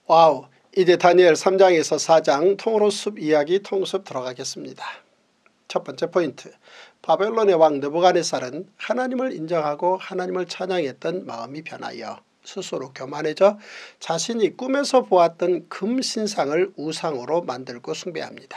와우, 이제 다니엘 3장에서 4장 통으로 숲 이야기 통숲 들어가겠습니다. 첫 번째 포인트, 바벨론의 왕 느부갓네살은 하나님을 인정하고 하나님을 찬양했던 마음이 변하여 스스로 교만해져 자신이 꿈에서 보았던 금신상을 우상으로 만들고 숭배합니다.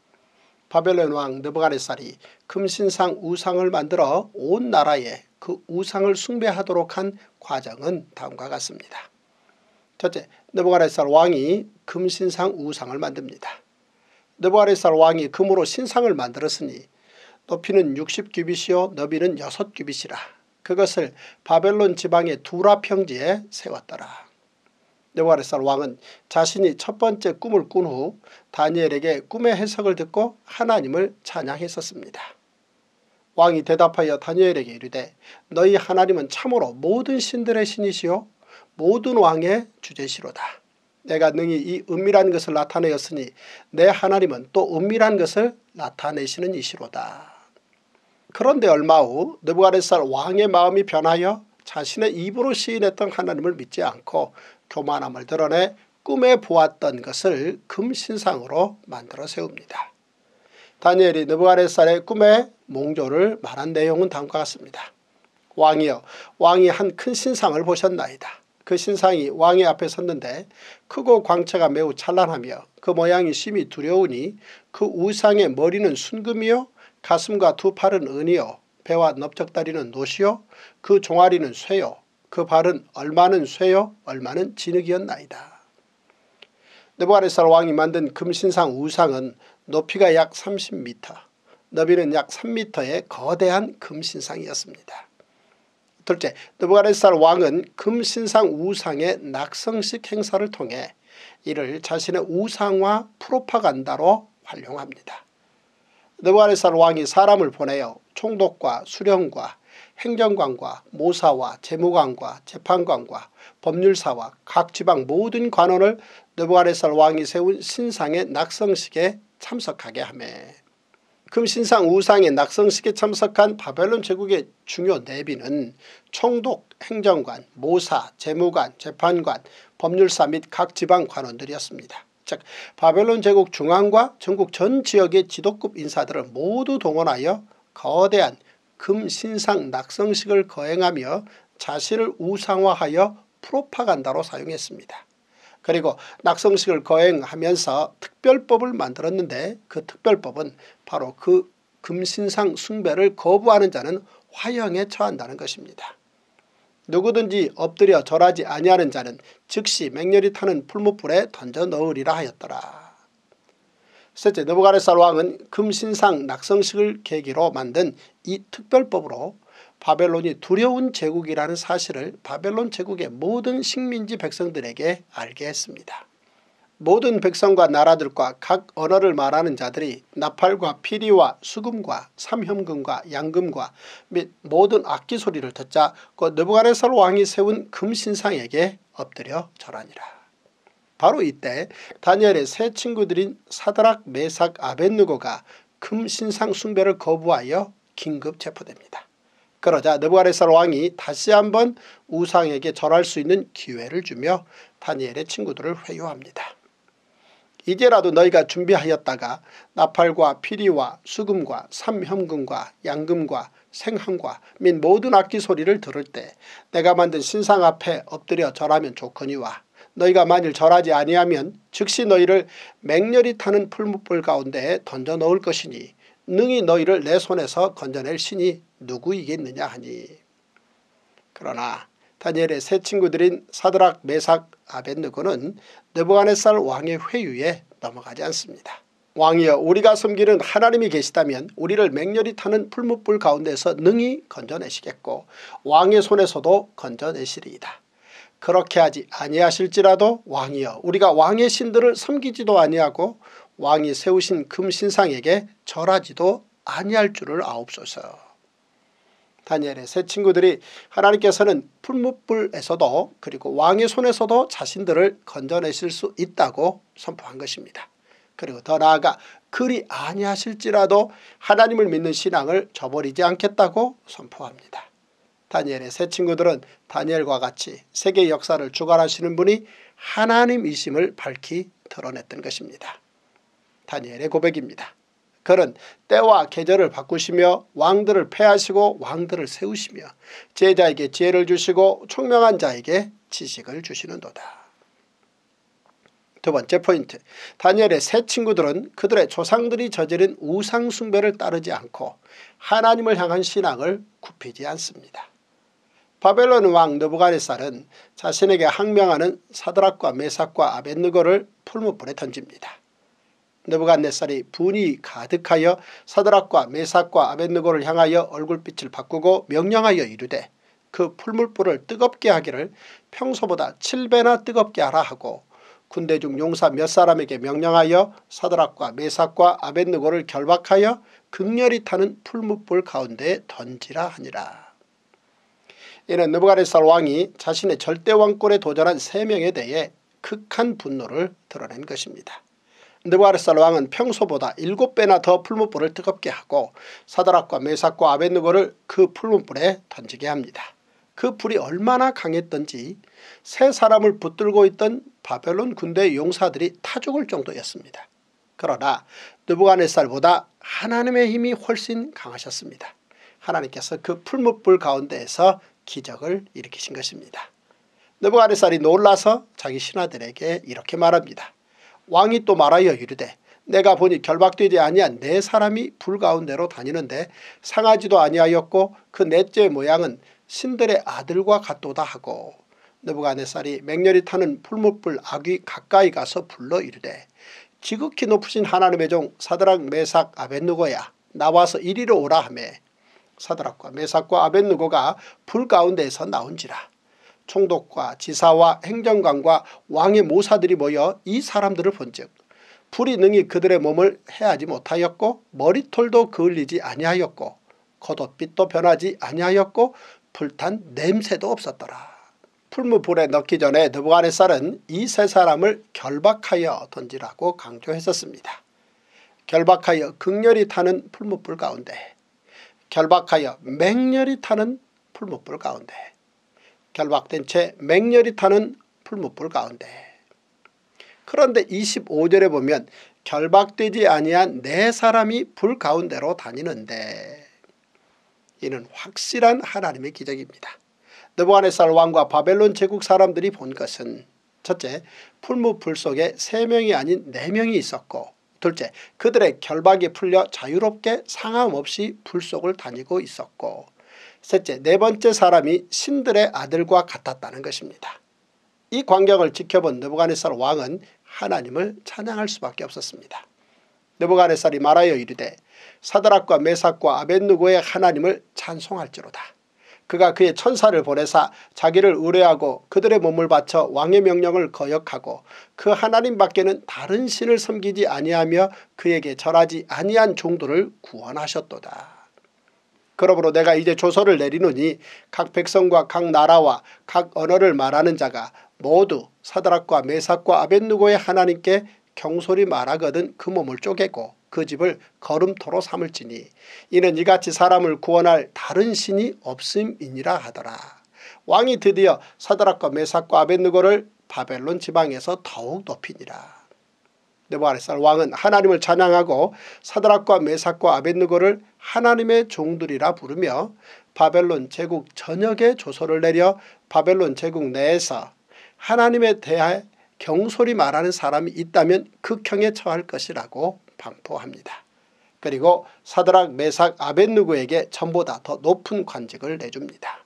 바벨론 왕 느부갓네살이 금신상 우상을 만들어 온 나라에 그 우상을 숭배하도록 한 과정은 다음과 같습니다. 첫째, 느부갓네살 왕이 금신상 우상을 만듭니다. 느부갓네살 왕이 금으로 신상을 만들었으니 높이는 60규빗이요 너비는 6규빗이라 그것을 바벨론 지방의 두라 평지에 세웠더라. 느부갓네살 왕은 자신이 첫 번째 꿈을 꾼 후 다니엘에게 꿈의 해석을 듣고 하나님을 찬양했었습니다. 왕이 대답하여 다니엘에게 이르되 너희 하나님은 참으로 모든 신들의 신이시요 모든 왕의 주제시로다. 내가 능히 이 은밀한 것을 나타내었으니 내 하나님은 또 은밀한 것을 나타내시는 이시로다. 그런데 얼마 후 느부갓네살 왕의 마음이 변하여 자신의 입으로 시인했던 하나님을 믿지 않고 교만함을 드러내 꿈에 보았던 것을 금신상으로 만들어 세웁니다. 다니엘이 느부갓네살의 꿈의 몽조를 말한 내용은 다음과 같습니다. 왕이여, 왕이 한 큰 신상을 보셨나이다. 그 신상이 왕의 앞에 섰는데 크고 광채가 매우 찬란하며 그 모양이 심히 두려우니 그 우상의 머리는 순금이요 가슴과 두 팔은 은이요 배와 넓적다리는 노시요 그 종아리는 쇠요 그 발은 얼마는 쇠요 얼마는 진흙이었나이다. 느부갓네살 왕이 만든 금신상 우상은 높이가 약 30m, 너비는 약 3m의 거대한 금신상이었습니다. 둘째, 느부갓네살 왕은 금신상 우상의 낙성식 행사를 통해 이를 자신의 우상화 프로파간다로 활용합니다. 느부갓네살 왕이 사람을 보내어 총독과 수령과 행정관과 모사와 재무관과 재판관과 법률사와 각 지방 모든 관원을 느부갓네살 왕이 세운 신상의 낙성식에 참석하게 하며 금신상 우상의 낙성식에 참석한 바벨론 제국의 중요 내비는 총독, 행정관, 모사, 재무관, 재판관, 법률사 및 각 지방 관원들이었습니다. 즉 바벨론 제국 중앙과 전국 전 지역의 지도급 인사들을 모두 동원하여 거대한 금신상 낙성식을 거행하며 자신을 우상화하여 프로파간다로 사용했습니다. 그리고 낙성식을 거행하면서 특별법을 만들었는데 그 특별법은 바로 그 금신상 숭배를 거부하는 자는 화형에 처한다는 것입니다. 누구든지 엎드려 절하지 아니하는 자는 즉시 맹렬히 타는 풀무불에 던져 넣으리라 하였더라. 셋째, 느부갓네살 왕은 금신상 낙성식을 계기로 만든 이 특별법으로 바벨론이 두려운 제국이라는 사실을 바벨론 제국의 모든 식민지 백성들에게 알게 했습니다. 모든 백성과 나라들과 각 언어를 말하는 자들이 나팔과 피리와 수금과 삼현금과 양금과 및 모든 악기 소리를 듣자 그 느부갓네살 왕이 세운 금신상에게 엎드려 절하니라. 바로 이때 다니엘의 세 친구들인 사드락, 메삭, 아벳느고가 금신상 숭배를 거부하여 긴급 체포됩니다. 그러자 느부갓네살 왕이 다시 한번 우상에게 절할 수 있는 기회를 주며 다니엘의 친구들을 회유합니다. 이제라도 너희가 준비하였다가 나팔과 피리와 수금과 삼현금과 양금과 생함과 및 모든 악기 소리를 들을 때 내가 만든 신상 앞에 엎드려 절하면 좋거니와 너희가 만일 절하지 아니하면 즉시 너희를 맹렬히 타는 풀무불 가운데에 던져 넣을 것이니 능히 너희를 내 손에서 건져낼 신이 누구이겠느냐 하니. 그러나 다니엘의 세 친구들인 사드락, 메삭, 아벳느고는 느부갓네살 왕의 회유에 넘어가지 않습니다. 왕이여, 우리가 섬기는 하나님이 계시다면 우리를 맹렬히 타는 풀무불 가운데서 능히 건져내시겠고 왕의 손에서도 건져내시리이다. 그렇게 하지 아니하실지라도 왕이여, 우리가 왕의 신들을 섬기지도 아니하고 왕이 세우신 금신상에게 절하지도 아니할 줄을 아옵소서. 다니엘의 세 친구들이 하나님께서는 풀무불에서도 그리고 왕의 손에서도 자신들을 건져내실 수 있다고 선포한 것입니다. 그리고 더 나아가 그리 아니하실지라도 하나님을 믿는 신앙을 저버리지 않겠다고 선포합니다. 다니엘의 세 친구들은 다니엘과 같이 세계 역사를 주관하시는 분이 하나님이심을 밝히 드러냈던 것입니다. 다니엘의 고백입니다. 그는 때와 계절을 바꾸시며 왕들을 패하시고 왕들을 세우시며 제자에게 지혜를 주시고 총명한 자에게 지식을 주시는도다. 두 번째 포인트, 다니엘의 세 친구들은 그들의 조상들이 저지른 우상 숭배를 따르지 않고 하나님을 향한 신앙을 굽히지 않습니다. 바벨론 왕 느부갓네살은 자신에게 항명하는 사드락과 메삭과 아벳느고를 풀무불에 던집니다. 느부갓네살이 분이 가득하여 사드락과 메삭과 아벳느고를 향하여 얼굴빛을 바꾸고 명령하여 이르되 그 풀무불을 뜨겁게 하기를 평소보다 7배나 뜨겁게 하라 하고 군대 중 용사 몇 사람에게 명령하여 사드락과 메삭과 아벳느고를 결박하여 극렬히 타는 풀무불 가운데에 던지라 하니라. 이는 느부갓네살 왕이 자신의 절대왕권에 도전한 3명에 대해 극한 분노를 드러낸 것입니다. 느부갓네살 왕은 평소보다 7배나 더 풀무불을 뜨겁게 하고 사드락과 메삭과 아벳느고를 그 풀무불에 던지게 합니다. 그 불이 얼마나 강했던지 세 사람을 붙들고 있던 바벨론 군대의 용사들이 타 죽을 정도였습니다. 그러나 느부갓네살보다 하나님의 힘이 훨씬 강하셨습니다. 하나님께서 그 풀무불 가운데에서 기적을 일으키신 것입니다. 느부갓네살이 놀라서 자기 신하들에게 이렇게 말합니다. 왕이 또 말하여 이르되 내가 보니 결박되지 아니한 네 사람이 불 가운데로 다니는데 상하지도 아니하였고 그 넷째 모양은 신들의 아들과 같도다 하고 느부갓네살이 맹렬히 타는 풀무불 아귀 가까이 가서 불러 이르되 지극히 높으신 하나님의 종 사드락 메삭 아벳느고야 나와서 이리로 오라 하며 사드락과 메삭과 아벳느고가 불 가운데에서 나온지라. 총독과 지사와 행정관과 왕의 모사들이 모여 이 사람들을 본즉 불이 능히 그들의 몸을 해하지 못하였고 머리털도 그을리지 아니하였고 겉옷빛도 변하지 아니하였고 불탄 냄새도 없었더라. 풀무불에 넣기 전에 느부갓네살은 이 세 사람을 결박하여 던지라고 강조했었습니다. 결박하여 극렬히 타는 풀무불 가운데, 결박하여 맹렬히 타는 풀무불 가운데, 결박된 채 맹렬히 타는 풀무불 가운데. 그런데 25절에 보면 결박되지 아니한 네 사람이 불 가운데로 다니는데 이는 확실한 하나님의 기적입니다. 느부갓네살 왕과 바벨론 제국 사람들이 본 것은 첫째, 풀무불 속에 3명이 아닌 4명이 있었고 둘째, 그들의 결박이 풀려 자유롭게 상함 없이 불 속을 다니고 있었고 셋째, 네 번째 사람이 신들의 아들과 같았다는 것입니다. 이 광경을 지켜본 느부갓네살 왕은 하나님을 찬양할 수밖에 없었습니다. 느부갓네살이 말하여 이르되 사드락과 메삭과 아벳느고의 하나님을 찬송할지로다. 그가 그의 천사를 보내사 자기를 의뢰하고 그들의 몸을 바쳐 왕의 명령을 거역하고 그 하나님 밖에는 다른 신을 섬기지 아니하며 그에게 절하지 아니한 종들을 구원하셨도다. 그러므로 내가 이제 조서를 내리노니 각 백성과 각 나라와 각 언어를 말하는 자가 모두 사드락과 메삭과 아벳느고의 하나님께 경솔히 말하거든 그 몸을 쪼개고 그 집을 거름토로 삼을지니 이는 이같이 사람을 구원할 다른 신이 없음이니라 하더라. 왕이 드디어 사드락과 메삭과 아벳느고를 바벨론 지방에서 더욱 높이니라. 느부갓네살 왕은 하나님을 찬양하고 사드락과 메삭과 아벳느고를 하나님의 종들이라 부르며 바벨론 제국 전역에 조서를 내려 바벨론 제국 내에서 하나님에 대해 경솔히 말하는 사람이 있다면 극형에 처할 것이라고 방포합니다. 그리고 사드락 메삭 아벳느고에게 전보다 더 높은 관직을 내줍니다.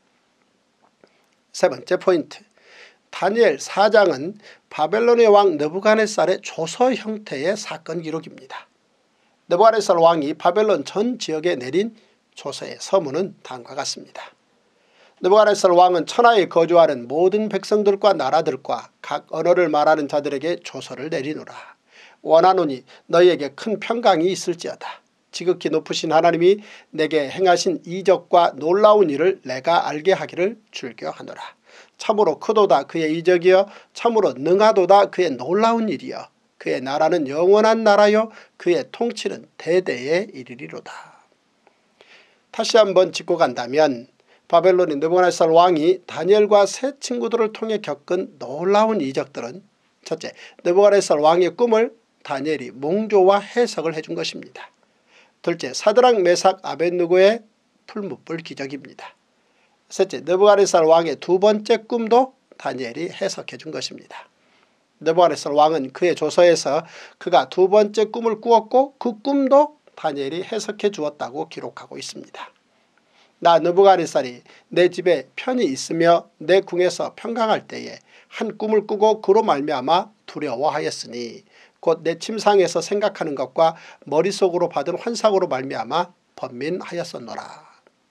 세 번째 포인트, 다니엘 4장은 바벨론의 왕 느부갓네살의 조서 형태의 사건 기록입니다. 느부갓네살 왕이 바벨론 전 지역에 내린 조서의 서문은 다음과 같습니다. 느부갓네살 왕은 천하에 거주하는 모든 백성들과 나라들과 각 언어를 말하는 자들에게 조서를 내리노라. 원하노니 너희에게 큰 평강이 있을지어다. 지극히 높으신 하나님이 내게 행하신 이적과 놀라운 일을 내가 알게 하기를 즐겨하노라. 참으로 크도다 그의 이적이여 참으로 능하도다 그의 놀라운 일이여 그의 나라는 영원한 나라여 그의 통치는 대대에 이르리로다. 다시 한번 짚고 간다면 바벨론의 느부갓네살 왕이 다니엘과 세 친구들을 통해 겪은 놀라운 이적들은 첫째, 느부갓네살 왕의 꿈을 다니엘이 몽조와 해석을 해준 것입니다. 둘째, 사드락 메삭 아벳느고의 풀무불 기적입니다. 셋째, 느부갓네살 왕의 두 번째 꿈도 다니엘이 해석해 준 것입니다. 느부갓네살 왕은 그의 조서에서 그가 두 번째 꿈을 꾸었고 그 꿈도 다니엘이 해석해 주었다고 기록하고 있습니다. 나 느부갓네살이 내 집에 편히 있으며 내 궁에서 평강할 때에 한 꿈을 꾸고 그로 말미암아 두려워하였으니 곧 내 침상에서 생각하는 것과 머릿속으로 받은 환상으로 말미암아 번민하였었노라.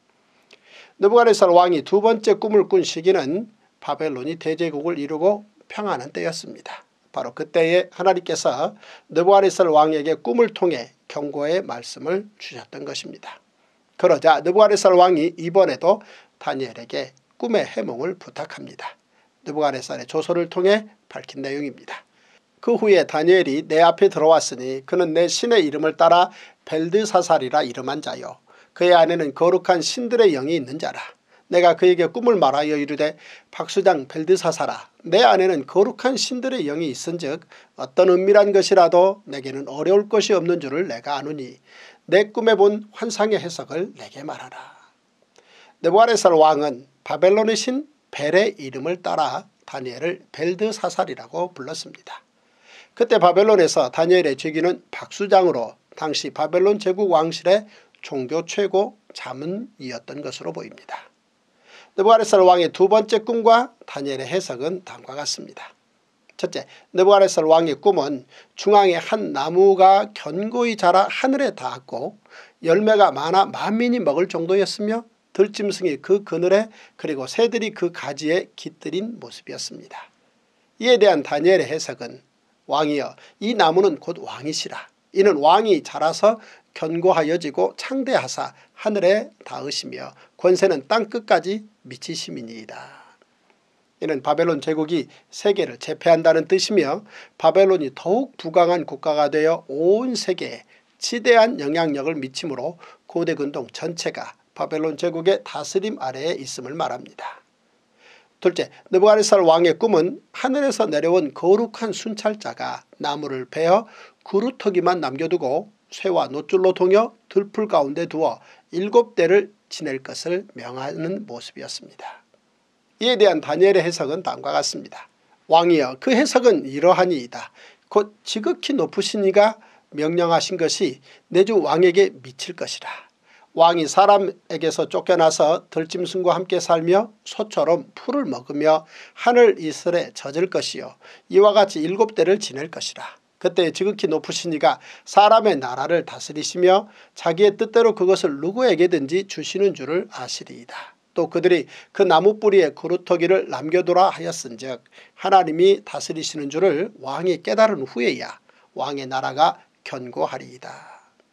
느부갓네살 왕이 두 번째 꿈을 꾼 시기는 바벨론이 대제국을 이루고 평안한 때였습니다. 바로 그때에 하나님께서 느부갓네살 왕에게 꿈을 통해 경고의 말씀을 주셨던 것입니다. 그러자 느부갓네살 왕이 이번에도 다니엘에게 꿈의 해몽을 부탁합니다. 느부갓네살의 조서를 통해 밝힌 내용입니다. 그 후에 다니엘이 내 앞에 들어왔으니 그는 내 신의 이름을 따라 벨드사살이라 이름한 자요 그의 안에는 거룩한 신들의 영이 있는 자라. 내가 그에게 꿈을 말하여 이르되 박수장 벨드사살아, 내 안에는 거룩한 신들의 영이 있은즉 어떤 은밀한 것이라도 내게는 어려울 것이 없는 줄을 내가 아노니 내 꿈에 본 환상의 해석을 내게 말하라. 느부갓네살 왕은 바벨론의 신 벨의 이름을 따라 다니엘을 벨드사살이라고 불렀습니다. 그때 바벨론에서 다니엘의 직위는 박수장으로 당시 바벨론 제국 왕실의 종교 최고 자문이었던 것으로 보입니다. 느부갓네살 왕의 두 번째 꿈과 다니엘의 해석은 다음과 같습니다. 첫째, 느부갓네살 왕의 꿈은 중앙에 한 나무가 견고히 자라 하늘에 닿았고 열매가 많아 만민이 먹을 정도였으며 들짐승이 그 그늘에 그리고 새들이 그 가지에 깃들인 모습이었습니다. 이에 대한 다니엘의 해석은 왕이여, 이 나무는 곧 왕이시라. 이는 왕이 자라서 견고하여지고 창대하사 하늘에 닿으시며 권세는 땅끝까지 미치심이니이다. 이는 바벨론 제국이 세계를 제패한다는 뜻이며 바벨론이 더욱 부강한 국가가 되어 온 세계에 지대한 영향력을 미치므로 고대 근동 전체가 바벨론 제국의 다스림 아래에 있음을 말합니다. 둘째, 느부갓네살 왕의 꿈은 하늘에서 내려온 거룩한 순찰자가 나무를 베어 그루터기만 남겨두고 쇠와 놋줄로 동여 들풀 가운데 두어 7대를 지낼 것을 명하는 모습이었습니다. 이에 대한 다니엘의 해석은 다음과 같습니다. 왕이여, 그 해석은 이러하니이다. 곧 지극히 높으신 이가 명령하신 것이 내 주 왕에게 미칠 것이라. 왕이 사람에게서 쫓겨나서 들짐승과 함께 살며 소처럼 풀을 먹으며 하늘 이슬에 젖을 것이요 이와 같이 7대를 지낼 것이라. 그때 지극히 높으신 이가 사람의 나라를 다스리시며 자기의 뜻대로 그것을 누구에게든지 주시는 줄을 아시리이다. 또 그들이 그 나무 뿌리에 그루터기를 남겨두라 하였은즉 하나님이 다스리시는 줄을 왕이 깨달은 후에야 왕의 나라가 견고하리이다.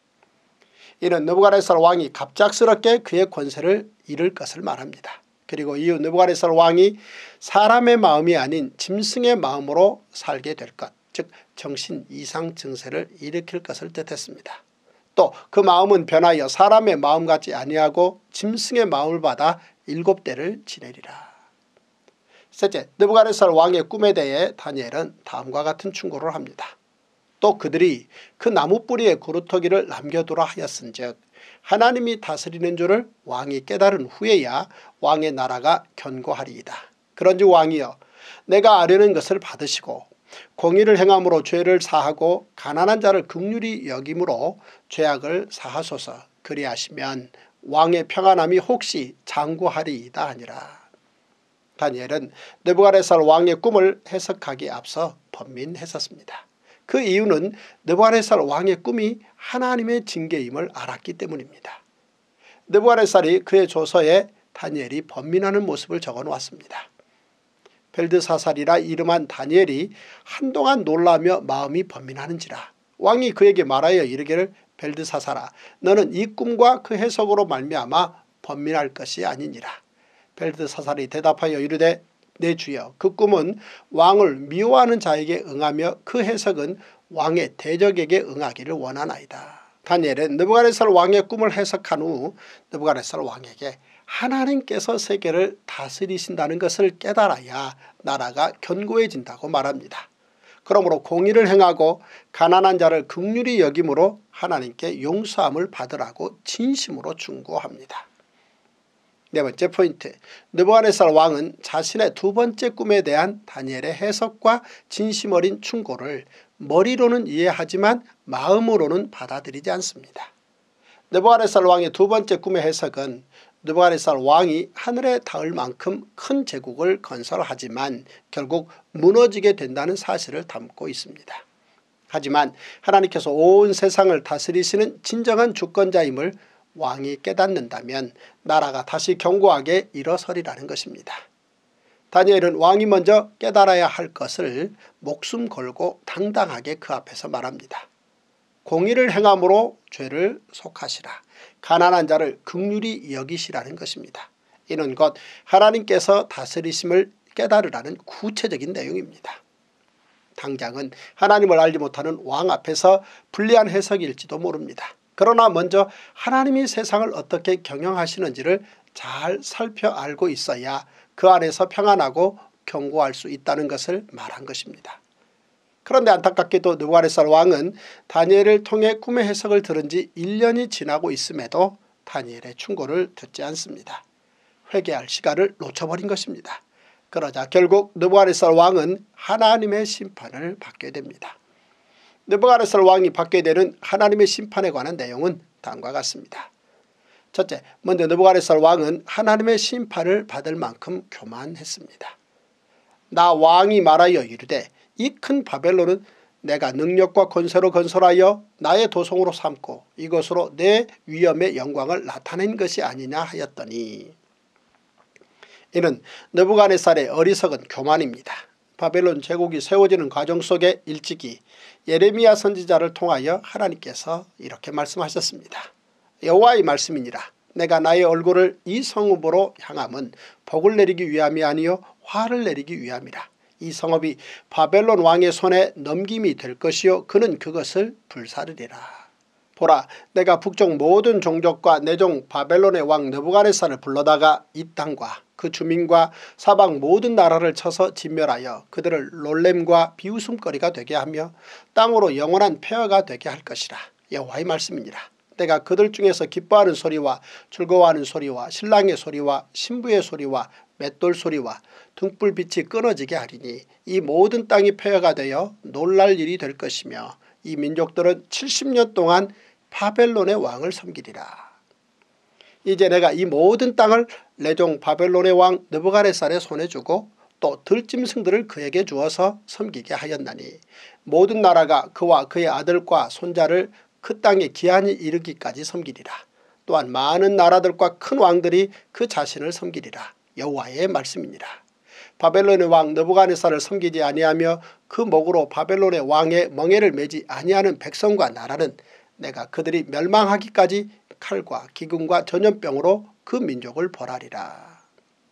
이는 느부갓네살 왕이 갑작스럽게 그의 권세를 잃을 것을 말합니다. 그리고 이후 느부갓네살 왕이 사람의 마음이 아닌 짐승의 마음으로 살게 될 것, 즉 정신 이상 증세를 일으킬 것을 뜻했습니다. 또 그 마음은 변하여 사람의 마음 같지 아니하고 짐승의 마음을 받아 7대를 지내리라. 셋째, 느부갓네살 왕의 꿈에 대해 다니엘은 다음과 같은 충고를 합니다. 또 그들이 그 나무 뿌리에 그루터기를 남겨두라 하였은즉 하나님이 다스리는 줄을 왕이 깨달은 후에야 왕의 나라가 견고하리이다. 그런즉 왕이여, 내가 아뢰는 것을 받으시고 공의를 행함으로 죄를 사하고 가난한 자를 긍휼히 여김으로 죄악을 사하소서. 그리하시면 왕의 평안함이 혹시 장구하리이다 하니라. 다니엘은 느부갓네살 왕의 꿈을 해석하기에 앞서 번민했었습니다. 그 이유는 느부갓네살 왕의 꿈이 하나님의 징계임을 알았기 때문입니다. 느부갓네살이 그의 조서에 다니엘이 번민하는 모습을 적어놓았습니다. 벨드사살이라 이름한 다니엘이 한동안 놀라며 마음이 번민하는지라 왕이 그에게 말하여 이르기를 벨드사살아, 너는 이 꿈과 그 해석으로 말미암아 번민할 것이 아니니라. 벨드사살이 대답하여 이르되 내 주여, 그 꿈은 왕을 미워하는 자에게 응하며 그 해석은 왕의 대적에게 응하기를 원하나이다. 다니엘은 느부갓네살 왕의 꿈을 해석한 후 느부갓네살 왕에게 하나님께서 세계를 다스리신다는 것을 깨달아야 나라가 견고해진다고 말합니다. 그러므로 공의를 행하고 가난한 자를 긍휼히 여김으로 하나님께 용서함을 받으라고 진심으로 충고합니다. 네 번째 포인트, 느부갓네살 왕은 자신의 두 번째 꿈에 대한 다니엘의 해석과 진심 어린 충고를 머리로는 이해하지만 마음으로는 받아들이지 않습니다. 느부갓네살 왕의 두 번째 꿈의 해석은 느부갓네살 왕이 하늘에 닿을 만큼 큰 제국을 건설하지만 결국 무너지게 된다는 사실을 담고 있습니다. 하지만 하나님께서 온 세상을 다스리시는 진정한 주권자임을 왕이 깨닫는다면 나라가 다시 견고하게 일어서리라는 것입니다. 다니엘은 왕이 먼저 깨달아야 할 것을 목숨 걸고 당당하게 그 앞에서 말합니다. 공의를 행함으로 죄를 속하시라. 가난한 자를 긍휼히 여기시라는 것입니다. 이는 곧 하나님께서 다스리심을 깨달으라는 구체적인 내용입니다. 당장은 하나님을 알지 못하는 왕 앞에서 불리한 해석일지도 모릅니다. 그러나 먼저 하나님이 세상을 어떻게 경영하시는지를 잘 살펴 알고 있어야 그 안에서 평안하고 견고할 수 있다는 것을 말한 것입니다. 그런데 안타깝게도 느부갓네살 왕은 다니엘을 통해 꿈의 해석을 들은 지 1년이 지나고 있음에도 다니엘의 충고를 듣지 않습니다. 회개할 시간을 놓쳐버린 것입니다. 그러자 결국 느부갓네살 왕은 하나님의 심판을 받게 됩니다. 느부갓네살 왕이 받게 되는 하나님의 심판에 관한 내용은 다음과 같습니다. 첫째, 먼저 느부갓네살 왕은 하나님의 심판을 받을 만큼 교만했습니다. 나 왕이 말하여 이르되 이 큰 바벨론은 내가 능력과 권세로 건설하여 나의 도성으로 삼고 이것으로 내 위엄의 영광을 나타낸 것이 아니냐 하였더니, 이는 느부갓네살의 어리석은 교만입니다. 바벨론 제국이 세워지는 과정 속에 일찍이 예레미야 선지자를 통하여 하나님께서 이렇게 말씀하셨습니다. 여호와의 말씀이니라. 내가 나의 얼굴을 이 성읍으로 향함은 복을 내리기 위함이 아니요 화를 내리기 위함이라. 이 성읍이 바벨론 왕의 손에 넘김이 될 것이요 그는 그것을 불사르리라. 보라, 내가 북쪽 모든 종족과 내 종 바벨론의 왕 느부갓네살을 불러다가 이 땅과 그 주민과 사방 모든 나라를 쳐서 진멸하여 그들을 놀램과 비웃음거리가 되게 하며 땅으로 영원한 폐허가 되게 할 것이라. 여호와의 말씀이니라. 내가 그들 중에서 기뻐하는 소리와 즐거워하는 소리와 신랑의 소리와 신부의 소리와 맷돌 소리와 등불빛이 끊어지게 하리니 이 모든 땅이 폐허가 되어 놀랄 일이 될 것이며 이 민족들은 70년 동안 바벨론의 왕을 섬기리라. 이제 내가 이 모든 땅을 내 종 바벨론의 왕 느부갓네살의 손에 주고 또 들짐승들을 그에게 주어서 섬기게 하였나니 모든 나라가 그와 그의 아들과 손자를 그 땅에 기한이 이르기까지 섬기리라. 또한 많은 나라들과 큰 왕들이 그 자신을 섬기리라. 여호와의 말씀이니라. 바벨론의 왕 느부갓네살을 섬기지 아니하며 그 목으로 바벨론의 왕의 멍에를 매지 아니하는 백성과 나라는 내가 그들이 멸망하기까지 칼과 기근과 전염병으로 그 민족을 벌하리라.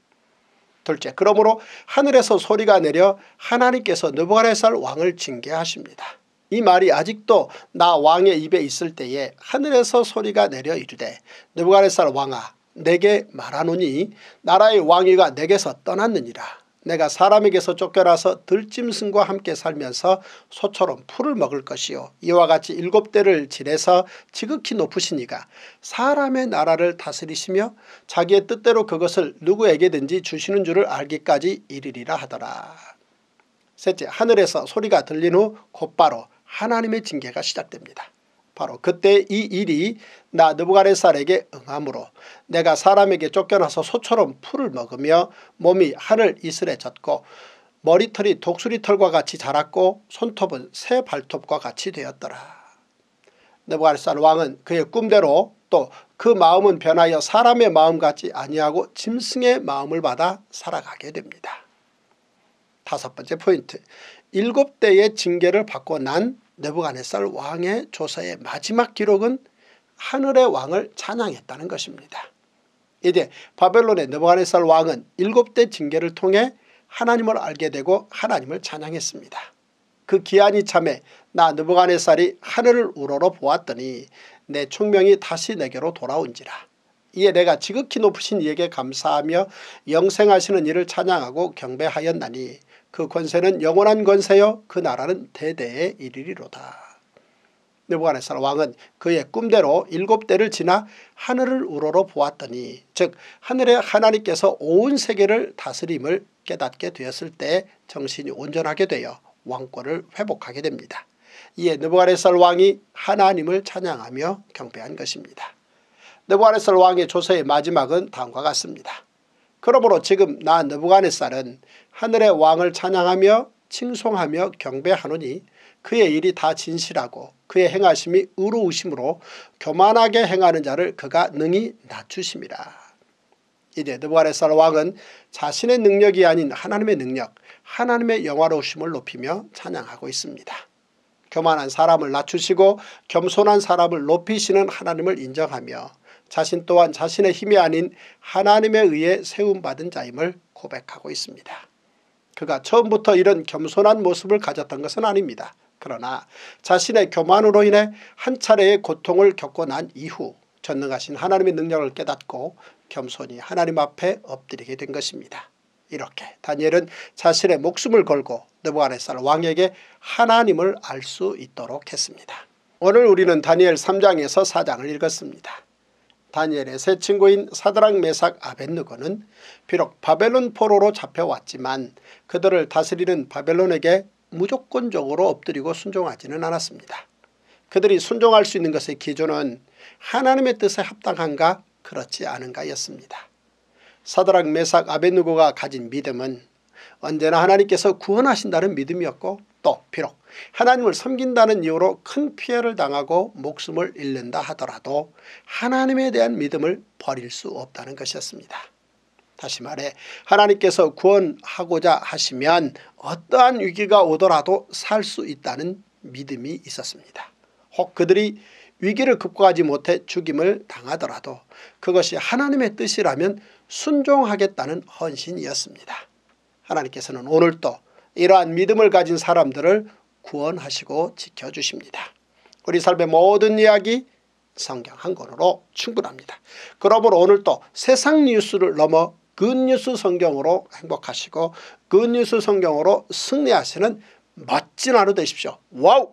둘째, 그러므로 하늘에서 소리가 내려 하나님께서 느부갓네살 왕을 징계하십니다. 이 말이 아직도 나 왕의 입에 있을 때에 하늘에서 소리가 내려 이르되 느부갓네살 왕아 내게 말하노니 나라의 왕위가 내게서 떠났느니라. 내가 사람에게서 쫓겨나서 들짐승과 함께 살면서 소처럼 풀을 먹을 것이요 이와 같이 7대를 지내서 지극히 높으신 이가 사람의 나라를 다스리시며 자기의 뜻대로 그것을 누구에게든지 주시는 줄을 알기까지 이르리라 하더라. 셋째, 하늘에서 소리가 들린 후 곧바로 하나님의 징계가 시작됩니다. 바로 그때 이 일이 나 느부갓네살에게 응함으로 내가 사람에게 쫓겨나서 소처럼 풀을 먹으며 몸이 하늘 이슬에 젖고 머리털이 독수리털과 같이 자랐고 손톱은 새 발톱과 같이 되었더라. 느부갓네살 왕은 그의 꿈대로 또 그 마음은 변하여 사람의 마음 같지 아니하고 짐승의 마음을 받아 살아가게 됩니다. 다섯 번째 포인트, 7대의 징계를 받고 난 느부갓네살 왕의 조서의 마지막 기록은 하늘의 왕을 찬양했다는 것입니다. 이제 바벨론의 느부갓네살 왕은 7대 징계를 통해 하나님을 알게 되고 하나님을 찬양했습니다. 그 기한이 참에 나 느부갓네살이 하늘을 우러러 보았더니 내 총명이 다시 내게로 돌아온지라. 이에 내가 지극히 높으신 이에게 감사하며 영생하시는 이를 찬양하고 경배하였나니 그 권세는 영원한 권세요 그 나라는 대대에 이르리로다. 느부갓네살 왕은 그의 꿈대로 7대를 지나 하늘을 우러러 보았더니 즉 하늘의 하나님께서 온 세계를 다스림을 깨닫게 되었을 때 정신이 온전하게 되어 왕권을 회복하게 됩니다. 이에 느부갓네살 왕이 하나님을 찬양하며 경배한 것입니다. 느부갓네살 왕의 조서의 마지막은 다음과 같습니다. 그러므로 지금 나 느부갓네살은 하늘의 왕을 찬양하며 칭송하며 경배하노니 그의 일이 다 진실하고 그의 행하심이 의로우심으로 교만하게 행하는 자를 그가 능히 낮추심이라. 이제 느부갓네살 왕은 자신의 능력이 아닌 하나님의 능력, 하나님의 영화로우심을 높이며 찬양하고 있습니다. 교만한 사람을 낮추시고 겸손한 사람을 높이시는 하나님을 인정하며 자신 또한 자신의 힘이 아닌 하나님에 의해 세움받은 자임을 고백하고 있습니다. 그가 처음부터 이런 겸손한 모습을 가졌던 것은 아닙니다. 그러나 자신의 교만으로 인해 한 차례의 고통을 겪고 난 이후 전능하신 하나님의 능력을 깨닫고 겸손히 하나님 앞에 엎드리게 된 것입니다. 이렇게 다니엘은 자신의 목숨을 걸고 느부갓네살 왕에게 하나님을 알 수 있도록 했습니다. 오늘 우리는 다니엘 3장에서 4장을 읽었습니다. 다니엘의 세 친구인 사드락 메삭 아벳느고는 비록 바벨론 포로로 잡혀왔지만 그들을 다스리는 바벨론에게 무조건적으로 엎드리고 순종하지는 않았습니다. 그들이 순종할 수 있는 것의 기준은 하나님의 뜻에 합당한가 그렇지 않은가였습니다. 사드락 메삭 아벳느고가 가진 믿음은 언제나 하나님께서 구원하신다는 믿음이었고 또 비록 하나님을 섬긴다는 이유로 큰 피해를 당하고 목숨을 잃는다 하더라도 하나님에 대한 믿음을 버릴 수 없다는 것이었습니다. 다시 말해 하나님께서 구원하고자 하시면 어떠한 위기가 오더라도 살 수 있다는 믿음이 있었습니다. 혹 그들이 위기를 극복하지 못해 죽임을 당하더라도 그것이 하나님의 뜻이라면 순종하겠다는 헌신이었습니다. 하나님께서는 오늘도 이러한 믿음을 가진 사람들을 구원하시고 지켜주십니다. 우리 삶의 모든 이야기 성경 한 권으로 충분합니다. 그러므로 오늘도 세상 뉴스를 넘어 굿뉴스 성경으로 행복하시고 굿뉴스 성경으로 승리하시는 멋진 하루 되십시오. 와우!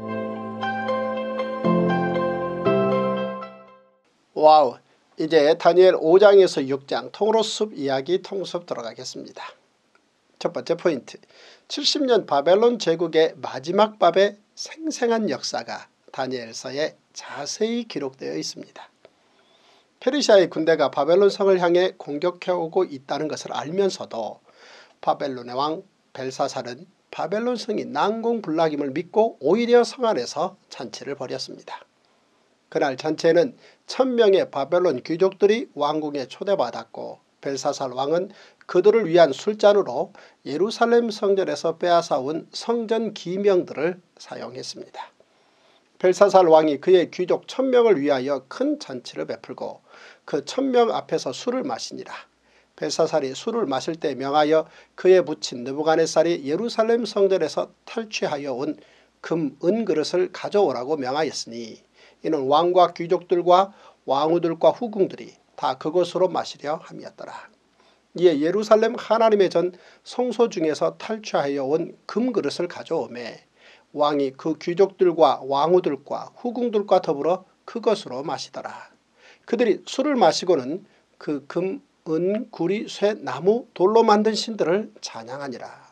와우! 이제 다니엘 5장에서 6장 통으로 숲 이야기 통습 들어가겠습니다. 첫 번째 포인트, 70년 바벨론 제국의 마지막 밥의 생생한 역사가 다니엘서에 자세히 기록되어 있습니다. 페르시아의 군대가 바벨론 성을 향해 공격해오고 있다는 것을 알면서도 바벨론의 왕 벨사살은 바벨론 성이 난공불락임을 믿고 오히려 성 안에서 잔치를 벌였습니다. 그날 잔치에는 1000명의 바벨론 귀족들이 왕궁에 초대받았고 벨사살 왕은 그들을 위한 술잔으로 예루살렘 성전에서 빼앗아온 성전 기명들을 사용했습니다. 벨사살 왕이 그의 귀족 1000명을 위하여 큰 잔치를 베풀고 그 1000명 앞에서 술을 마시니라. 벨사살이 술을 마실 때 명하여 그의 부친 느부갓네살이 예루살렘 성전에서 탈취하여 온 금, 은 그릇을 가져오라고 명하였으니 이는 왕과 귀족들과 왕후들과 후궁들이 다 그것으로 마시려 함이었더라. 이에 예루살렘 하나님의 전 성소 중에서 탈취하여 온 금그릇을 가져오매 왕이 그 귀족들과 왕후들과 후궁들과 더불어 그것으로 마시더라. 그들이 술을 마시고는 그 금, 은, 구리, 쇠, 나무, 돌로 만든 신들을 찬양하니라.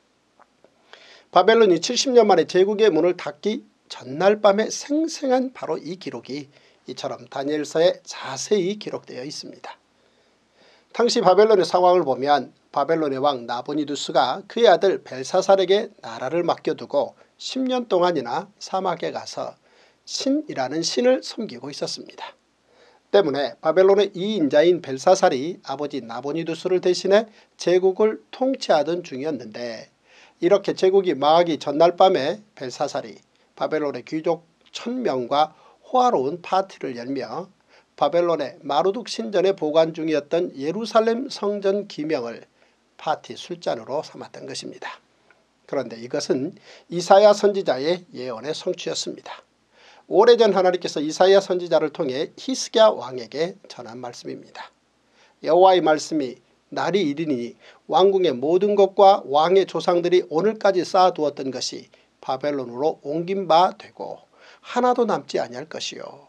바벨론이 70년 만에 제국의 문을 닫기 전날 밤에 생생한 바로 이 기록이 이처럼 다니엘서에 자세히 기록되어 있습니다. 당시 바벨론의 상황을 보면 바벨론의 왕 나보니두스가 그의 아들 벨사살에게 나라를 맡겨두고 10년 동안이나 사막에 가서 신이라는 신을 섬기고 있었습니다. 때문에 바벨론의 2인자인 벨사살이 아버지 나보니두스를 대신해 제국을 통치하던 중이었는데 이렇게 제국이 망하기 전날 밤에 벨사살이 바벨론의 귀족 1000명과 호화로운 파티를 열며 바벨론의 마루둑 신전에 보관 중이었던 예루살렘 성전 기명을 파티 술잔으로 삼았던 것입니다. 그런데 이것은 이사야 선지자의 예언의 성취였습니다. 오래전 하나님께서 이사야 선지자를 통해 히스기야 왕에게 전한 말씀입니다. 여호와의 말씀이 날이 이르니 왕궁의 모든 것과 왕의 조상들이 오늘까지 쌓아두었던 것이 바벨론으로 옮긴 바 되고 하나도 남지 아니할 것이요.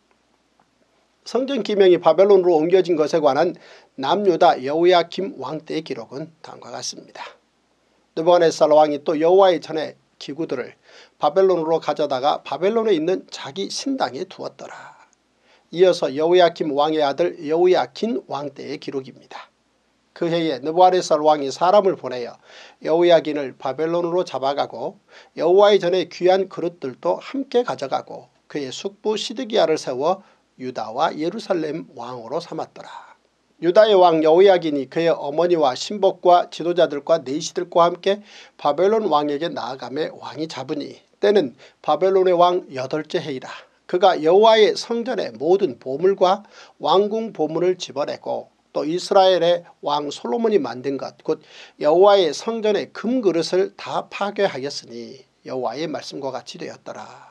성전 기명이 바벨론으로 옮겨진 것에 관한 남유다 여호야김 왕 때의 기록은 다음과 같습니다. 느부갓네살 왕이 또 여호와의 전에 기구들을 바벨론으로 가져다가 바벨론에 있는 자기 신당에 두었더라. 이어서 여호야김 왕의 아들 여호야긴 왕 때의 기록입니다. 그 해에 느부갓네살 왕이 사람을 보내어 여호야긴을 바벨론으로 잡아가고 여호와의 전에 귀한 그릇들도 함께 가져가고 그의 숙부 시드기야를 세워 유다와 예루살렘 왕으로 삼았더라. 유다의 왕 여호야긴이 그의 어머니와 신복과 지도자들과 내시들과 함께 바벨론 왕에게 나아가매 왕이 잡으니 때는 바벨론의 왕 8째 해이라. 그가 여호와의 성전의 모든 보물과 왕궁 보물을 집어내고 또 이스라엘의 왕 솔로몬이 만든 것 곧 여호와의 성전의 금그릇을 다 파괴하였으니 여호와의 말씀과 같이 되었더라.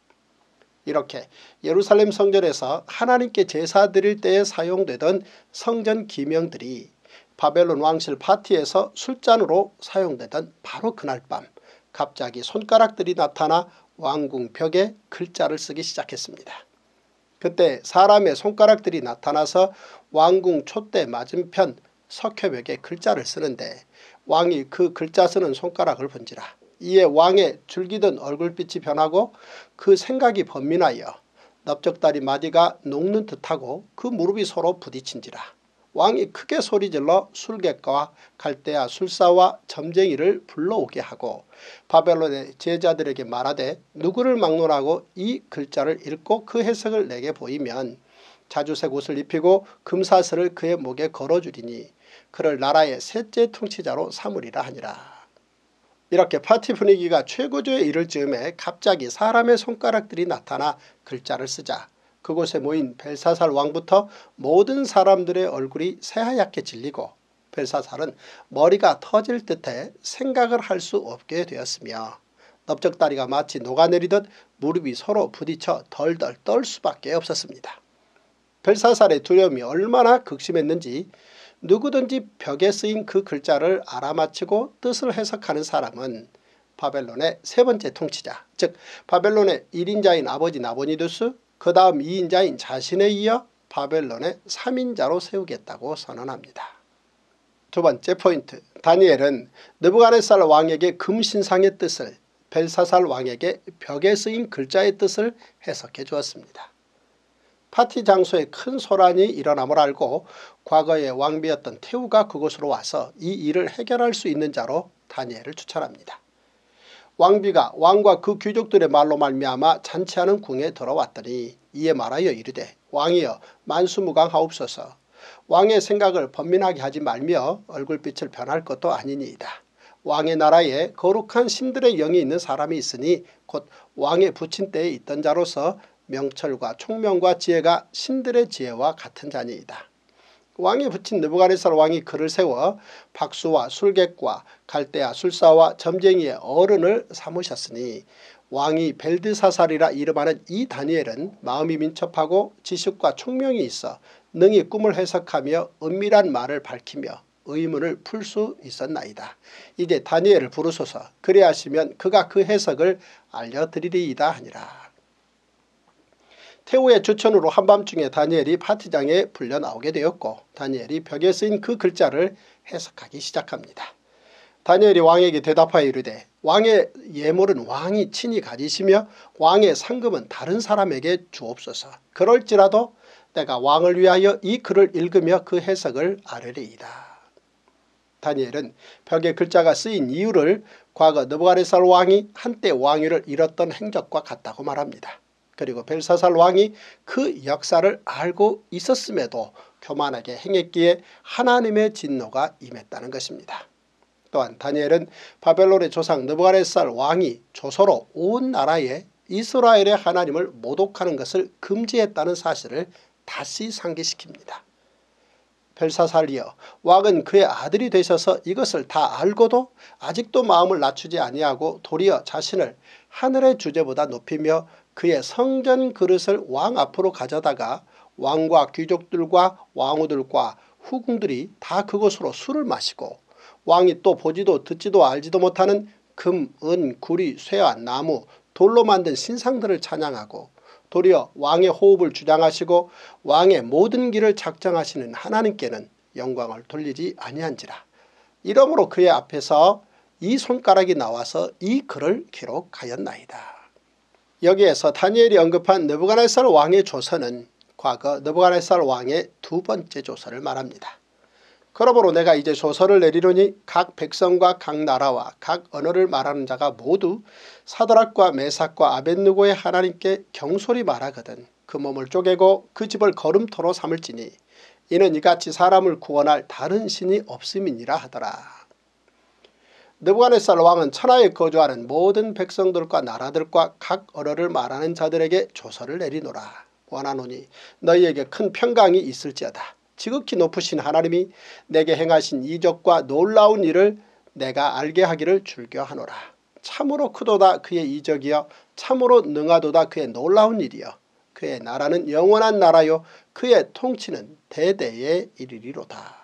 이렇게 예루살렘 성전에서 하나님께 제사 드릴 때에 사용되던 성전 기명들이 바벨론 왕실 파티에서 술잔으로 사용되던 바로 그날 밤 갑자기 손가락들이 나타나 왕궁 벽에 글자를 쓰기 시작했습니다. 그때 사람의 손가락들이 나타나서 왕궁 촛대 맞은편 석회벽에 글자를 쓰는데 왕이 그 글자 쓰는 손가락을 본지라. 이에 왕의 줄기든 얼굴빛이 변하고 그 생각이 번민하여 넓적다리 마디가 녹는 듯하고 그 무릎이 서로 부딪힌지라. 왕이 크게 소리질러 술객과 갈대아 술사와 점쟁이를 불러오게 하고 바벨론의 제자들에게 말하되 누구를 막론하고 이 글자를 읽고 그 해석을 내게 보이면 자주색 옷을 입히고 금사슬을 그의 목에 걸어주리니 그를 나라의 셋째 통치자로 삼으리라 하니라. 이렇게 파티 분위기가 최고조에 이를 즈음에 갑자기 사람의 손가락들이 나타나 글자를 쓰자 그곳에 모인 벨사살 왕부터 모든 사람들의 얼굴이 새하얗게 질리고 벨사살은 머리가 터질 듯해 생각을 할 수 없게 되었으며 넓적다리가 마치 녹아내리듯 무릎이 서로 부딪혀 덜덜 떨 수밖에 없었습니다. 벨사살의 두려움이 얼마나 극심했는지 누구든지 벽에 쓰인 그 글자를 알아맞히고 뜻을 해석하는 사람은 바벨론의 세 번째 통치자 즉 바벨론의 1인자인 아버지 나보니두스 그 다음 2인자인 자신에 이어 바벨론의 3인자로 세우겠다고 선언합니다. 두 번째 포인트, 다니엘은 느부갓네살 왕에게 금신상의 뜻을 벨사살 왕에게 벽에 쓰인 글자의 뜻을 해석해 주었습니다. 파티 장소에 큰 소란이 일어남을 알고 과거의 왕비였던 태우가 그곳으로 와서 이 일을 해결할 수 있는 자로 다니엘을 추천합니다. 왕비가 왕과 그 귀족들의 말로 말미암아 잔치하는 궁에 들어왔더니 이에 말하여 이르되 왕이여 만수무강하옵소서. 왕의 생각을 번민하게 하지 말며 얼굴빛을 변할 것도 아니니이다. 왕의 나라에 거룩한 신들의 영이 있는 사람이 있으니 곧 왕의 부친 때에 있던 자로서 명철과 총명과 지혜가 신들의 지혜와 같은 자니이다. 왕이 붙인 느부갓네살 왕이 그를 세워 박수와 술객과 갈대아 술사와 점쟁이의 어른을 삼으셨으니 왕이 벨드사살이라 이름하는 이 다니엘은 마음이 민첩하고 지식과 총명이 있어 능히 꿈을 해석하며 은밀한 말을 밝히며 의문을 풀 수 있었나이다. 이제 다니엘을 부르소서. 그리하시면 그가 그 해석을 알려드리리이다 하니라. 태우의 추천으로 한밤중에 다니엘이 파티장에 불려 나오게 되었고 다니엘이 벽에 쓰인 그 글자를 해석하기 시작합니다. 다니엘이 왕에게 대답하여 이르되 왕의 예물은 왕이 친히 가지시며 왕의 상금은 다른 사람에게 주옵소서. 그럴지라도 내가 왕을 위하여 이 글을 읽으며 그 해석을 아뢰리이다. 다니엘은 벽에 글자가 쓰인 이유를 과거 느부갓네살 왕이 한때 왕위를 잃었던 행적과 같다고 말합니다. 그리고 벨사살 왕이 그 역사를 알고 있었음에도 교만하게 행했기에 하나님의 진노가 임했다는 것입니다. 또한 다니엘은 바벨론의 조상 느부갓네살 왕이 조서로 온 나라에 이스라엘의 하나님을 모독하는 것을 금지했다는 사실을 다시 상기시킵니다. 벨사살이여 왕은 그의 아들이 되셔서 이것을 다 알고도 아직도 마음을 낮추지 아니하고 도리어 자신을 하늘의 주제보다 높이며 그의 성전 그릇을 왕 앞으로 가져다가 왕과 귀족들과 왕후들과 후궁들이 다 그곳으로 술을 마시고 왕이 또 보지도 듣지도 알지도 못하는 금, 은, 구리, 쇠와 나무, 돌로 만든 신상들을 찬양하고 도리어 왕의 호흡을 주장하시고 왕의 모든 길을 작정하시는 하나님께는 영광을 돌리지 아니한지라. 이러므로 그의 앞에서 이 손가락이 나와서 이 글을 기록하였나이다. 여기에서 다니엘이 언급한 느부갓네살 왕의 조서는 과거 느부갓네살 왕의 두 번째 조서를 말합니다. 그러므로 내가 이제 조서를 내리노니 각 백성과 각 나라와 각 언어를 말하는 자가 모두 사드락과 메삭과 아벳느고의 하나님께 경솔히 말하거든 그 몸을 쪼개고 그 집을 거름토로 삼을지니 이는 이같이 사람을 구원할 다른 신이 없음이니라 하더라. 느부갓네살 왕은 천하에 거주하는 모든 백성들과 나라들과 각 언어를 말하는 자들에게 조서를 내리노라. 원하노니 너희에게 큰 평강이 있을지어다. 지극히 높으신 하나님이 내게 행하신 이적과 놀라운 일을 내가 알게 하기를 즐겨하노라. 참으로 크도다 그의 이적이여 참으로 능하도다 그의 놀라운 일이여 그의 나라는 영원한 나라요 그의 통치는 대대에 이르리로다.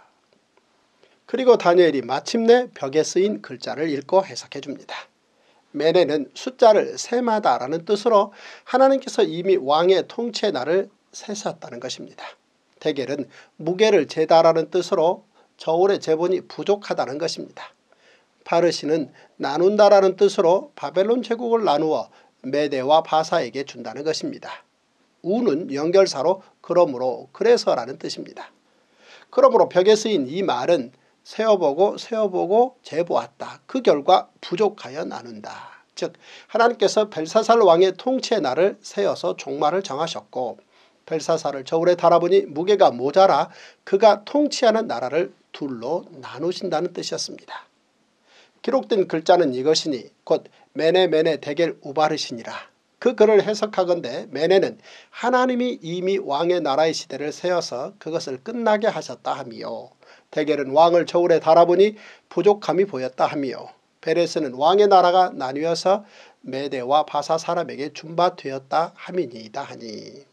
그리고 다니엘이 마침내 벽에 쓰인 글자를 읽고 해석해 줍니다. 메네는 숫자를 세마다라는 뜻으로 하나님께서 이미 왕의 통치의 날을 세셨다는 것입니다. 대겔은 무게를 재다라는 뜻으로 저울의 재본이 부족하다는 것입니다. 파르시는 나눈다라는 뜻으로 바벨론 제국을 나누어 메대와 바사에게 준다는 것입니다. 우는 연결사로 그러므로 그래서라는 뜻입니다. 그러므로 벽에 쓰인 이 말은 세어보고 재보았다. 그 결과 부족하여 나눈다. 즉 하나님께서 벨사살 왕의 통치의 날을 세어서 종말을 정하셨고 벨사살을 저울에 달아보니 무게가 모자라 그가 통치하는 나라를 둘로 나누신다는 뜻이었습니다. 기록된 글자는 이것이니 곧 메네 데겔 우바르시니라. 그 글을 해석하건대 메네는 하나님이 이미 왕의 나라의 시대를 세어서 그것을 끝나게 하셨다 하미요. 데겔은 왕을 저울에 달아보니 부족함이 보였다 하미요. 베레스는 왕의 나라가 나뉘어서 메대와 바사 사람에게 준바되었다 함이니이다 하니.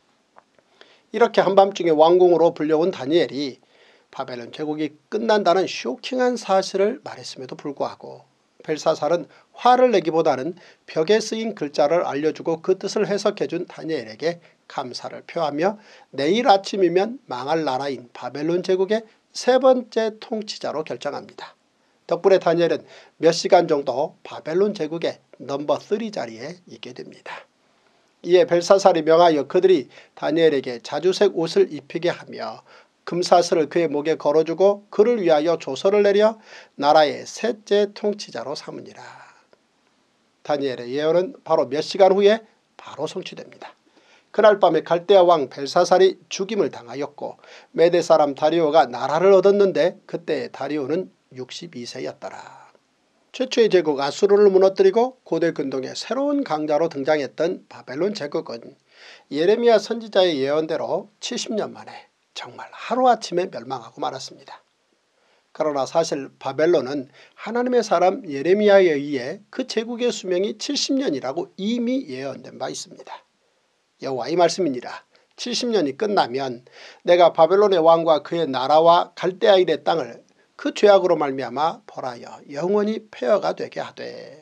이렇게 한밤중에 왕궁으로 불려온 다니엘이 바벨론 제국이 끝난다는 쇼킹한 사실을 말했음에도 불구하고 벨사살은 화를 내기보다는 벽에 쓰인 글자를 알려주고 그 뜻을 해석해준 다니엘에게 감사를 표하며 내일 아침이면 망할 나라인 바벨론 제국의 세 번째 통치자로 결정합니다. 덕분에 다니엘은 몇 시간 정도 바벨론 제국의 넘버 3 자리에 있게 됩니다. 이에 벨사살이 명하여 그들이 다니엘에게 자주색 옷을 입히게 하며 금사슬을 그의 목에 걸어주고 그를 위하여 조서를 내려 나라의 셋째 통치자로 삼으니라. 다니엘의 예언은 바로 몇 시간 후에 바로 성취됩니다. 그날 밤에 갈대아 왕 벨사살이 죽임을 당하였고 메대 사람 다리오가 나라를 얻었는데 그때 다리오는 62세였더라. 최초의 제국 아수르를 무너뜨리고 고대 근동의 새로운 강자로 등장했던 바벨론 제국은 예레미야 선지자의 예언대로 70년 만에 정말 하루아침에 멸망하고 말았습니다. 그러나 사실 바벨론은 하나님의 사람 예레미야에 의해 그 제국의 수명이 70년이라고 이미 예언된 바 있습니다. 여호와의 말씀이니라. 70년이 끝나면 내가 바벨론의 왕과 그의 나라와 갈대아인의 땅을 그 죄악으로 말미암아 벌하여 영원히 폐허가 되게 하되.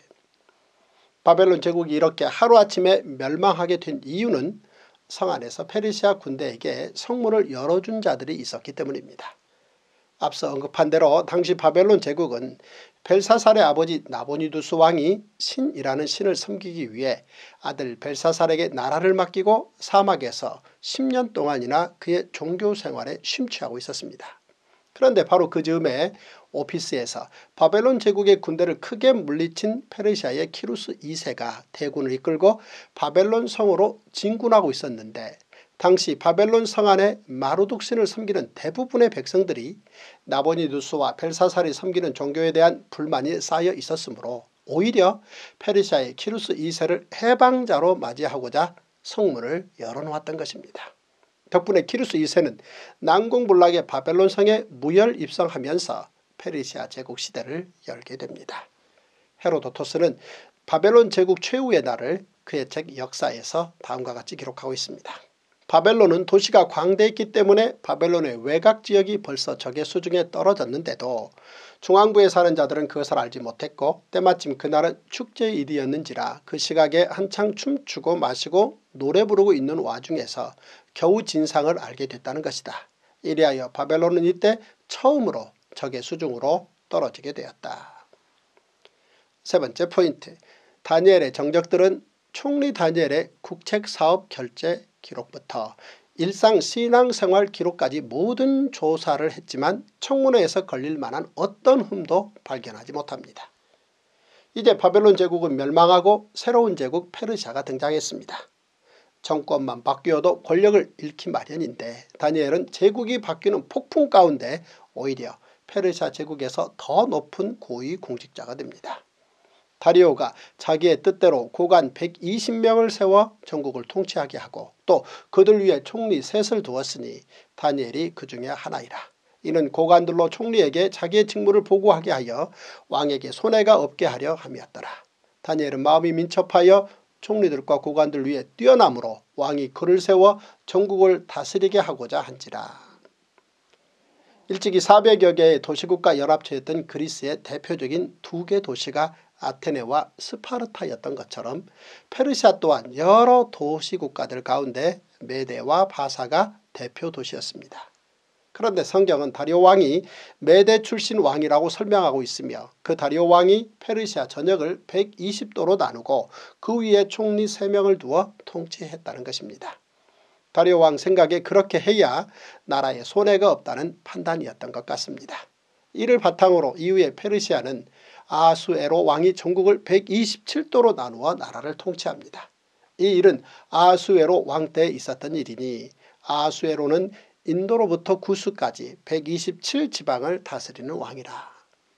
바벨론 제국이 이렇게 하루아침에 멸망하게 된 이유는 성 안에서 페르시아 군대에게 성문을 열어준 자들이 있었기 때문입니다. 앞서 언급한 대로 당시 바벨론 제국은 벨사살의 아버지 나보니두스 왕이 신이라는 신을 섬기기 위해 아들 벨사살에게 나라를 맡기고 사막에서 10년 동안이나 그의 종교 생활에 심취하고 있었습니다. 그런데 바로 그 즈음에 오피스에서 바벨론 제국의 군대를 크게 물리친 페르시아의 키루스 2세가 대군을 이끌고 바벨론 성으로 진군하고 있었는데 당시 바벨론 성 안에 마르둑 신을 섬기는 대부분의 백성들이 나보니두스와 벨사살이 섬기는 종교에 대한 불만이 쌓여 있었으므로 오히려 페르시아의 키루스 2세를 해방자로 맞이하고자 성문을 열어놓았던 것입니다. 덕분에 키루스 2세는 난공불락의 바벨론 성에 무혈 입성하면서 페르시아 제국 시대를 열게 됩니다. 헤로도토스는 바벨론 제국 최후의 날을 그의 책 역사에서 다음과 같이 기록하고 있습니다. 바벨론은 도시가 광대했기 때문에 바벨론의 외곽지역이 벌써 적의 수중에 떨어졌는데도 중앙부에 사는 자들은 그것을 알지 못했고 때마침 그날은 축제일이었는지라 그 시각에 한창 춤추고 마시고 노래 부르고 있는 와중에서 겨우 진상을 알게 됐다는 것이다. 이리하여 바벨론은 이때 처음으로 적의 수중으로 떨어지게 되었다. 세 번째 포인트, 다니엘의 정적들은 총리 다니엘의 국책사업 결제 기록부터 일상 신앙생활 기록까지 모든 조사를 했지만 청문회에서 걸릴 만한 어떤 흠도 발견하지 못합니다. 이제 바벨론 제국은 멸망하고 새로운 제국 페르시아가 등장했습니다. 정권만 바뀌어도 권력을 잃기 마련인데 다니엘은 제국이 바뀌는 폭풍 가운데 오히려 페르시아 제국에서 더 높은 고위 공직자가 됩니다. 다리오가 자기의 뜻대로 고관 120명을 세워 전국을 통치하게 하고 또 그들 위에 총리 셋을 두었으니 다니엘이 그 중에 하나이라. 이는 고관들로 총리에게 자기의 직무를 보고하게 하여 왕에게 손해가 없게 하려 함이었더라. 다니엘은 마음이 민첩하여 총리들과 고관들 위에 뛰어남으로 왕이 그를 세워 전국을 다스리게 하고자 한지라. 일찍이 400여 개의 도시국가 연합체였던 그리스의 대표적인 두 개 도시가 아테네와 스파르타였던 것처럼 페르시아 또한 여러 도시국가들 가운데 메데와 바사가 대표 도시였습니다. 그런데 성경은 다리오 왕이 메데 출신 왕이라고 설명하고 있으며 그 다리오 왕이 페르시아 전역을 120도로 나누고 그 위에 총리 3명을 두어 통치했다는 것입니다. 다리오 왕 생각에 그렇게 해야 나라에 손해가 없다는 판단이었던 것 같습니다. 이를 바탕으로 이후에 페르시아는 아수에로 왕이 전국을 127도로 나누어 나라를 통치합니다. 이 일은 아수에로 왕 때에 있었던 일이니 아수에로는 인도로부터 구스까지 127지방을 다스리는 왕이라.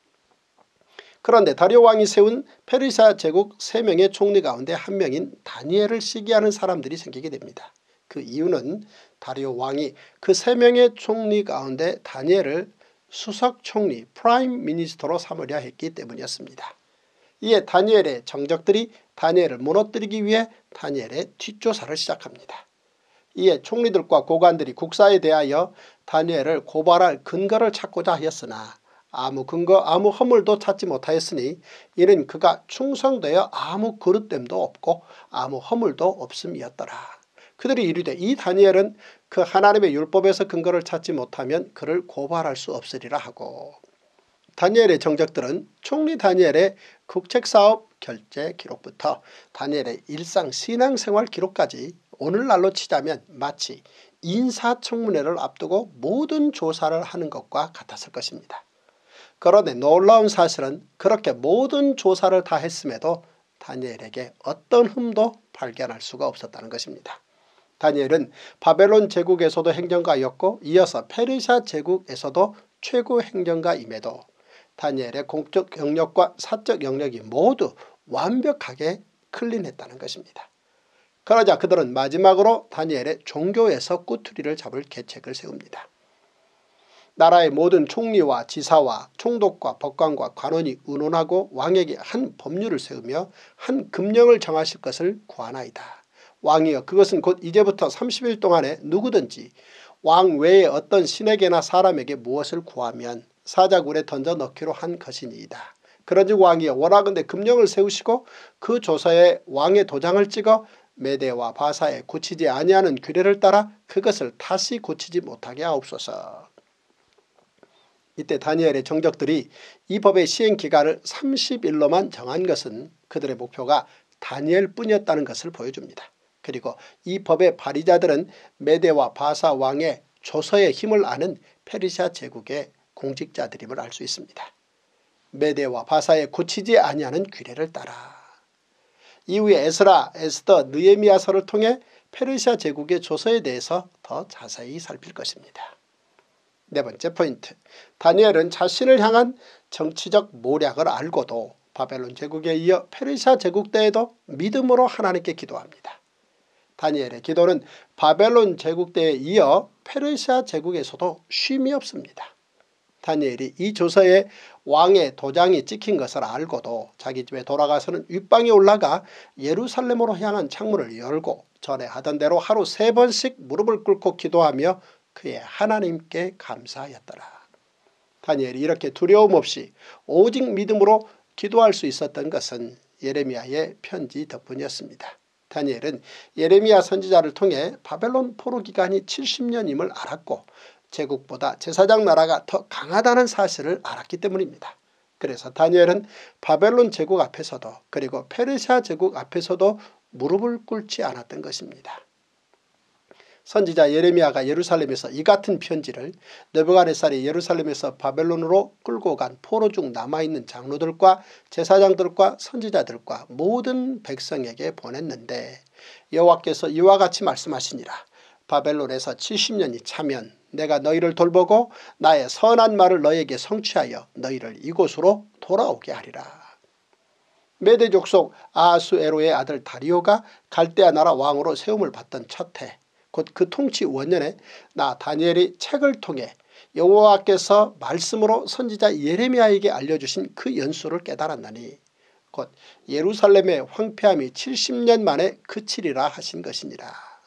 그런데 다리오 왕이 세운 페르시아 제국 3명의 총리 가운데 한 명인 다니엘을 시기하는 사람들이 생기게 됩니다. 그 이유는 다리오 왕이 그 3명의 총리 가운데 다니엘을 수석 총리 프라임 미니스터로 삼으려 했기 때문이었습니다. 이에 다니엘의 정적들이 다니엘을 무너뜨리기 위해 다니엘의 뒷조사를 시작합니다. 이에 총리들과 고관들이 국사에 대하여 다니엘을 고발할 근거를 찾고자 하였으나 아무 근거 아무 허물도 찾지 못하였으니 이는 그가 충성되어 아무 그릇됨도 없고 아무 허물도 없음이었더라. 그들이 이르되 이 다니엘은 그 하나님의 율법에서 근거를 찾지 못하면 그를 고발할 수 없으리라 하고, 다니엘의 정적들은 총리 다니엘의 국책사업 결제 기록부터 다니엘의 일상 신앙생활 기록까지 오늘날로 치자면 마치 인사청문회를 앞두고 모든 조사를 하는 것과 같았을 것입니다. 그런데 놀라운 사실은 그렇게 모든 조사를 다 했음에도 다니엘에게 어떤 흠도 발견할 수가 없었다는 것입니다. 다니엘은 바벨론 제국에서도 행정가였고 이어서 페르시아 제국에서도 최고 행정가임에도 다니엘의 공적 영역과 사적 영역이 모두 완벽하게 클린했다는 것입니다. 그러자 그들은 마지막으로 다니엘의 종교에서 꼬투리를 잡을 계책을 세웁니다. 나라의 모든 총리와 지사와 총독과 법관과 관원이 의논하고 왕에게 한 법률을 세우며 한 금령을 정하실 것을 구하나이다. 왕이여 그것은 곧 이제부터 30일 동안에 누구든지 왕 외에 어떤 신에게나 사람에게 무엇을 구하면 사자굴에 던져 넣기로 한 것이니이다. 그런즉 왕이여 원하건대 금령을 세우시고 그 조서에 왕의 도장을 찍어 메대와 바사에 고치지 아니하는 규례를 따라 그것을 다시 고치지 못하게 하옵소서. 이때 다니엘의 정적들이 이 법의 시행기간을 30일로만 정한 것은 그들의 목표가 다니엘뿐이었다는 것을 보여줍니다. 그리고 이 법의 발의자들은 메대와 바사 왕의 조서의 힘을 아는 페르시아 제국의 공직자들임을 알 수 있습니다. 메대와 바사에 고치지 아니하는 규례를 따라. 이후에 에스라, 에스더, 느헤미야서를 통해 페르시아 제국의 조서에 대해서 더 자세히 살필 것입니다. 네 번째 포인트, 다니엘은 자신을 향한 정치적 모략을 알고도 바벨론 제국에 이어 페르시아 제국 때에도 믿음으로 하나님께 기도합니다. 다니엘의 기도는 바벨론 제국 때에 이어 페르시아 제국에서도 쉼이 없습니다. 다니엘이 이 조서에 왕의 도장이 찍힌 것을 알고도 자기 집에 돌아가서는 윗방에 올라가 예루살렘으로 향한 창문을 열고 전에 하던 대로 하루 3번씩 무릎을 꿇고 기도하며 그의 하나님께 감사하였더라. 다니엘이 이렇게 두려움 없이 오직 믿음으로 기도할 수 있었던 것은 예레미야의 편지 덕분이었습니다. 다니엘은 예레미야 선지자를 통해 바벨론 포로 기간이 70년임을 알았고 제국보다 제사장 나라가 더 강하다는 사실을 알았기 때문입니다. 그래서 다니엘은 바벨론 제국 앞에서도 그리고 페르시아 제국 앞에서도 무릎을 꿇지 않았던 것입니다. 선지자 예레미야가 예루살렘에서 이 같은 편지를 느부갓네살이 예루살렘에서 바벨론으로 끌고 간 포로 중 남아있는 장로들과 제사장들과 선지자들과 모든 백성에게 보냈는데 여호와께서 이와 같이 말씀하시니라. 바벨론에서 70년이 차면 내가 너희를 돌보고 나의 선한 말을 너희에게 성취하여 너희를 이곳으로 돌아오게 하리라. 메대 족속 아하수에로의 아들 다리오가 갈대아 나라 왕으로 세움을 받던 첫 해 곧 그 통치 원년에 나 다니엘이 책을 통해 여호와께서 말씀으로 선지자 예레미야에게 알려주신 그 연수를 깨달았나니 곧 예루살렘의 황폐함이 70년 만에 그치리라 하신 것이니라.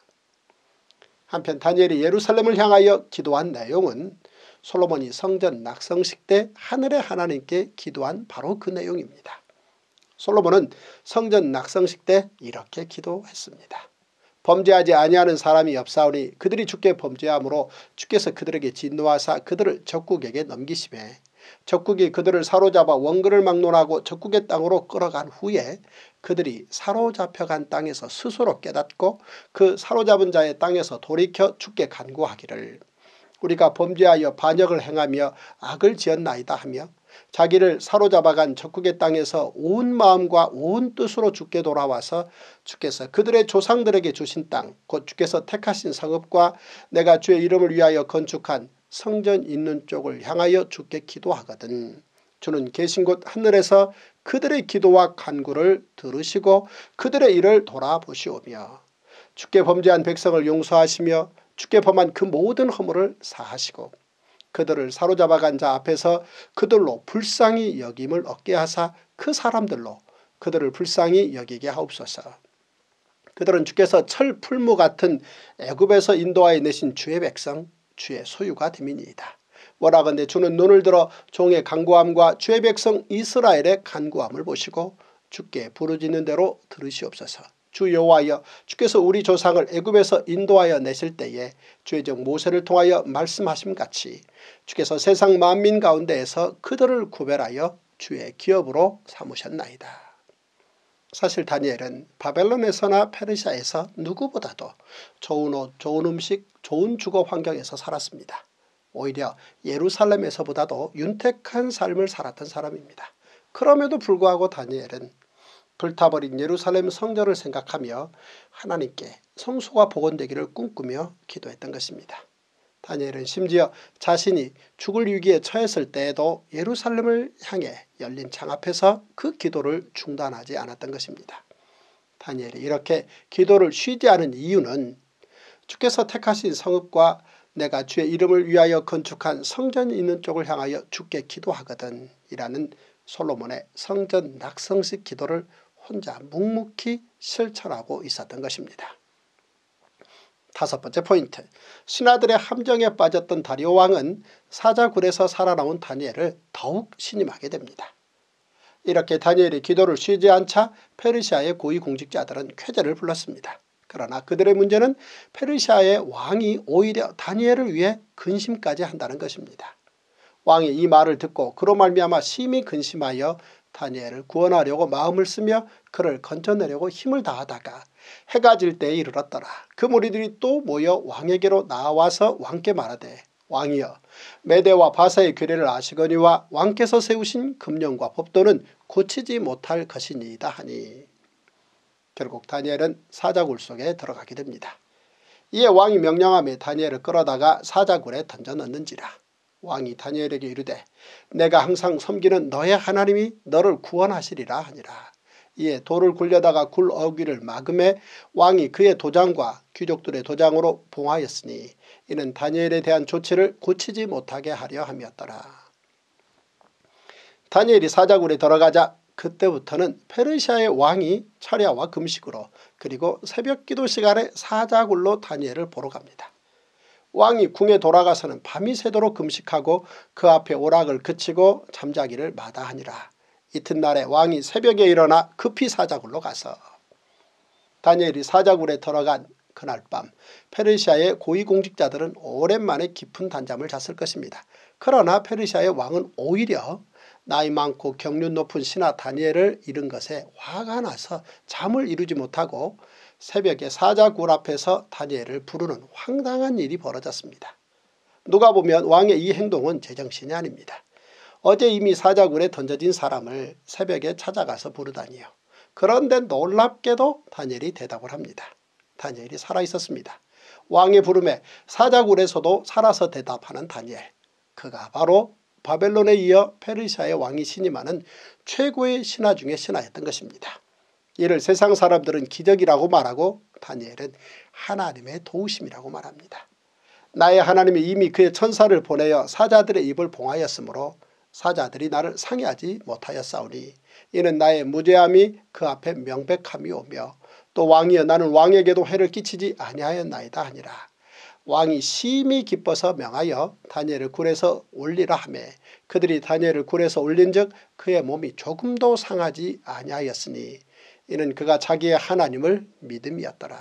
한편 다니엘이 예루살렘을 향하여 기도한 내용은 솔로몬이 성전 낙성식 때 하늘의 하나님께 기도한 바로 그 내용입니다. 솔로몬은 성전 낙성식 때 이렇게 기도했습니다. 범죄하지 아니하는 사람이 없사오니 그들이 주께 범죄함으로 주께서 그들에게 진노하사 그들을 적국에게 넘기시매 적국이 그들을 사로잡아 원근을 막론하고 적국의 땅으로 끌어간 후에 그들이 사로잡혀간 땅에서 스스로 깨닫고 그 사로잡은 자의 땅에서 돌이켜 주께 간구하기를 우리가 범죄하여 반역을 행하며 악을 지었나이다 하며 자기를 사로잡아간 적국의 땅에서 온 마음과 온 뜻으로 주께 돌아와서 주께서 그들의 조상들에게 주신 땅 곧 주께서 택하신 성읍과 내가 주의 이름을 위하여 건축한 성전 있는 쪽을 향하여 주께 기도하거든 주는 계신 곳 하늘에서 그들의 기도와 간구를 들으시고 그들의 일을 돌아보시오며 주께 범죄한 백성을 용서하시며 주께 범한 그 모든 허물을 사하시고 그들을 사로잡아간 자 앞에서 그들로 불쌍히 여김을 얻게 하사 그 사람들로 그들을 불쌍히 여기게 하옵소서. 그들은 주께서 철 풀무 같은 애굽에서 인도하여 내신 주의 백성 주의 소유가 됨이니이다. 원하건대 주는 눈을 들어 종의 간구함과 주의 백성 이스라엘의 간구함을 보시고 주께 부르짖는 대로 들으시옵소서. 주 여호와여 주께서 우리 조상을 애굽에서 인도하여 내실 때에 주의 종 모세를 통하여 말씀하심같이 주께서 세상 만민 가운데에서 그들을 구별하여 주의 기업으로 삼으셨나이다. 사실 다니엘은 바벨론에서나 페르시아에서 누구보다도 좋은 옷, 좋은 음식, 좋은 주거 환경에서 살았습니다. 오히려 예루살렘에서보다도 윤택한 삶을 살았던 사람입니다. 그럼에도 불구하고 다니엘은 불타버린 예루살렘 성전을 생각하며 하나님께 성소가 복원되기를 꿈꾸며 기도했던 것입니다. 다니엘은 심지어 자신이 죽을 위기에 처했을 때에도 예루살렘을 향해 열린 창 앞에서 그 기도를 중단하지 않았던 것입니다. 다니엘이 이렇게 기도를 쉬지 않은 이유는 주께서 택하신 성읍과 내가 주의 이름을 위하여 건축한 성전이 있는 쪽을 향하여 주께 기도하거든 이라는 솔로몬의 성전 낙성식 기도를 혼자 묵묵히 실천하고 있었던 것입니다. 5번째 포인트, 신하들의 함정에 빠졌던 다리오 왕은 사자굴에서 살아나온 다니엘을 더욱 신임하게 됩니다. 이렇게 다니엘이 기도를 쉬지 않자 페르시아의 고위공직자들은 쾌재를 불렀습니다. 그러나 그들의 문제는 페르시아의 왕이 오히려 다니엘을 위해 근심까지 한다는 것입니다. 왕이 이 말을 듣고 그로 말미암아 심히 근심하여 다니엘을 구원하려고 마음을 쓰며 그를 건져내려고 힘을 다하다가 해가 질 때에 이르렀더라. 그 무리들이 또 모여 왕에게로 나와서 왕께 말하되 왕이여 메대와 바사의 규례를 아시거니와 왕께서 세우신 금령과 법도는 고치지 못할 것이니이다 하니 결국 다니엘은 사자굴 속에 들어가게 됩니다. 이에 왕이 명령하며 다니엘을 끌어다가 사자굴에 던져넣는지라. 왕이 다니엘에게 이르되 내가 항상 섬기는 너의 하나님이 너를 구원하시리라 하니라. 이에 돌을 굴려다가 굴 어귀를 막음에 왕이 그의 도장과 귀족들의 도장으로 봉하였으니 이는 다니엘에 대한 조치를 고치지 못하게 하려 함이었더라. 다니엘이 사자굴에 들어가자 그때부터는 페르시아의 왕이 철야와 금식으로 그리고 새벽 기도 시간에 사자굴로 다니엘을 보러 갑니다. 왕이 궁에 돌아가서는 밤이 새도록 금식하고 그 앞에 오락을 그치고 잠자기를 마다하니라. 이튿날에 왕이 새벽에 일어나 급히 사자굴로 가서 다니엘이 사자굴에 들어간 그날 밤 페르시아의 고위공직자들은 오랜만에 깊은 단잠을 잤을 것입니다. 그러나 페르시아의 왕은 오히려 나이 많고 경륜 높은 신하 다니엘을 잃은 것에 화가 나서 잠을 이루지 못하고 새벽에 사자굴 앞에서 다니엘을 부르는 황당한 일이 벌어졌습니다. 누가 보면 왕의 이 행동은 제정신이 아닙니다. 어제 이미 사자굴에 던져진 사람을 새벽에 찾아가서 부르다니요. 그런데 놀랍게도 다니엘이 대답을 합니다. 다니엘이 살아있었습니다. 왕의 부름에 사자굴에서도 살아서 대답하는 다니엘. 그가 바로 바벨론에 이어 페르시아의 왕이 신임하는 최고의 신하 중의 신하였던 것입니다. 이를 세상 사람들은 기적이라고 말하고 다니엘은 하나님의 도우심이라고 말합니다. 나의 하나님이 이미 그의 천사를 보내어 사자들의 입을 봉하였으므로 사자들이 나를 상해하지 못하였사오니 이는 나의 무죄함이 그 앞에 명백함이 오며 또 왕이여 나는 왕에게도 해를 끼치지 아니하였나이다 하니라. 왕이 심히 기뻐서 명하여 다니엘을 굴에서 올리라 하며 그들이 다니엘을 굴에서 올린즉 그의 몸이 조금도 상하지 아니하였으니 이는 그가 자기의 하나님을 믿음이었더라.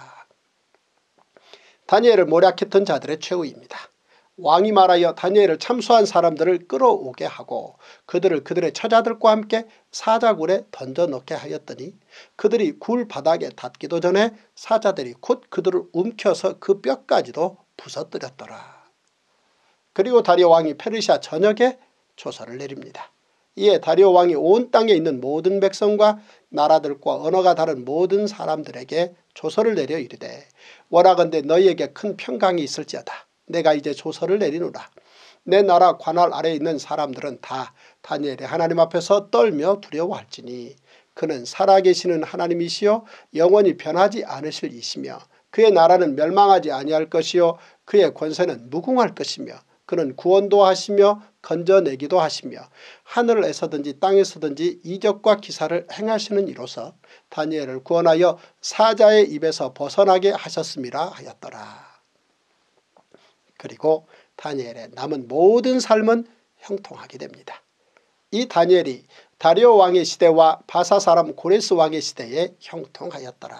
다니엘을 모략했던 자들의 최후입니다. 왕이 말하여 다니엘을 참수한 사람들을 끌어오게 하고 그들을 그들의 처자들과 함께 사자굴에 던져넣게 하였더니 그들이 굴 바닥에 닿기도 전에 사자들이 곧 그들을 움켜서 그 뼈까지도 부서뜨렸더라. 그리고 다리오 왕이 페르시아 전역에 조서를 내립니다. 이에 다리오 왕이 온 땅에 있는 모든 백성과 나라들과 언어가 다른 모든 사람들에게 조서를 내려 이르되 원하건대 너희에게 큰 평강이 있을지어다. 내가 이제 조서를 내리노라. 내 나라 관할 아래에 있는 사람들은 다 다니엘의 하나님 앞에서 떨며 두려워할지니 그는 살아계시는 하나님이시요 영원히 변하지 않으실 이시며 그의 나라는 멸망하지 아니할 것이요 그의 권세는 무궁할 것이며 그는 구원도 하시며 건져내기도 하시며 하늘에서든지 땅에서든지 이적과 기사를 행하시는 이로서 다니엘을 구원하여 사자의 입에서 벗어나게 하셨음이라 하였더라. 그리고 다니엘의 남은 모든 삶은 형통하게 됩니다. 이 다니엘이 다리오 왕의 시대와 바사 사람 고레스 왕의 시대에 형통하였더라.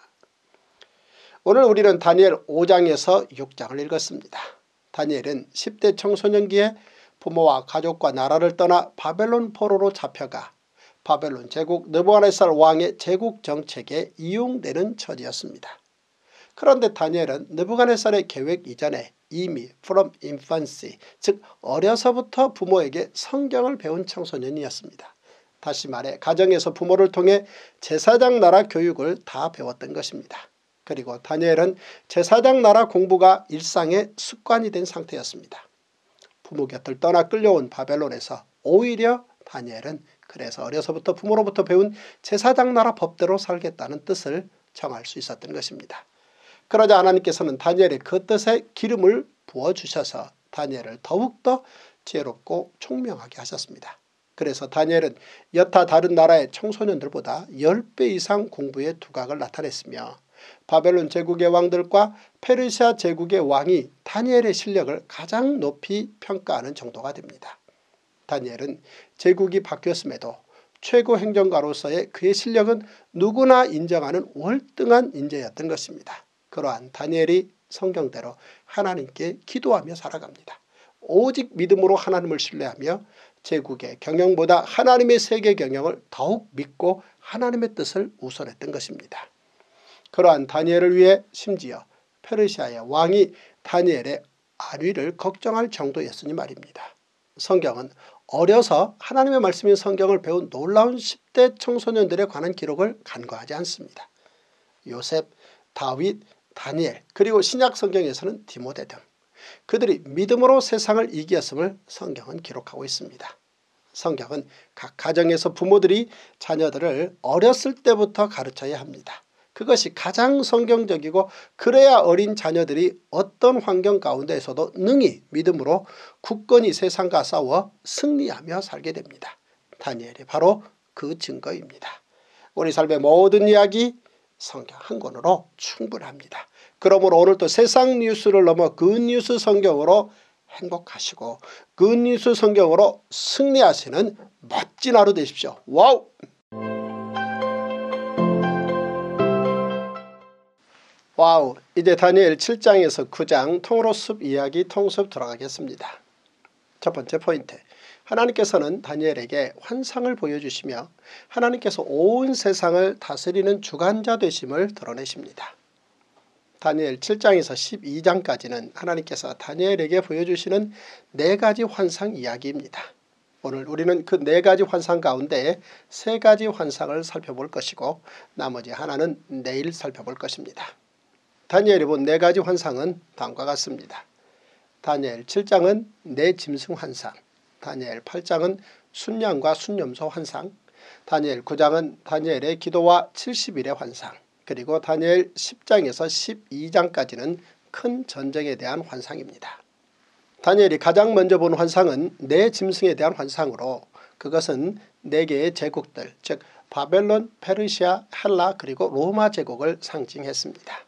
오늘 우리는 다니엘 5장에서 6장을 읽었습니다. 다니엘은 10대 청소년기에 부모와 가족과 나라를 떠나 바벨론 포로로 잡혀가 바벨론 제국 느부갓네살 왕의 제국 정책에 이용되는 처지였습니다. 그런데 다니엘은 느부갓네살의 계획 이전에 이미 from infancy, 즉 어려서부터 부모에게 성경을 배운 청소년이었습니다. 다시 말해 가정에서 부모를 통해 제사장 나라 교육을 다 배웠던 것입니다. 그리고 다니엘은 제사장 나라 공부가 일상의 습관이 된 상태였습니다. 부모 곁을 떠나 끌려온 바벨론에서 오히려 다니엘은 그래서 어려서부터 부모로부터 배운 제사장 나라 법대로 살겠다는 뜻을 정할 수 있었던 것입니다. 그러자 하나님께서는 다니엘의 그 뜻에 기름을 부어주셔서 다니엘을 더욱더 지혜롭고 총명하게 하셨습니다. 그래서 다니엘은 여타 다른 나라의 청소년들보다 10배 이상 공부의 두각을 나타냈으며 바벨론 제국의 왕들과 페르시아 제국의 왕이 다니엘의 실력을 가장 높이 평가하는 정도가 됩니다. 다니엘은 제국이 바뀌었음에도 최고 행정가로서의 그의 실력은 누구나 인정하는 월등한 인재였던 것입니다. 그러한 다니엘이 성경대로 하나님께 기도하며 살아갑니다. 오직 믿음으로 하나님을 신뢰하며 제국의 경영보다 하나님의 세계 경영을 더욱 믿고 하나님의 뜻을 우선했던 것입니다. 그러한 다니엘을 위해 심지어 페르시아의 왕이 다니엘의 안위를 걱정할 정도였으니 말입니다. 성경은 어려서 하나님의 말씀인 성경을 배운 놀라운 10대 청소년들에 관한 기록을 간과하지 않습니다. 요셉, 다윗, 다니엘 그리고 신약 성경에서는 디모데 등 그들이 믿음으로 세상을 이겼음을 성경은 기록하고 있습니다. 성경은 각 가정에서 부모들이 자녀들을 어렸을 때부터 가르쳐야 합니다. 그것이 가장 성경적이고 그래야 어린 자녀들이 어떤 환경 가운데에서도 능히 믿음으로 굳건히 세상과 싸워 승리하며 살게 됩니다. 다니엘이 바로 그 증거입니다. 우리 삶의 모든 이야기 성경 한 권으로 충분합니다. 그러므로 오늘도 세상 뉴스를 넘어 굿뉴스 성경으로 행복하시고 굿뉴스 성경으로 승리하시는 멋진 하루 되십시오. 와우! 와우! 이제 다니엘 7장에서 9장 통으로 숲 이야기 통습 들어가겠습니다. 첫 번째 포인트, 하나님께서는 다니엘에게 환상을 보여주시며 하나님께서 온 세상을 다스리는 주관자 되심을 드러내십니다. 다니엘 7장에서 12장까지는 하나님께서 다니엘에게 보여주시는 4가지 환상 이야기입니다. 오늘 우리는 그 4가지 환상 가운데 3가지 환상을 살펴볼 것이고 나머지 하나는 내일 살펴볼 것입니다. 다니엘이 본 4가지 환상은 다음과 같습니다. 다니엘 7장은 내 짐승 환상, 다니엘 8장은 순양과 순염소 환상, 다니엘 9장은 다니엘의 기도와 70일의 환상, 그리고 다니엘 10장에서 12장까지는 큰 전쟁에 대한 환상입니다. 다니엘이 가장 먼저 본 환상은 내 짐승에 대한 환상으로 그것은 4개의 제국들, 즉 바벨론, 페르시아, 헬라 그리고 로마 제국을 상징했습니다.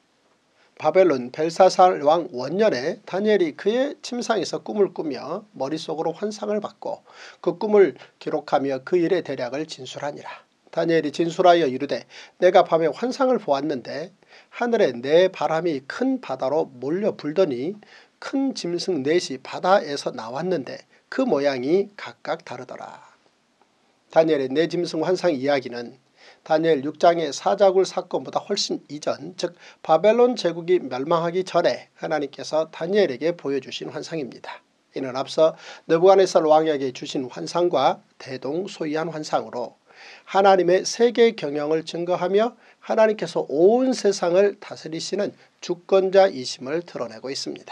바벨론 벨사살 왕 원년에 다니엘이 그의 침상에서 꿈을 꾸며 머릿속으로 환상을 받고 그 꿈을 기록하며 그 일의 대략을 진술하니라. 다니엘이 진술하여 이르되 내가 밤에 환상을 보았는데 하늘에 네 바람이 큰 바다로 몰려 불더니 큰 짐승 넷이 바다에서 나왔는데 그 모양이 각각 다르더라. 다니엘의 네 짐승 환상 이야기는 다니엘 6장의 사자굴 사건보다 훨씬 이전, 즉 바벨론 제국이 멸망하기 전에 하나님께서 다니엘에게 보여주신 환상입니다. 이는 앞서 느부갓네살 왕에게 주신 환상과 대동소이한 환상으로 하나님의 세계 경영을 증거하며 하나님께서 온 세상을 다스리시는 주권자이심을 드러내고 있습니다.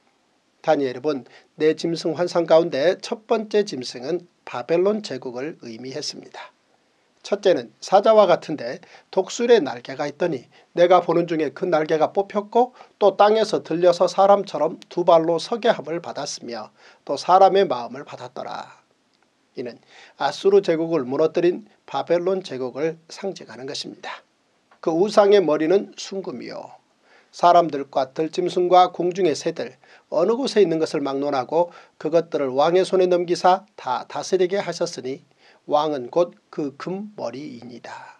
다니엘이 본 네 짐승 환상 가운데 첫 번째 짐승은 바벨론 제국을 의미했습니다. 첫째는 사자와 같은데 독수리의 날개가 있더니 내가 보는 중에 그 날개가 뽑혔고 또 땅에서 들려서 사람처럼 2발로 서게 함을 받았으며 또 사람의 마음을 받았더라. 이는 아수르 제국을 무너뜨린 바벨론 제국을 상징하는 것입니다. 그 우상의 머리는 순금이요 사람들과 들짐승과 공중의 새들 어느 곳에 있는 것을 막론하고 그것들을 왕의 손에 넘기사 다 다스리게 하셨으니 왕은 곧 그 금머리이니라.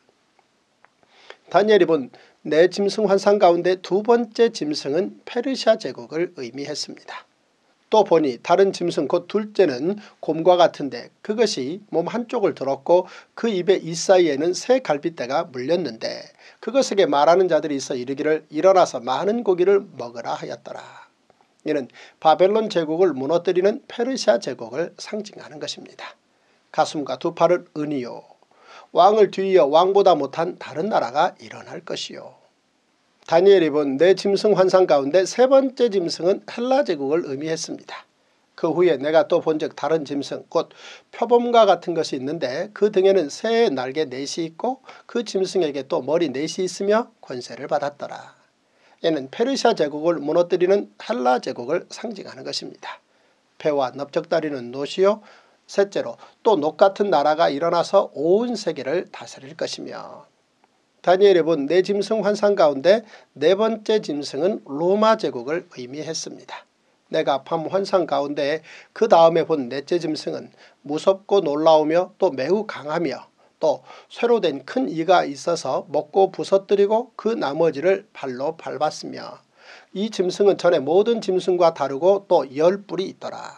다니엘이 본 네 짐승 환상 가운데 두 번째 짐승은 페르시아 제국을 의미했습니다. 또 보니 다른 짐승 곧 둘째는 곰과 같은데 그것이 몸 한쪽을 들었고 그 입의 이사이에는 새 갈빗대가 물렸는데 그것에게 말하는 자들이 있어 이르기를 일어나서 많은 고기를 먹으라 하였더라. 이는 바벨론 제국을 무너뜨리는 페르시아 제국을 상징하는 것입니다. 가슴과 2 팔은 은이요 왕을 뒤이어 왕보다 못한 다른 나라가 일어날 것이요. 다니엘이 본 네 짐승 환상 가운데 세 번째 짐승은 헬라 제국을 의미했습니다. 그 후에 내가 또 본즉 다른 짐승 곧 표범과 같은 것이 있는데 그 등에는 새의 날개 4이 있고 그 짐승에게 또 머리 4이 있으며 권세를 받았더라. 이는 페르시아 제국을 무너뜨리는 헬라 제국을 상징하는 것입니다. 배와 넓적다리는 노시요 셋째로 또 녹 같은 나라가 일어나서 온 세계를 다스릴 것이며 다니엘이 본 네 짐승 환상 가운데 네 번째 짐승은 로마 제국을 의미했습니다. 내가 밤 환상 가운데 그 다음에 본 넷째 짐승은 무섭고 놀라우며 또 매우 강하며 또 쇠로 된 큰 이가 있어서 먹고 부서뜨리고 그 나머지를 발로 밟았으며 이 짐승은 전에 모든 짐승과 다르고 또 10뿔이 있더라.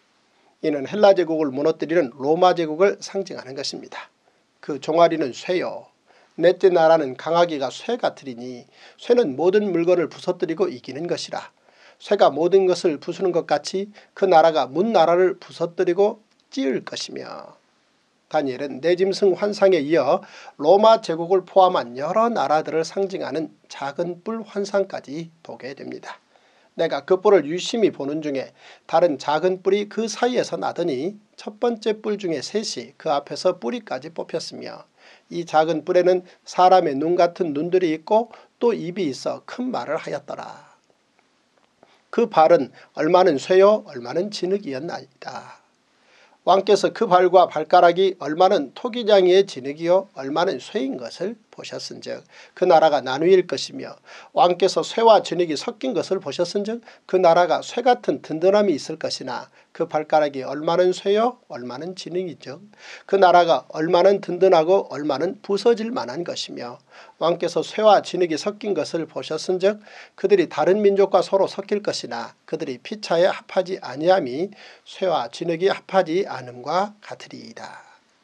이는 헬라 제국을 무너뜨리는 로마 제국을 상징하는 것입니다. 그 종아리는 쇠요 넷째 나라는 강하기가 쇠 같으리니 쇠는 모든 물건을 부서뜨리고 이기는 것이라. 쇠가 모든 것을 부수는 것 같이 그 나라가 문 나라를 부서뜨리고 찌을 것이며 다니엘은 네 짐승 환상에 이어 로마 제국을 포함한 여러 나라들을 상징하는 작은 뿔 환상까지 보게 됩니다. 내가 그 뿔을 유심히 보는 중에 다른 작은 뿔이 그 사이에서 나더니 첫 번째 뿔 중에 셋이 그 앞에서 뿌리까지 뽑혔으며 이 작은 뿔에는 사람의 눈 같은 눈들이 있고 또 입이 있어 큰 말을 하였더라. 그 발은 얼마는 쇠요 얼마는 진흙이었나이다. 왕께서 그 발과 발가락이 얼마는 토기장이의 진흙이요 얼마는 쇠인 것을 보셨은즉 그 나라가 나누일 것이며 왕께서 쇠와 진흙이 섞인 것을 보셨은즉 그 나라가 쇠 같은 든든함이 있을 것이나 그 발가락이 얼마는 쇠요 얼마는 진흙이죠. 그 나라가 얼마는 든든하고 얼마는 부서질 만한 것이며 왕께서 쇠와 진흙이 섞인 것을 보셨은즉 그들이 다른 민족과 서로 섞일 것이나 그들이 피차에 합하지 아니함이 쇠와 진흙이 합하지 않음과 같으리이다.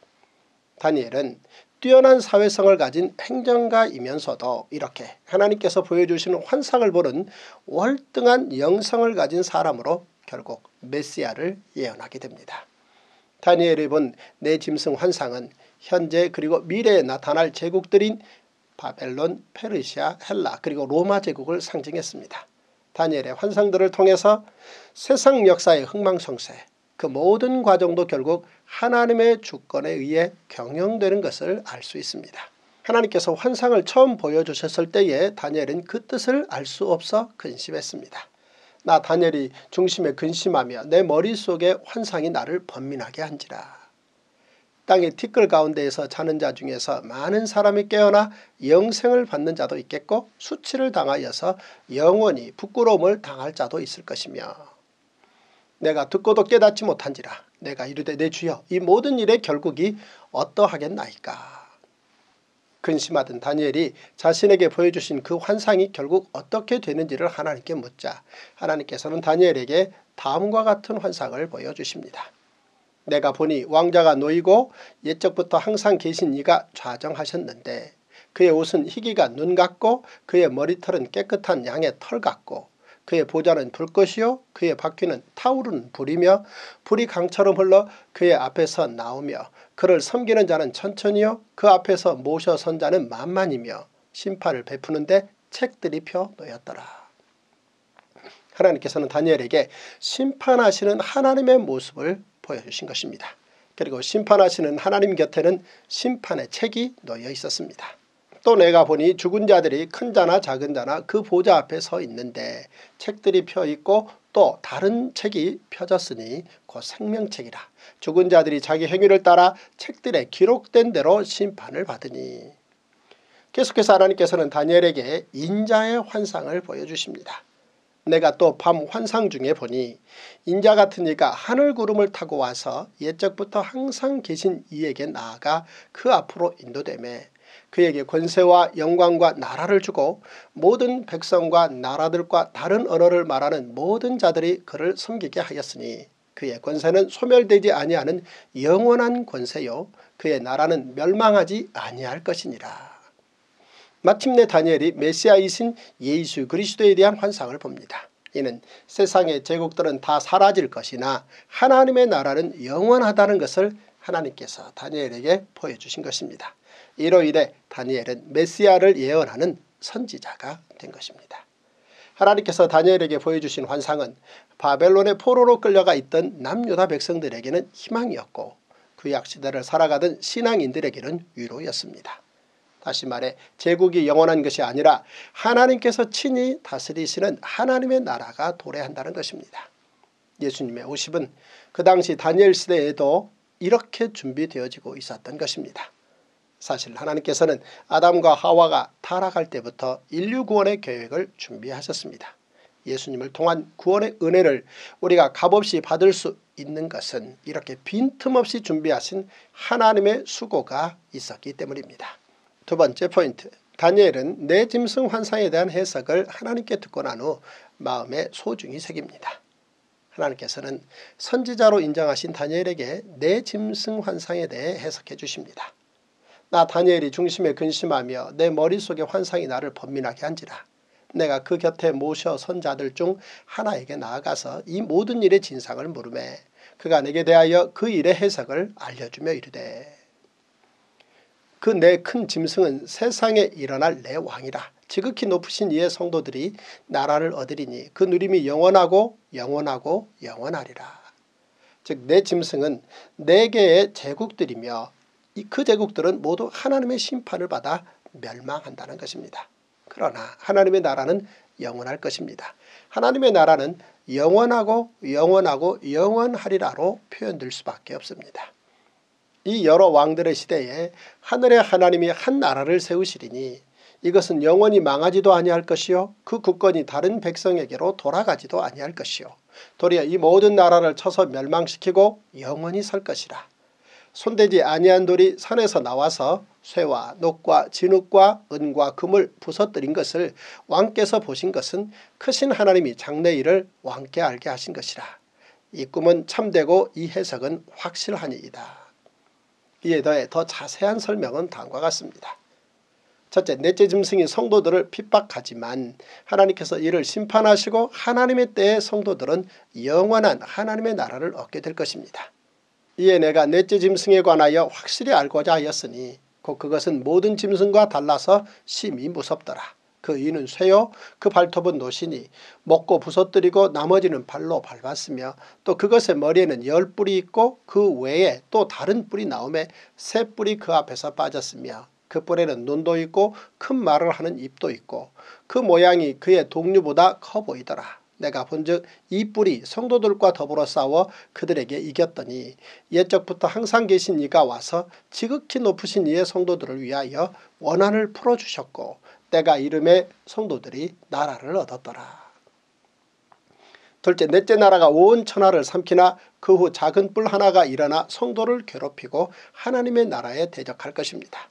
다니엘은 뛰어난 사회성을 가진 행정가이면서도 이렇게 하나님께서 보여주시는 환상을 보는 월등한 영성을 가진 사람으로 결국 메시아를 예언하게 됩니다. 다니엘이 본 네 짐승 환상은 현재 그리고 미래에 나타날 제국들인 바벨론, 페르시아, 헬라 그리고 로마 제국을 상징했습니다. 다니엘의 환상들을 통해서 세상 역사의 흥망성쇠 그 모든 과정도 결국 하나님의 주권에 의해 경영되는 것을 알 수 있습니다. 하나님께서 환상을 처음 보여주셨을 때에 다니엘은 그 뜻을 알 수 없어 근심했습니다. 나 다니엘이 중심에 근심하며 내 머릿속에 환상이 나를 번민하게 한지라. 땅의 티끌 가운데에서 자는 자 중에서 많은 사람이 깨어나 영생을 받는 자도 있겠고 수치를 당하여서 영원히 부끄러움을 당할 자도 있을 것이며 내가 듣고도 깨닫지 못한지라. 내가 이르되 내 주여 이 모든 일의 결국이 어떠하겠나이까. 근심하던 다니엘이 자신에게 보여주신 그 환상이 결국 어떻게 되는지를 하나님께 묻자 하나님께서는 다니엘에게 다음과 같은 환상을 보여주십니다. 내가 보니 왕자가 놓이고 옛적부터 항상 계신 이가 좌정하셨는데 그의 옷은 희기가 눈 같고 그의 머리털은 깨끗한 양의 털 같고 그의 보좌는 불꽃이요 그의 바퀴는 타오르는 불이며 불이 강처럼 흘러 그의 앞에서 나오며 그를 섬기는 자는 천천히요 그 앞에서 모셔 선 자는 만만이며 심판을 베푸는데 책들이 펴 놓였더라. 하나님께서는 다니엘에게 심판하시는 하나님의 모습을 보여주신 것입니다. 그리고 심판하시는 하나님 곁에는 심판의 책이 놓여 있었습니다. 또 내가 보니 죽은 자들이 큰 자나 작은 자나 그 보좌 앞에 서 있는데 책들이 펴 있고 또 다른 책이 펴졌으니 곧 생명책이라. 죽은 자들이 자기 행위를 따라 책들에 기록된 대로 심판을 받으니. 계속해서 하나님께서는 다니엘에게 인자의 환상을 보여주십니다. 내가 또 밤 환상 중에 보니 인자 같은 이가 하늘 구름을 타고 와서 옛적부터 항상 계신 이에게 나아가 그 앞으로 인도되매 그에게 권세와 영광과 나라를 주고 모든 백성과 나라들과 다른 언어를 말하는 모든 자들이 그를 섬기게 하였으니 그의 권세는 소멸되지 아니하는 영원한 권세요 그의 나라는 멸망하지 아니할 것이니라. 마침내 다니엘이 메시아이신 예수 그리스도에 대한 환상을 봅니다. 이는 세상의 제국들은 다 사라질 것이나 하나님의 나라는 영원하다는 것을 하나님께서 다니엘에게 보여주신 것입니다. 이로 인해 다니엘은 메시아를 예언하는 선지자가 된 것입니다. 하나님께서 다니엘에게 보여주신 환상은 바벨론의 포로로 끌려가 있던 남유다 백성들에게는 희망이었고 구약시대를 살아가던 신앙인들에게는 위로였습니다. 다시 말해 제국이 영원한 것이 아니라 하나님께서 친히 다스리시는 하나님의 나라가 도래한다는 것입니다. 예수님의 오십은 그 당시 다니엘 시대에도 이렇게 준비되어지고 있었던 것입니다. 사실 하나님께서는 아담과 하와가 타락할 때부터 인류 구원의 계획을 준비하셨습니다. 예수님을 통한 구원의 은혜를 우리가 값없이 받을 수 있는 것은 이렇게 빈틈없이 준비하신 하나님의 수고가 있었기 때문입니다. 두 번째 포인트, 다니엘은 네 짐승 환상에 대한 해석을 하나님께 듣고 난 후 마음에 소중히 새깁니다. 하나님께서는 선지자로 인정하신 다니엘에게 네 짐승 환상에 대해 해석해 주십니다. 나 다니엘이 중심에 근심하며 내 머릿속에 환상이 나를 번민하게 한지라. 내가 그 곁에 모셔 선 자들 중 하나에게 나아가서 이 모든 일의 진상을 물으매 그가 내게 대하여 그 일의 해석을 알려주며 이르되 그 내 큰 짐승은 세상에 일어날 내 왕이라. 지극히 높으신 이의 성도들이 나라를 얻으리니 그 누림이 영원하고 영원하고 영원하리라. 즉 내 짐승은 네 개의 제국들이며 그 제국들은 모두 하나님의 심판을 받아 멸망한다는 것입니다. 그러나 하나님의 나라는 영원할 것입니다. 하나님의 나라는 영원하고 영원하고 영원하리라로 표현될 수밖에 없습니다. 이 여러 왕들의 시대에 하늘의 하나님이 한 나라를 세우시리니 이것은 영원히 망하지도 아니할 것이요 그 국권이 다른 백성에게로 돌아가지도 아니할 것이요 도리어 이 모든 나라를 쳐서 멸망시키고 영원히 설 것이라. 손대지 아니한 돌이 산에서 나와서 쇠와 녹과 진흙과 은과 금을 부서뜨린 것을 왕께서 보신 것은 크신 하나님이 장래일을 왕께 알게 하신 것이라. 이 꿈은 참되고 이 해석은 확실하니이다. 이에 더해 더 자세한 설명은 다음과 같습니다. 첫째, 넷째 짐승이 성도들을 핍박하지만 하나님께서 이를 심판하시고 하나님의 때에 성도들은 영원한 하나님의 나라를 얻게 될 것입니다. 이에 내가 넷째 짐승에 관하여 확실히 알고자 하였으니 곧 그것은 모든 짐승과 달라서 심히 무섭더라. 그 이는 쇠요 그 발톱은 노시니 먹고 부서뜨리고 나머지는 발로 밟았으며 또 그것의 머리에는 10뿔이 있고 그 외에 또 다른 뿔이 나오매 새 뿔이 그 앞에서 빠졌으며 그 뿔에는 눈도 있고 큰 말을 하는 입도 있고 그 모양이 그의 동류보다 커 보이더라. 내가 본즉 이 뿔이 성도들과 더불어 싸워 그들에게 이겼더니 옛적부터 항상 계신 이가 와서 지극히 높으신 이의 성도들을 위하여 원한을 풀어주셨고 때가 이름에 성도들이 나라를 얻었더라. 둘째, 넷째 나라가 온 천하를 삼키나 그 후 작은 뿔 하나가 일어나 성도를 괴롭히고 하나님의 나라에 대적할 것입니다.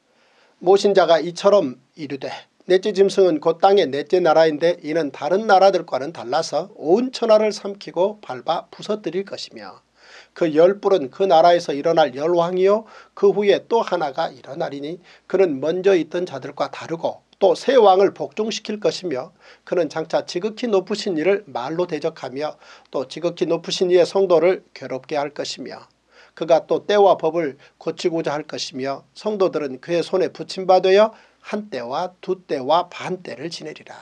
모신자가 이처럼 이르되 넷째 짐승은 곧 땅의 넷째 나라인데 이는 다른 나라들과는 달라서 온 천하를 삼키고 밟아 부서뜨릴 것이며 그 10뿔은 그 나라에서 일어날 열왕이요 그 후에 또 하나가 일어나리니 그는 먼저 있던 자들과 다르고 또 새 왕을 복종시킬 것이며 그는 장차 지극히 높으신 이를 말로 대적하며 또 지극히 높으신 이의 성도를 괴롭게 할 것이며 그가 또 때와 법을 고치고자 할 것이며 성도들은 그의 손에 붙임받아 한 때와 두 때와 반 때를 지내리라.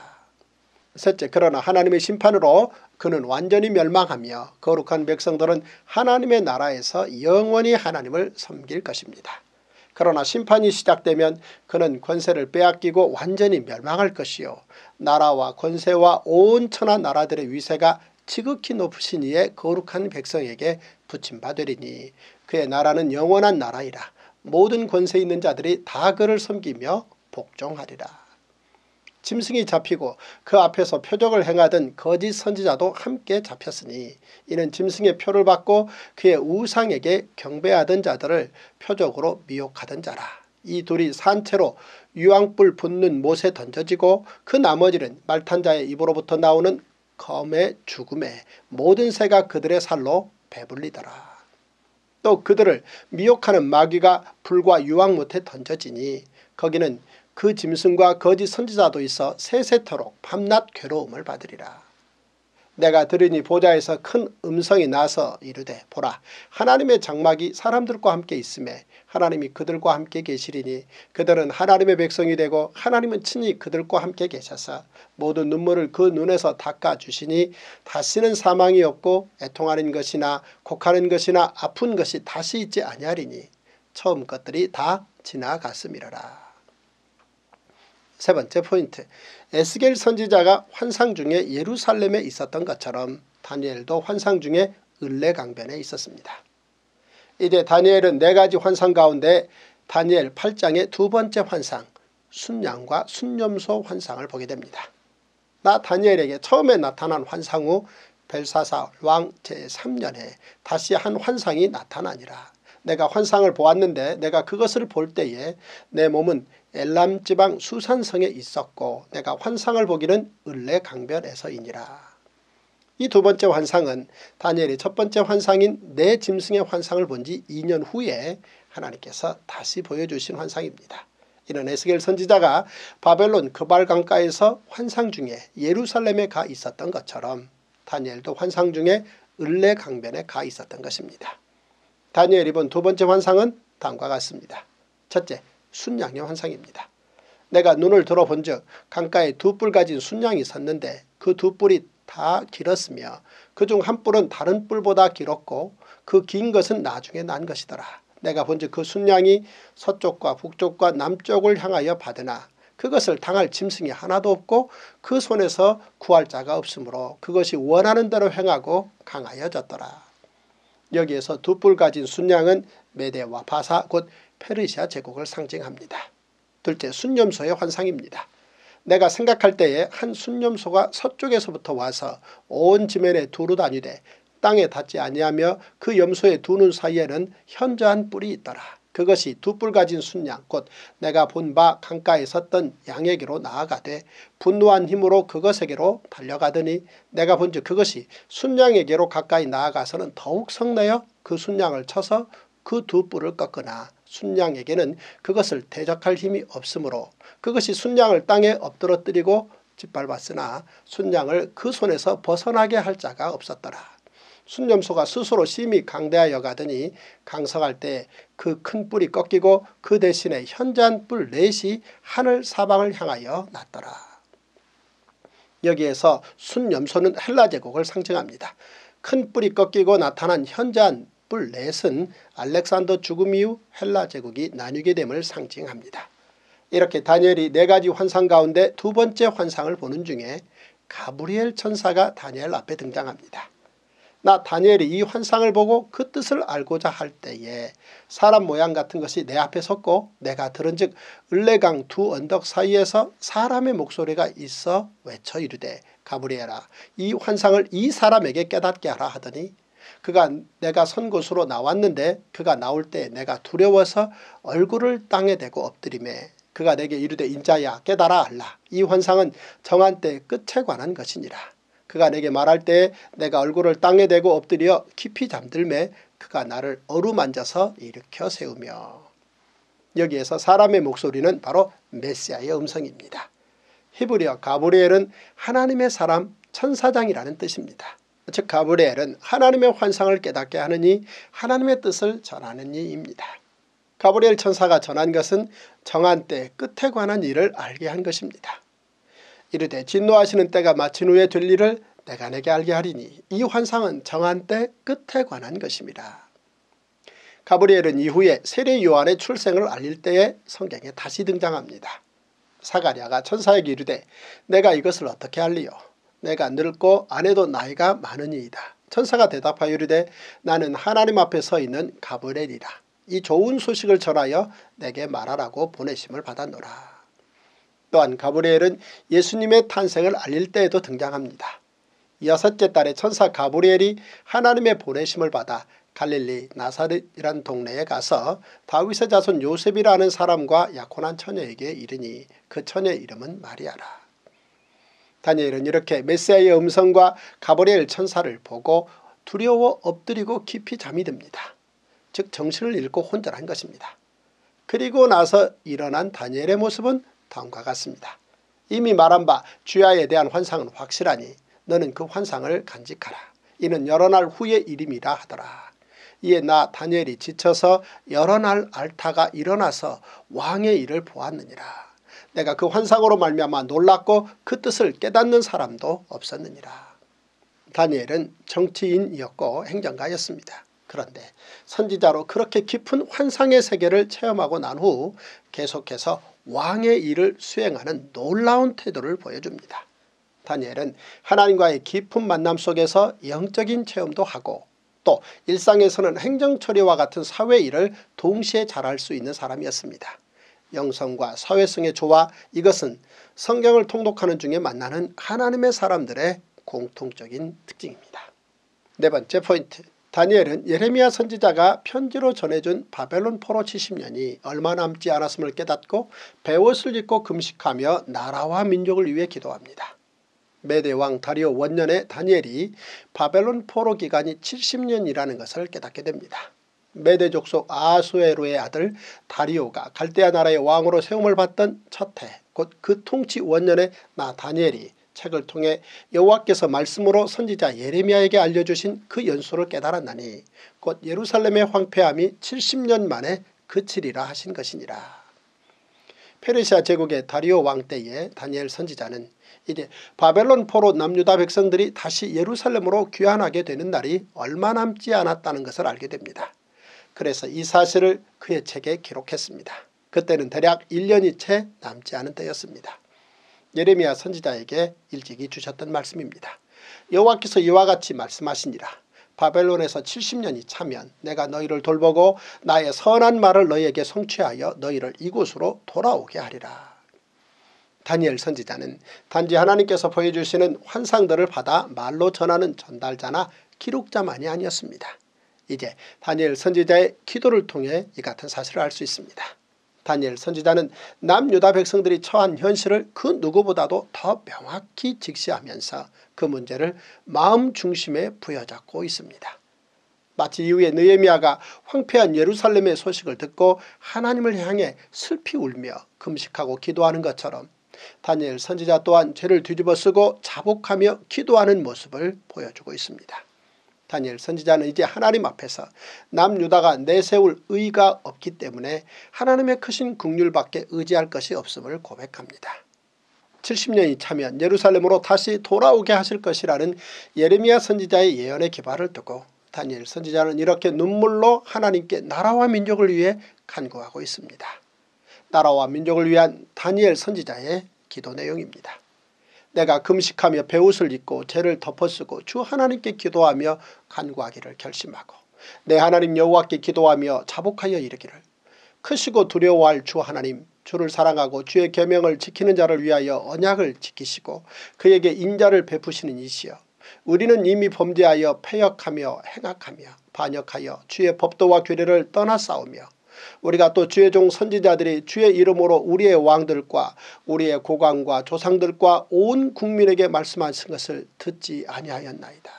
셋째, 그러나 하나님의 심판으로 그는 완전히 멸망하며 거룩한 백성들은 하나님의 나라에서 영원히 하나님을 섬길 것입니다. 그러나 심판이 시작되면 그는 권세를 빼앗기고 완전히 멸망할 것이요 나라와 권세와 온 천하 나라들의 위세가 지극히 높으신 이의 거룩한 백성에게 붙임받으리니 그의 나라는 영원한 나라이라. 모든 권세 있는 자들이 다 그를 섬기며 복종하리라. 짐승이 잡히고 그 앞에서 표적을 행하던 거짓 선지자도 함께 잡혔으니 이는 짐승의 표를 받고 그의 우상에게 경배하던 자들을 표적으로 미혹하던 자라. 이 둘이 산채로 유황불 붙는 못에 던져지고 그 나머지는 말탄 자의 입으로부터 나오는 검의 죽음에 모든 새가 그들의 살로 배불리더라. 또 그들을 미혹하는 마귀가 불과 유황못에 던져지니 거기는 그 짐승과 거짓 선지자도 있어 세세토록 밤낮 괴로움을 받으리라. 내가 들으니 보좌에서 큰 음성이 나서 이르되 보라 하나님의 장막이 사람들과 함께 있음에 하나님이 그들과 함께 계시리니 그들은 하나님의 백성이 되고 하나님은 친히 그들과 함께 계셔서 모든 눈물을 그 눈에서 닦아주시니 다시는 사망이 없고 애통하는 것이나 곡하는 것이나 아픈 것이 다시 있지 아니하리니 처음 것들이 다 지나갔음이라라. 세 번째 포인트, 에스겔 선지자가 환상 중에 예루살렘에 있었던 것처럼 다니엘도 환상 중에 을레강변에 있었습니다. 이제 다니엘은 4가지 환상 가운데 다니엘 8장의 두 번째 환상 순양과 순염소 환상을 보게 됩니다. 나 다니엘에게 처음에 나타난 환상 후 벨사살 왕 제3년에 다시 한 환상이 나타나니라. 내가 환상을 보았는데 내가 그것을 볼 때에 내 몸은 엘람 지방 수산성에 있었고 내가 환상을 보기는 을레강변에서이니라. 이 두 번째 환상은 다니엘이 첫 번째 환상인 네 짐승의 환상을 본 지 2년 후에 하나님께서 다시 보여주신 환상입니다. 이는 에스겔 선지자가 바벨론 그발 강가에서 환상 중에 예루살렘에 가 있었던 것처럼 다니엘도 환상 중에 을레강변에 가 있었던 것입니다. 다니엘이 본 두 번째 환상은 다음과 같습니다. 첫째, 순양의 환상입니다. 내가 눈을 들어본 즉 강가에 2뿔 가진 순양이 섰는데 그 2뿔이 다 길었으며 그중 한 뿔은 다른 뿔보다 길었고 그 긴 것은 나중에 난 것이더라. 내가 본즉 그 순양이 서쪽과 북쪽과 남쪽을 향하여 받으나 그것을 당할 짐승이 하나도 없고 그 손에서 구할 자가 없으므로 그것이 원하는 대로 행하고 강하여졌더라. 여기에서 두 뿔 가진 순양은 메대와 바사 곧 페르시아 제국을 상징합니다. 둘째, 순념소의 환상입니다. 내가 생각할 때에 한 순념소가 서쪽에서부터 와서 온 지면에 두루 다니되 땅에 닿지 아니하며 그 염소의 두 눈 사이에는 현저한 뿔이 있더라. 그것이 두 뿔 가진 순양 곧 내가 본 바 강가에 섰던 양에게로 나아가되 분노한 힘으로 그것에게로 달려가더니 내가 본즉 그것이 순양에게로 가까이 나아가서는 더욱 성내어 그 순양을 쳐서 그 두 뿔을 꺾으나 순양에게는 그것을 대적할 힘이 없으므로 그것이 순양을 땅에 엎드러뜨리고 짓밟았으나 순양을 그 손에서 벗어나게 할 자가 없었더라. 순념소가 스스로 심히 강대하여 가더니 강성할 때 그 큰 뿔이 꺾이고 그 대신에 현저한 뿔 넷이 하늘 사방을 향하여 났더라. 여기에서 순념소는 헬라 제국을 상징합니다. 큰 뿔이 꺾이고 나타난 현저한 뿔 넷은 알렉산더 죽음 이후 헬라 제국이 나뉘게 됨을 상징합니다. 이렇게 다니엘이 네 가지 환상 가운데 두 번째 환상을 보는 중에 가브리엘 천사가 다니엘 앞에 등장합니다. 나 다니엘이 이 환상을 보고 그 뜻을 알고자 할 때에 사람 모양 같은 것이 내 앞에 섰고 내가 들은즉 을레강 두 언덕 사이에서 사람의 목소리가 있어 외쳐 이르되 가브리엘아 이 환상을 이 사람에게 깨닫게 하라 하더니 그가 내가 선 곳으로 나왔는데 그가 나올 때 내가 두려워서 얼굴을 땅에 대고 엎드리매 그가 내게 이르되 인자야 깨달아 알라 이 환상은 정한 때의 끝에 관한 것이니라. 그가 내게 말할 때에 내가 얼굴을 땅에 대고 엎드려 깊이 잠들매 그가 나를 어루만져서 일으켜 세우며. 여기에서 사람의 목소리는 바로 메시아의 음성입니다. 히브리어 가브리엘은 하나님의 사람 천사장이라는 뜻입니다. 즉 가브리엘은 하나님의 환상을 깨닫게 하느니 하나님의 뜻을 전하는 이입니다. 가브리엘 천사가 전한 것은 정한 때 끝에 관한 일을 알게 한 것입니다. 이르되 진노하시는 때가 마친 후에 될 일을 내가 내게 알게 하리니 이 환상은 정한 때 끝에 관한 것입니다. 가브리엘은 이후에 세례 요한의 출생을 알릴 때에 성경에 다시 등장합니다. 사가랴가 천사에게 이르되 내가 이것을 어떻게 알리요 내가 늙고 아내도 나이가 많으니이다. 천사가 대답하여 이르되 나는 하나님 앞에 서 있는 가브리엘이라. 이 좋은 소식을 전하여 내게 말하라고 보내심을 받았노라. 또한 가브리엘은 예수님의 탄생을 알릴 때에도 등장합니다. 여섯째 달에 천사 가브리엘이 하나님의 보내심을 받아 갈릴리 나사렛이란 동네에 가서 다윗의 자손 요셉이라는 사람과 약혼한 처녀에게 이르니 그 처녀의 이름은 마리아라. 다니엘은 이렇게 메시아의 음성과 가브리엘 천사를 보고 두려워 엎드리고 깊이 잠이 듭니다. 즉 정신을 잃고 혼절한 것입니다. 그리고 나서 일어난 다니엘의 모습은 다음과 같습니다. 이미 말한 바 주야에 대한 환상은 확실하니 너는 그 환상을 간직하라. 이는 여러 날 후의 일임이라 하더라. 이에 나 다니엘이 지쳐서 여러 날 앓다가 일어나서 왕의 일을 보았느니라. 내가 그 환상으로 말미암아 놀랐고 그 뜻을 깨닫는 사람도 없었느니라. 다니엘은 정치인이었고 행정가였습니다. 그런데 선지자로 그렇게 깊은 환상의 세계를 체험하고 난 후 계속해서 왕의 일을 수행하는 놀라운 태도를 보여줍니다. 다니엘은 하나님과의 깊은 만남 속에서 영적인 체험도 하고 또 일상에서는 행정처리와 같은 사회일을 동시에 잘할 수 있는 사람이었습니다. 영성과 사회성의 조화, 이것은 성경을 통독하는 중에 만나는 하나님의 사람들의 공통적인 특징입니다. 네 번째 포인트, 다니엘은 예레미야 선지자가 편지로 전해준 바벨론 포로 70년이 얼마 남지 않았음을 깨닫고 베옷을 입고 금식하며 나라와 민족을 위해 기도합니다. 메대왕 다리오 원년에 다니엘이 바벨론 포로 기간이 70년이라는 것을 깨닫게 됩니다. 메대 족속 아수에로의 아들 다리오가 갈대아 나라의 왕으로 세움을 받던 첫 해, 곧 그 통치 원년에 나 다니엘이 책을 통해 여호와께서 말씀으로 선지자 예레미야에게 알려주신 그 연수를 깨달았나니 곧 예루살렘의 황폐함이 70년 만에 그치리라 하신 것이니라. 페르시아 제국의 다리오 왕 때에 다니엘 선지자는 이제 바벨론 포로 남유다 백성들이 다시 예루살렘으로 귀환하게 되는 날이 얼마 남지 않았다는 것을 알게 됩니다. 그래서 이 사실을 그의 책에 기록했습니다. 그때는 대략 1년이 채 남지 않은 때였습니다. 예레미야 선지자에게 일찍이 주셨던 말씀입니다. 여호와께서 이와 같이 말씀하시니라. 바벨론에서 70년이 차면 내가 너희를 돌보고 나의 선한 말을 너희에게 성취하여 너희를 이곳으로 돌아오게 하리라. 다니엘 선지자는 단지 하나님께서 보여주시는 환상들을 받아 말로 전하는 전달자나 기록자만이 아니었습니다. 이제 다니엘 선지자의 기도를 통해 이 같은 사실을 알 수 있습니다. 다니엘 선지자는 남유다 백성들이 처한 현실을 그 누구보다도 더 명확히 직시하면서 그 문제를 마음 중심에 부여잡고 있습니다. 마치 이후에 느헤미야가 황폐한 예루살렘의 소식을 듣고 하나님을 향해 슬피 울며 금식하고 기도하는 것처럼 다니엘 선지자 또한 죄를 뒤집어쓰고 자복하며 기도하는 모습을 보여주고 있습니다. 다니엘 선지자는 이제 하나님 앞에서 남유다가 내세울 의가 없기 때문에 하나님의 크신 긍휼밖에 의지할 것이 없음을 고백합니다. 70년이 차면 예루살렘으로 다시 돌아오게 하실 것이라는 예레미야 선지자의 예언의 기반을 두고 다니엘 선지자는 이렇게 눈물로 하나님께 나라와 민족을 위해 간구하고 있습니다. 나라와 민족을 위한 다니엘 선지자의 기도 내용입니다. 내가 금식하며 베옷을 입고 죄를 덮어쓰고 주 하나님께 기도하며 간구하기를 결심하고 내 하나님 여호와께 기도하며 자복하여 이르기를 크시고 두려워할 주 하나님, 주를 사랑하고 주의 계명을 지키는 자를 위하여 언약을 지키시고 그에게 인자를 베푸시는 이시여, 우리는 이미 범죄하여 패역하며 행악하며 반역하여 주의 법도와 규례를 떠나싸우며 우리가 또 주의 종 선지자들이 주의 이름으로 우리의 왕들과 우리의 고관과 조상들과 온 국민에게 말씀하신 것을 듣지 아니하였나이다.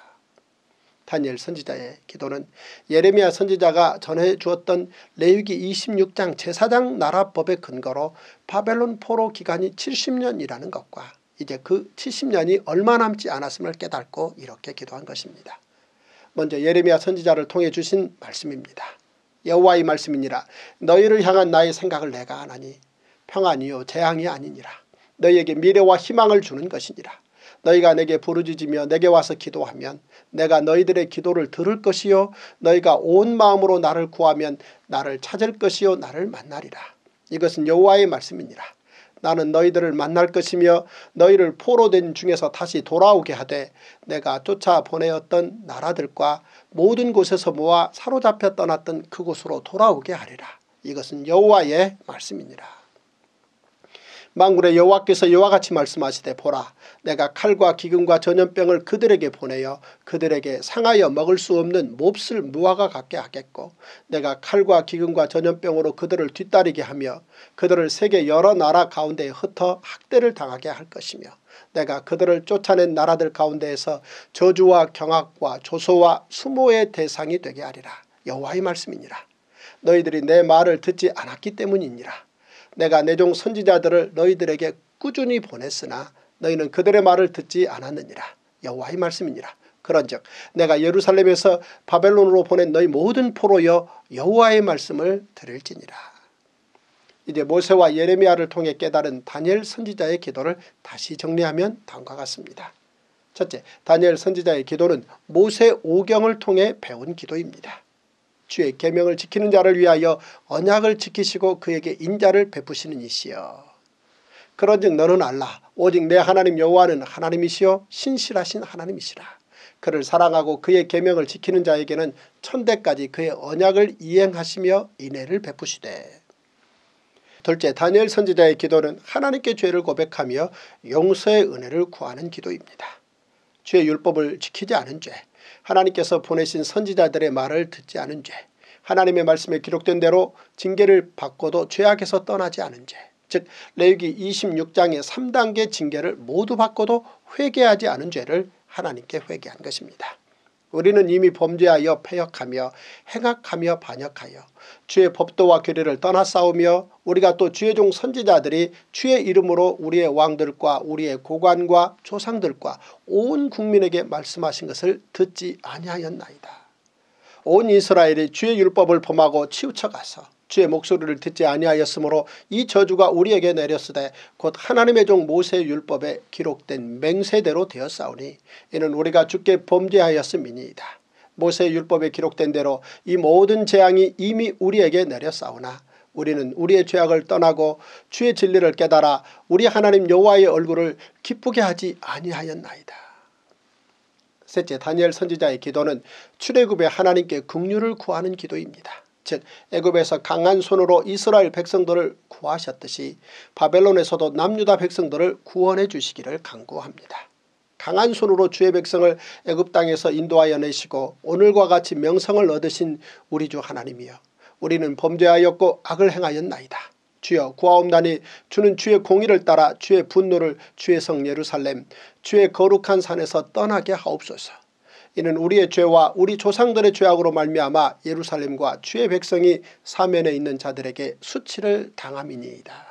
다니엘 선지자의 기도는 예레미야 선지자가 전해주었던 레위기 26장 제사장 나라법의 근거로 바벨론 포로 기간이 70년이라는 것과 이제 그 70년이 얼마 남지 않았음을 깨닫고 이렇게 기도한 것입니다. 먼저 예레미야 선지자를 통해 주신 말씀입니다. 여호와의 말씀이니라. 너희를 향한 나의 생각을 내가 아나니 평안이요 재앙이 아니니라. 너희에게 미래와 희망을 주는 것이니라. 너희가 내게 부르짖으며 내게 와서 기도하면 내가 너희들의 기도를 들을 것이요 너희가 온 마음으로 나를 구하면 나를 찾을 것이요 나를 만나리라. 이것은 여호와의 말씀이니라. 나는 너희들을 만날 것이며 너희를 포로된 중에서 다시 돌아오게 하되 내가 쫓아보내었던 나라들과 모든 곳에서 모아 사로잡혀 떠났던 그곳으로 돌아오게 하리라. 이것은 여호와의 말씀이니라. 만군의 여호와께서 이와 같이 말씀하시되 보라, 내가 칼과 기근과 전염병을 그들에게 보내어 그들에게 상하여 먹을 수 없는 몹쓸 무화과 같게 하겠고 내가 칼과 기근과 전염병으로 그들을 뒤따르게 하며 그들을 세계 여러 나라 가운데에 흩어 학대를 당하게 할 것이며 내가 그들을 쫓아낸 나라들 가운데에서 저주와 경악과 조소와 수모의 대상이 되게 하리라. 여호와의 말씀이니라. 너희들이 내 말을 듣지 않았기 때문이니라. 내가 내 종 선지자들을 너희들에게 꾸준히 보냈으나 너희는 그들의 말을 듣지 않았느니라. 여호와의 말씀이니라. 그런즉 내가 예루살렘에서 바벨론으로 보낸 너희 모든 포로여 여호와의 말씀을 들을지니라. 이제 모세와 예레미야를 통해 깨달은 다니엘 선지자의 기도를 다시 정리하면 다음과 같습니다. 첫째, 다니엘 선지자의 기도는 모세 오경을 통해 배운 기도입니다. 주의 계명을 지키는 자를 위하여 언약을 지키시고 그에게 인자를 베푸시는 이시여. 그런즉 너는 알라. 오직 내 하나님 여호와는 하나님이시요 신실하신 하나님이시라. 그를 사랑하고 그의 계명을 지키는 자에게는 천대까지 그의 언약을 이행하시며 인애를 베푸시되. 둘째, 다니엘 선지자의 기도는 하나님께 죄를 고백하며 용서의 은혜를 구하는 기도입니다. 주의 율법을 지키지 않은 죄, 하나님께서 보내신 선지자들의 말을 듣지 않은 죄, 하나님의 말씀에 기록된 대로 징계를 받고도 죄악에서 떠나지 않은 죄, 즉 레위기 26장의 3단계 징계를 모두 받고도 회개하지 않은 죄를 하나님께 회개한 것입니다. 우리는 이미 범죄하여 패역하며 행악하며 반역하여 주의 법도와 규례를 떠나 싸우며 우리가 또 주의 종 선지자들이 주의 이름으로 우리의 왕들과 우리의 고관과 조상들과 온 국민에게 말씀하신 것을 듣지 아니하였나이다. 온 이스라엘이 주의 율법을 범하고 치우쳐가서 주의 목소리를 듣지 아니하였으므로 이 저주가 우리에게 내렸으되 곧 하나님의 종 모세의 율법에 기록된 맹세대로 되었사오니 이는 우리가 주께 범죄하였음이니이다. 모세의 율법에 기록된 대로 이 모든 재앙이 이미 우리에게 내렸사오나 우리는 우리의 죄악을 떠나고 주의 진리를 깨달아 우리 하나님 여호와의 얼굴을 기쁘게 하지 아니하였나이다. 셋째, 다니엘 선지자의 기도는 출애굽의 하나님께 긍휼을 구하는 기도입니다. 즉 애굽에서 강한 손으로 이스라엘 백성들을 구하셨듯이 바벨론에서도 남유다 백성들을 구원해 주시기를 간구합니다. 강한 손으로 주의 백성을 애굽 땅에서 인도하여 내시고 오늘과 같이 명성을 얻으신 우리 주 하나님이여, 우리는 범죄하였고 악을 행하였나이다. 주여 구하옵나니 주는 주의 공의를 따라 주의 분노를 주의 성 예루살렘 주의 거룩한 산에서 떠나게 하옵소서. 이는 우리의 죄와 우리 조상들의 죄악으로 말미암아 예루살렘과 주의 백성이 사면에 있는 자들에게 수치를 당함이니이다.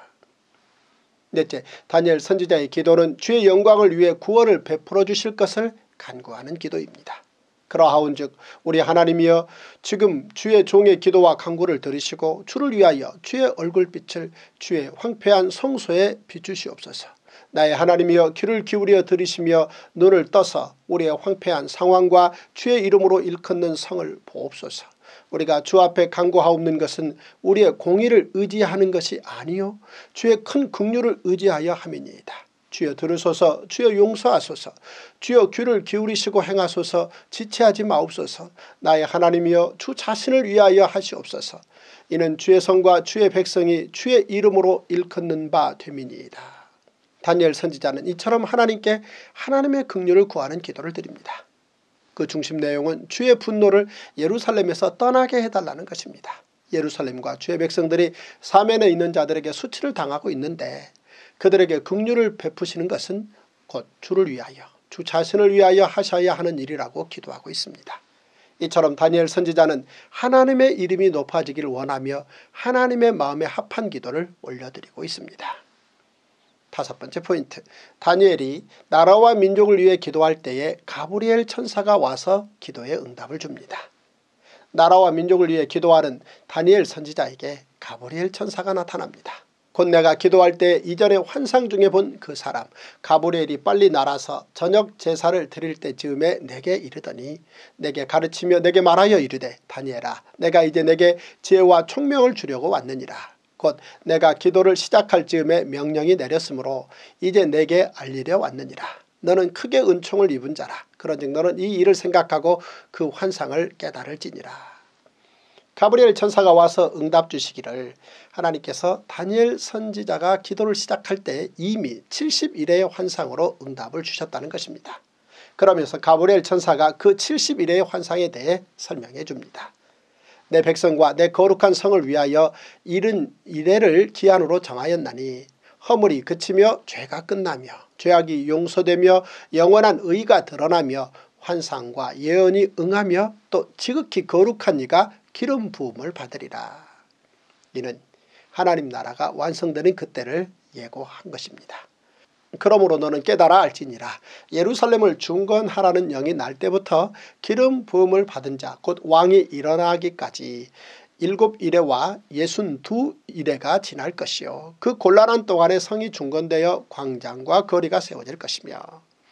넷째, 다니엘 선지자의 기도는 주의 영광을 위해 구원을 베풀어 주실 것을 간구하는 기도입니다. 그러하온즉 우리 하나님이여, 지금 주의 종의 기도와 간구를 들으시고 주를 위하여 주의 얼굴빛을 주의 황폐한 성소에 비추시옵소서. 나의 하나님이여, 귀를 기울여 들으시며 눈을 떠서 우리의 황폐한 상황과 주의 이름으로 일컫는 성을 보옵소서. 우리가 주 앞에 간구하옵는 것은 우리의 공의를 의지하는 것이 아니요 주의 큰 긍휼을 의지하여 함이니이다. 주여 들으소서. 주여 용서하소서. 주여 귀를 기울이시고 행하소서. 지체하지 마옵소서. 나의 하나님이여, 주 자신을 위하여 하시옵소서. 이는 주의 성과 주의 백성이 주의 이름으로 일컫는 바 됨이니이다. 다니엘 선지자는 이처럼 하나님께 하나님의 긍휼을 구하는 기도를 드립니다. 그 중심 내용은 주의 분노를 예루살렘에서 떠나게 해달라는 것입니다. 예루살렘과 주의 백성들이 사면에 있는 자들에게 수치를 당하고 있는데 그들에게 긍휼을 베푸시는 것은 곧 주를 위하여, 주 자신을 위하여 하셔야 하는 일이라고 기도하고 있습니다. 이처럼 다니엘 선지자는 하나님의 이름이 높아지기를 원하며 하나님의 마음에 합한 기도를 올려드리고 있습니다. 다섯 번째 포인트, 다니엘이 나라와 민족을 위해 기도할 때에 가브리엘 천사가 와서 기도에 응답을 줍니다. 나라와 민족을 위해 기도하는 다니엘 선지자에게 가브리엘 천사가 나타납니다. 곧 내가 기도할 때 이전에 환상 중에 본 그 사람 가브리엘이 빨리 날아서 저녁 제사를 드릴 때쯤에 내게 이르더니 내게 가르치며 내게 말하여 이르되, 다니엘아, 내가 이제 내게 지혜와 총명을 주려고 왔느니라. 곧 내가 기도를 시작할 즈음에 명령이 내렸으므로 이제 내게 알리려 왔느니라. 너는 크게 은총을 입은 자라. 그런즉 너는 이 일을 생각하고 그 환상을 깨달을지니라. 가브리엘 천사가 와서 응답 주시기를 하나님께서 다니엘 선지자가 기도를 시작할 때 이미 70일의 환상으로 응답을 주셨다는 것입니다. 그러면서 가브리엘 천사가 그 70일의 환상에 대해 설명해 줍니다. 내 백성과 내 거룩한 성을 위하여 70일을 기한으로 정하였나니 허물이 그치며 죄가 끝나며 죄악이 용서되며 영원한 의가 드러나며 환상과 예언이 응하며 또 지극히 거룩한 이가 기름 부음을 받으리라. 이는 하나님 나라가 완성되는 그때를 예고한 것입니다. 그러므로 너는 깨달아 알지니라. 예루살렘을 중건하라는 영이 날 때부터 기름 부음을 받은 자 곧 왕이 일어나기까지 7일에와 62일에가 지날 것이요 그 곤란한 동안에 성이 중건되어 광장과 거리가 세워질 것이며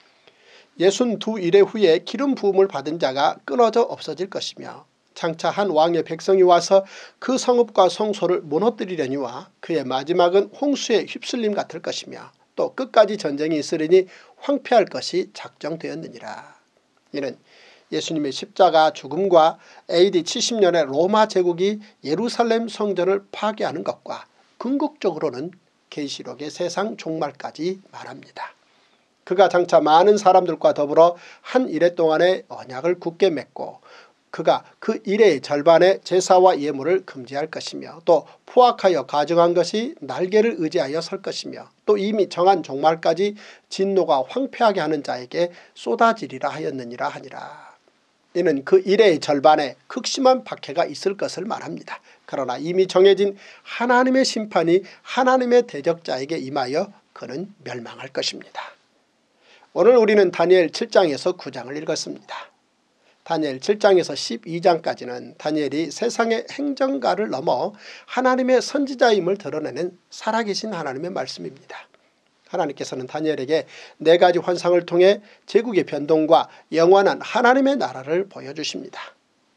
62일의 후에 기름 부음을 받은 자가 끊어져 없어질 것이며 장차 한 왕의 백성이 와서 그 성읍과 성소를 무너뜨리려니와 그의 마지막은 홍수에 휩쓸림 같을 것이며 또 끝까지 전쟁이 있으리니 황폐할 것이 작정되었느니라. 이는 예수님의 십자가 죽음과 AD 70년에 로마 제국이 예루살렘 성전을 파괴하는 것과 궁극적으로는 계시록의 세상 종말까지 말합니다. 그가 장차 많은 사람들과 더불어 한 이래 동안의 언약을 굳게 맺고 그가 그 일의 절반의 제사와 예물을 금지할 것이며 또 포악하여 가증한 것이 날개를 의지하여 설 것이며 또 이미 정한 종말까지 진노가 황폐하게 하는 자에게 쏟아지리라 하였느니라 하니라. 이는 그 일의 절반에 극심한 박해가 있을 것을 말합니다. 그러나 이미 정해진 하나님의 심판이 하나님의 대적자에게 임하여 그는 멸망할 것입니다. 오늘 우리는 다니엘 7장에서 9장을 읽었습니다. 다니엘 7장에서 12장까지는 다니엘이 세상의 행정가를 넘어 하나님의 선지자임을 드러내는 살아계신 하나님의 말씀입니다. 하나님께서는 다니엘에게 4가지 환상을 통해 제국의 변동과 영원한 하나님의 나라를 보여주십니다.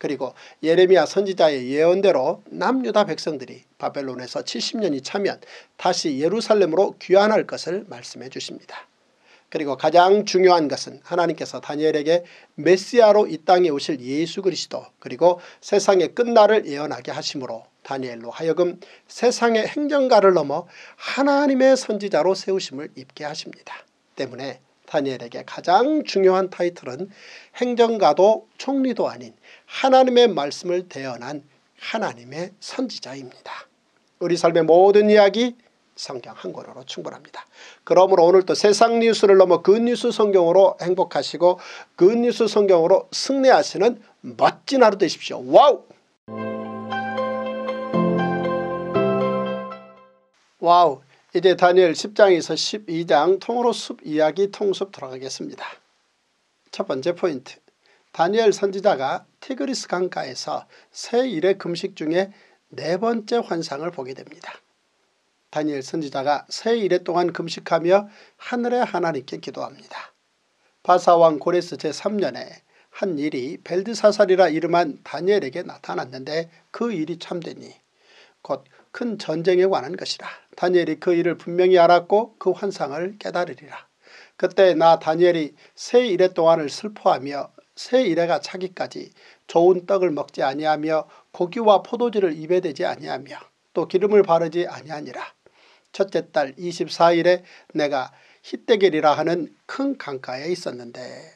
그리고 예레미야 선지자의 예언대로 남유다 백성들이 바벨론에서 70년이 차면 다시 예루살렘으로 귀환할 것을 말씀해 주십니다. 그리고 가장 중요한 것은 하나님께서 다니엘에게 메시아로 이 땅에 오실 예수 그리스도 그리고 세상의 끝날을 예언하게 하심으로 다니엘로 하여금 세상의 행정가를 넘어 하나님의 선지자로 세우심을 입게 하십니다. 때문에 다니엘에게 가장 중요한 타이틀은 행정가도 총리도 아닌 하나님의 말씀을 대언한 하나님의 선지자입니다. 우리 삶의 모든 이야기 성경 한 권으로 충분합니다. 그러므로 오늘도 세상 뉴스를 넘어 굿뉴스 성경으로 행복하시고 굿뉴스 성경으로 승리하시는 멋진 하루 되십시오. 와우! 와우! 이제 다니엘 10장에서 12장 통으로 숲 이야기 통숲 들어가겠습니다. 첫 번째 포인트. 다니엘 선지자가 티그리스 강가에서 새 일의 금식 중에 네 번째 환상을 보게 됩니다. 다니엘 선지자가 새 일해 동안 금식하며 하늘의 하나님께 기도합니다. 바사왕 고레스 제3년에 한 일이 벨드사살이라 이름한 다니엘에게 나타났는데 그 일이 참되니 곧 큰 전쟁에 관한 것이라. 다니엘이 그 일을 분명히 알았고 그 환상을 깨달으리라. 그때 나 다니엘이 새 일해 동안을 슬퍼하며 새 일해가 차기까지 좋은 떡을 먹지 아니하며 고기와 포도주를 입에 대지 아니하며 또 기름을 바르지 아니하니라. 첫째 달 24일에 내가 히데겔이라 하는 큰 강가에 있었는데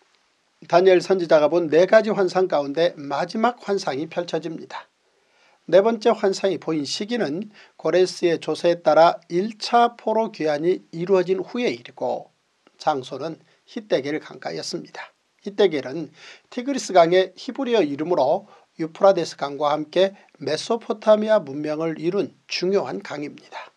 다니엘 선지자가 본 네 가지 환상 가운데 마지막 환상이 펼쳐집니다. 네 번째 환상이 보인 시기는 고레스의 조서에 따라 1차 포로 귀환이 이루어진 후의 일이고 장소는 히데겔 강가였습니다. 히데겔은 티그리스 강의 히브리어 이름으로 유프라데스 강과 함께 메소포타미아 문명을 이룬 중요한 강입니다.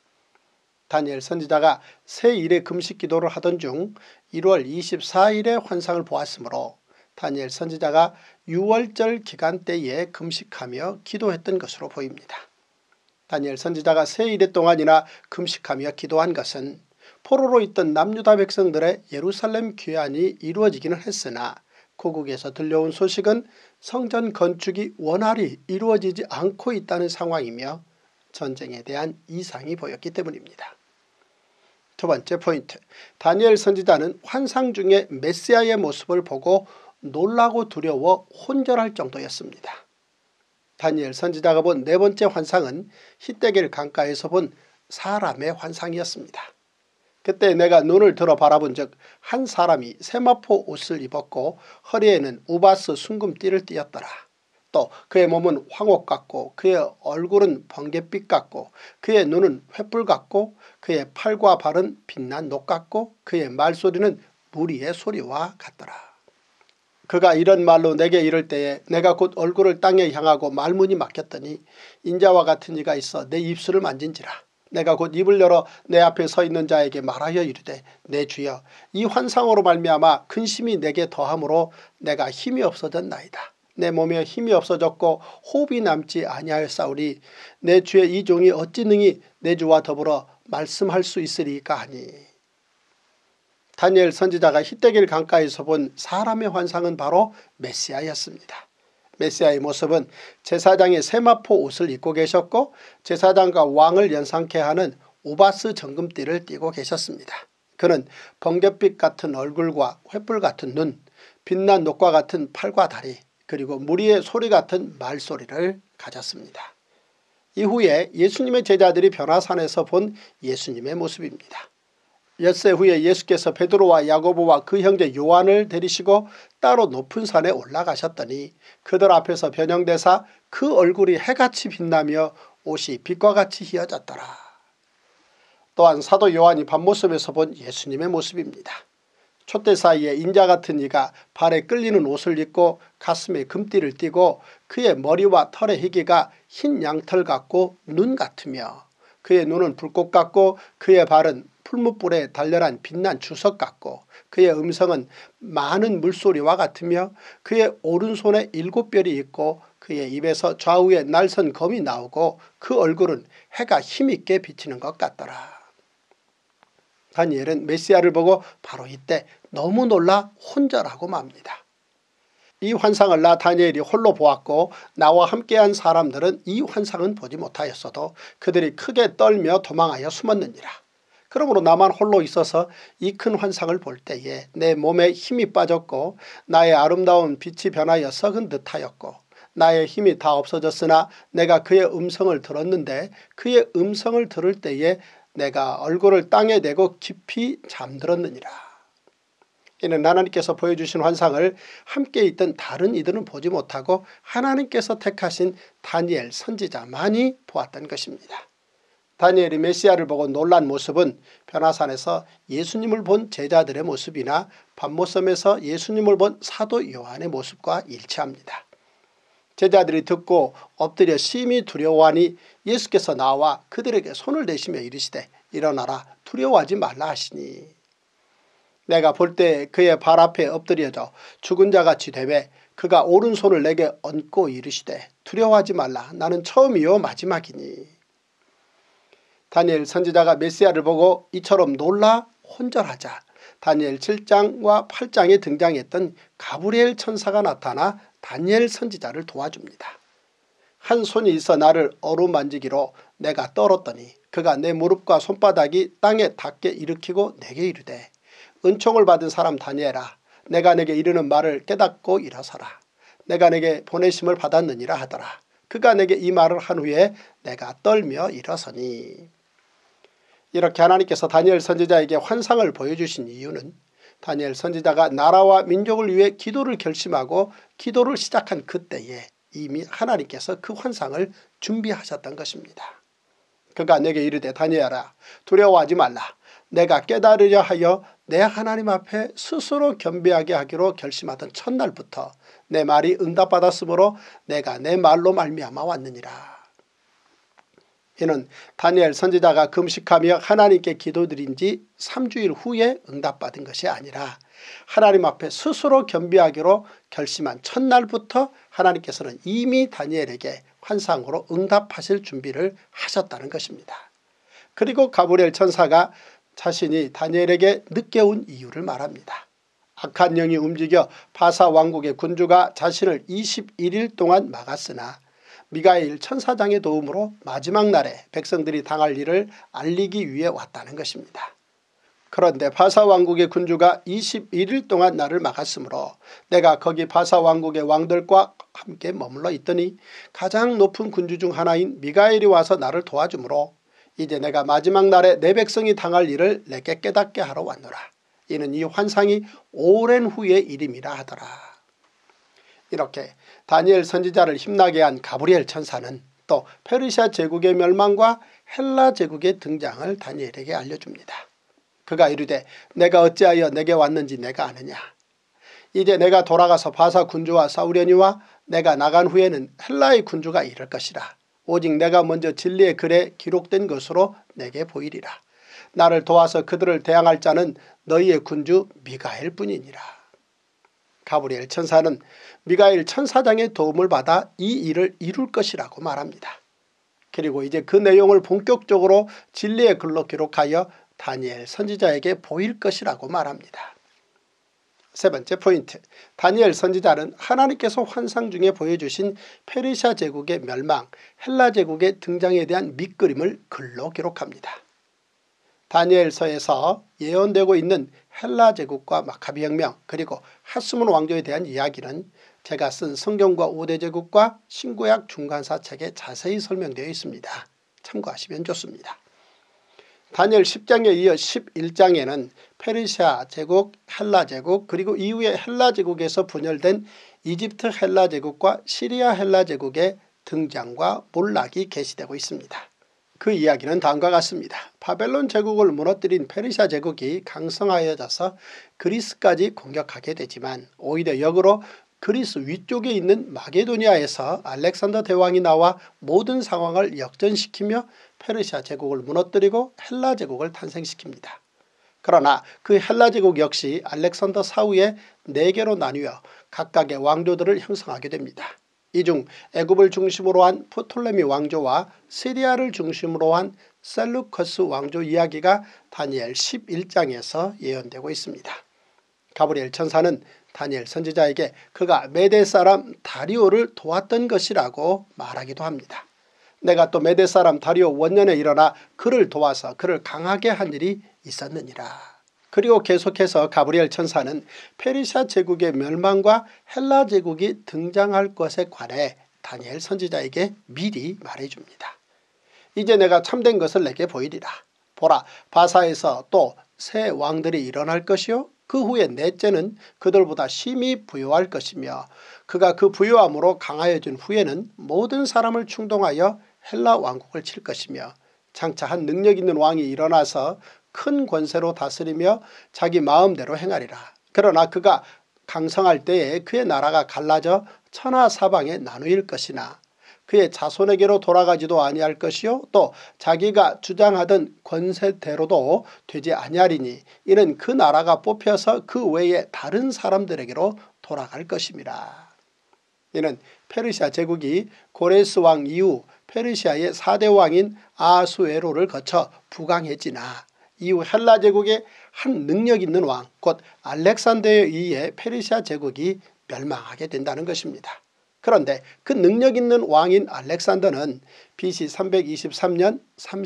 다니엘 선지자가 새 일의 금식 기도를 하던 중 1월 24일에 환상을 보았으므로 다니엘 선지자가 6월절 기간 때에 금식하며 기도했던 것으로 보입니다. 다니엘 선지자가 새 일해 동안이나 금식하며 기도한 것은 포로로 있던 남유다 백성들의 예루살렘 귀환이 이루어지기는 했으나 고국에서 들려온 소식은 성전 건축이 원활히 이루어지지 않고 있다는 상황이며 전쟁에 대한 이상이 보였기 때문입니다. 두 번째 포인트. 다니엘 선지자는 환상 중에 메시아의 모습을 보고 놀라고 두려워 혼절할 정도였습니다. 다니엘 선지자가 본 네 번째 환상은 히데겔 강가에서 본 사람의 환상이었습니다. 그때 내가 눈을 들어 바라본 즉 한 사람이 세마포 옷을 입었고 허리에는 우바스 순금띠를 띠었더라. 또 그의 몸은 황옥 같고 그의 얼굴은 번갯빛 같고 그의 눈은 횃불 같고 그의 팔과 발은 빛난 녹 같고 그의 말소리는 무리의 소리와 같더라. 그가 이런 말로 내게 이를 때에 내가 곧 얼굴을 땅에 향하고 말문이 막혔더니 인자와 같은 이가 있어 내 입술을 만진지라. 내가 곧 입을 열어 내 앞에 서 있는 자에게 말하여 이르되 내 주여 이 환상으로 말미암아 근심이 내게 더함으로 내가 힘이 없어졌나이다. 내 몸에 힘이 없어졌고 호흡이 남지 아니하였사오니 내 주의 이 종이 어찌 능히 내 주와 더불어 말씀할 수 있으리까 하니. 다니엘 선지자가 히데겔 강가에서 본 사람의 환상은 바로 메시아였습니다. 메시아의 모습은 제사장의 세마포 옷을 입고 계셨고 제사장과 왕을 연상케 하는 우바스 정금띠를 띠고 계셨습니다. 그는 번갯빛 같은 얼굴과 횃불 같은 눈, 빛난 녹과 같은 팔과 다리, 그리고 무리의 소리 같은 말소리를 가졌습니다. 이후에 예수님의 제자들이 변화산에서 본 예수님의 모습입니다. 엿새 후에 예수께서 베드로와 야고보와 그 형제 요한을 데리시고 따로 높은 산에 올라가셨더니 그들 앞에서 변형되사 그 얼굴이 해같이 빛나며 옷이 빛과 같이 휘어졌더라. 또한 사도 요한이 밤모습에서 본 예수님의 모습입니다. 촛대 사이에 인자 같은 이가 발에 끌리는 옷을 입고 가슴에 금띠를 띠고 그의 머리와 털의 희기가 흰 양털 같고 눈 같으며 그의 눈은 불꽃 같고 그의 발은 풀무불에 달렬한 빛난 주석 같고 그의 음성은 많은 물소리와 같으며 그의 오른손에 7별이 있고 그의 입에서 좌우에 날선 검이 나오고 그 얼굴은 해가 힘있게 비치는 것 같더라. 다니엘은 메시아를 보고 바로 이때 너무 놀라 혼절하고 맙니다. 이 환상을 나 다니엘이 홀로 보았고 나와 함께한 사람들은 이 환상은 보지 못하였어도 그들이 크게 떨며 도망하여 숨었느니라. 그러므로 나만 홀로 있어서 이 큰 환상을 볼 때에 내 몸에 힘이 빠졌고 나의 아름다운 빛이 변하여 썩은 듯하였고 나의 힘이 다 없어졌으나 내가 그의 음성을 들었는데 그의 음성을 들을 때에 내가 얼굴을 땅에 대고 깊이 잠들었느니라. 이는 하나님께서 보여주신 환상을 함께 있던 다른 이들은 보지 못하고 하나님께서 택하신 다니엘 선지자만이 보았던 것입니다. 다니엘이 메시아를 보고 놀란 모습은 변화산에서 예수님을 본 제자들의 모습이나 밤모섬에서 예수님을 본 사도 요한의 모습과 일치합니다. 제자들이 듣고 엎드려 심히 두려워하니 예수께서 나와 그들에게 손을 대시며 이르시되 일어나라 두려워하지 말라 하시니 내가 볼 때 그의 발 앞에 엎드려져 죽은 자같이 되매 그가 오른손을 내게 얹고 이르시되 두려워하지 말라 나는 처음이요 마지막이니. 다니엘 선지자가 메시아를 보고 이처럼 놀라 혼절하자 다니엘 7장과 8장에 등장했던 가브리엘 천사가 나타나 다니엘 선지자를 도와줍니다. 한 손이 있어 나를 어루만지기로 내가 떨었더니 그가 내 무릎과 손바닥이 땅에 닿게 일으키고 내게 이르되 은총을 받은 사람 다니엘아 내가 내게 이르는 말을 깨닫고 일어서라. 내가 내게 보내심을 받았느니라 하더라. 그가 내게 이 말을 한 후에 내가 떨며 일어서니. 이렇게 하나님께서 다니엘 선지자에게 환상을 보여주신 이유는 다니엘 선지자가 나라와 민족을 위해 기도를 결심하고 기도를 시작한 그때에 이미 하나님께서 그 환상을 준비하셨던 것입니다. 그가 내게 이르되 다니엘아 두려워하지 말라. 내가 깨달으려 하여 내 하나님 앞에 스스로 겸비하게 하기로 결심하던 첫날부터 내 말이 응답받았으므로 내가 내 말로 말미암아 왔느니라. 이는 다니엘 선지자가 금식하며 하나님께 기도드린 지 3주일 후에 응답받은 것이 아니라 하나님 앞에 스스로 겸비하기로 결심한 첫날부터 하나님께서는 이미 다니엘에게 환상으로 응답하실 준비를 하셨다는 것입니다. 그리고 가브리엘 천사가 자신이 다니엘에게 늦게 온 이유를 말합니다. 악한 영이 움직여 바사 왕국의 군주가 자신을 21일 동안 막았으나 미가엘 천사장의 도움으로 마지막 날에 백성들이 당할 일을 알리기 위해 왔다는 것입니다. 그런데 바사 왕국의 군주가 21일 동안 나를 막았으므로 내가 거기 바사 왕국의 왕들과 함께 머물러 있더니 가장 높은 군주 중 하나인 미가엘이 와서 나를 도와주므로 이제 내가 마지막 날에 내 백성이 당할 일을 내게 깨닫게 하러 왔노라. 이는 이 환상이 오랜 후의 일임이라 하더라. 이렇게 다니엘 선지자를 힘나게 한 가브리엘 천사는 또 페르시아 제국의 멸망과 헬라 제국의 등장을 다니엘에게 알려줍니다. 그가 이르되 내가 어찌하여 내게 왔는지 내가 아느냐. 이제 내가 돌아가서 바사 군주와 싸우려니와 내가 나간 후에는 헬라의 군주가 이를 것이라. 오직 내가 먼저 진리의 글에 기록된 것으로 내게 보이리라. 나를 도와서 그들을 대항할 자는 너희의 군주 미가엘 뿐이니라. 가브리엘 천사는 미가엘 천사장의 도움을 받아 이 일을 이룰 것이라고 말합니다. 그리고 이제 그 내용을 본격적으로 진리의 글로 기록하여 다니엘 선지자에게 보일 것이라고 말합니다. 세 번째 포인트, 다니엘 선지자는 하나님께서 환상 중에 보여주신 페르시아 제국의 멸망, 헬라 제국의 등장에 대한 밑그림을 글로 기록합니다. 다니엘서에서 예언되고 있는 헬라 제국과 마카비 혁명 그리고 하스몬 왕조에 대한 이야기는 제가 쓴 성경과 5대 제국과 신구약 중간사 책에 자세히 설명되어 있습니다. 참고하시면 좋습니다. 다니엘 10장에 이어 11장에는 페르시아 제국, 헬라 제국 그리고 이후에 헬라 제국에서 분열된 이집트 헬라 제국과 시리아 헬라 제국의 등장과 몰락이 게시되고 있습니다. 그 이야기는 다음과 같습니다. 바벨론 제국을 무너뜨린 페르시아 제국이 강성하여져서 그리스까지 공격하게 되지만 오히려 역으로 그리스 위쪽에 있는 마게도니아에서 알렉산더 대왕이 나와 모든 상황을 역전시키며 페르시아 제국을 무너뜨리고 헬라 제국을 탄생시킵니다. 그러나 그 헬라 제국 역시 알렉산더 사후에 4개로 나뉘어 각각의 왕조들을 형성하게 됩니다. 이 중 애굽을 중심으로 한 프톨레미 왕조와 시리아를 중심으로 한 셀루커스 왕조 이야기가 다니엘 11장에서 예언되고 있습니다. 가브리엘 천사는 다니엘 선지자에게 그가 메대 사람 다리오를 도왔던 것이라고 말하기도 합니다. 내가 또 메대 사람 다리오 원년에 일어나 그를 도와서 그를 강하게 한 일이 있었느니라. 그리고 계속해서 가브리엘 천사는 페르시아 제국의 멸망과 헬라 제국이 등장할 것에 관해 다니엘 선지자에게 미리 말해줍니다. 이제 내가 참된 것을 내게 보이리라. 보라, 바사에서 또 새 왕들이 일어날 것이요 그 후에 넷째는 그들보다 심히 부요할 것이며 그가 그 부요함으로 강하여진 후에는 모든 사람을 충동하여 헬라 왕국을 칠 것이며 장차 한 능력 있는 왕이 일어나서 큰 권세로 다스리며 자기 마음대로 행하리라. 그러나 그가 강성할 때에 그의 나라가 갈라져 천하 사방에 나누일 것이나 그의 자손에게로 돌아가지도 아니할 것이요 또 자기가 주장하던 권세대로도 되지 아니하리니 이는 그 나라가 뽑혀서 그 외에 다른 사람들에게로 돌아갈 것임이라. 이는 페르시아 제국이 고레스 왕 이후 페르시아의 4대 왕인 아수에로를 거쳐 부강해지나 이후 헬라 제국의 한 능력 있는 왕 곧 알렉산더에 의해 페르시아 제국이 멸망하게 된다는 것입니다. 그런데 그 능력 있는 왕인 알렉산더는 BC 323년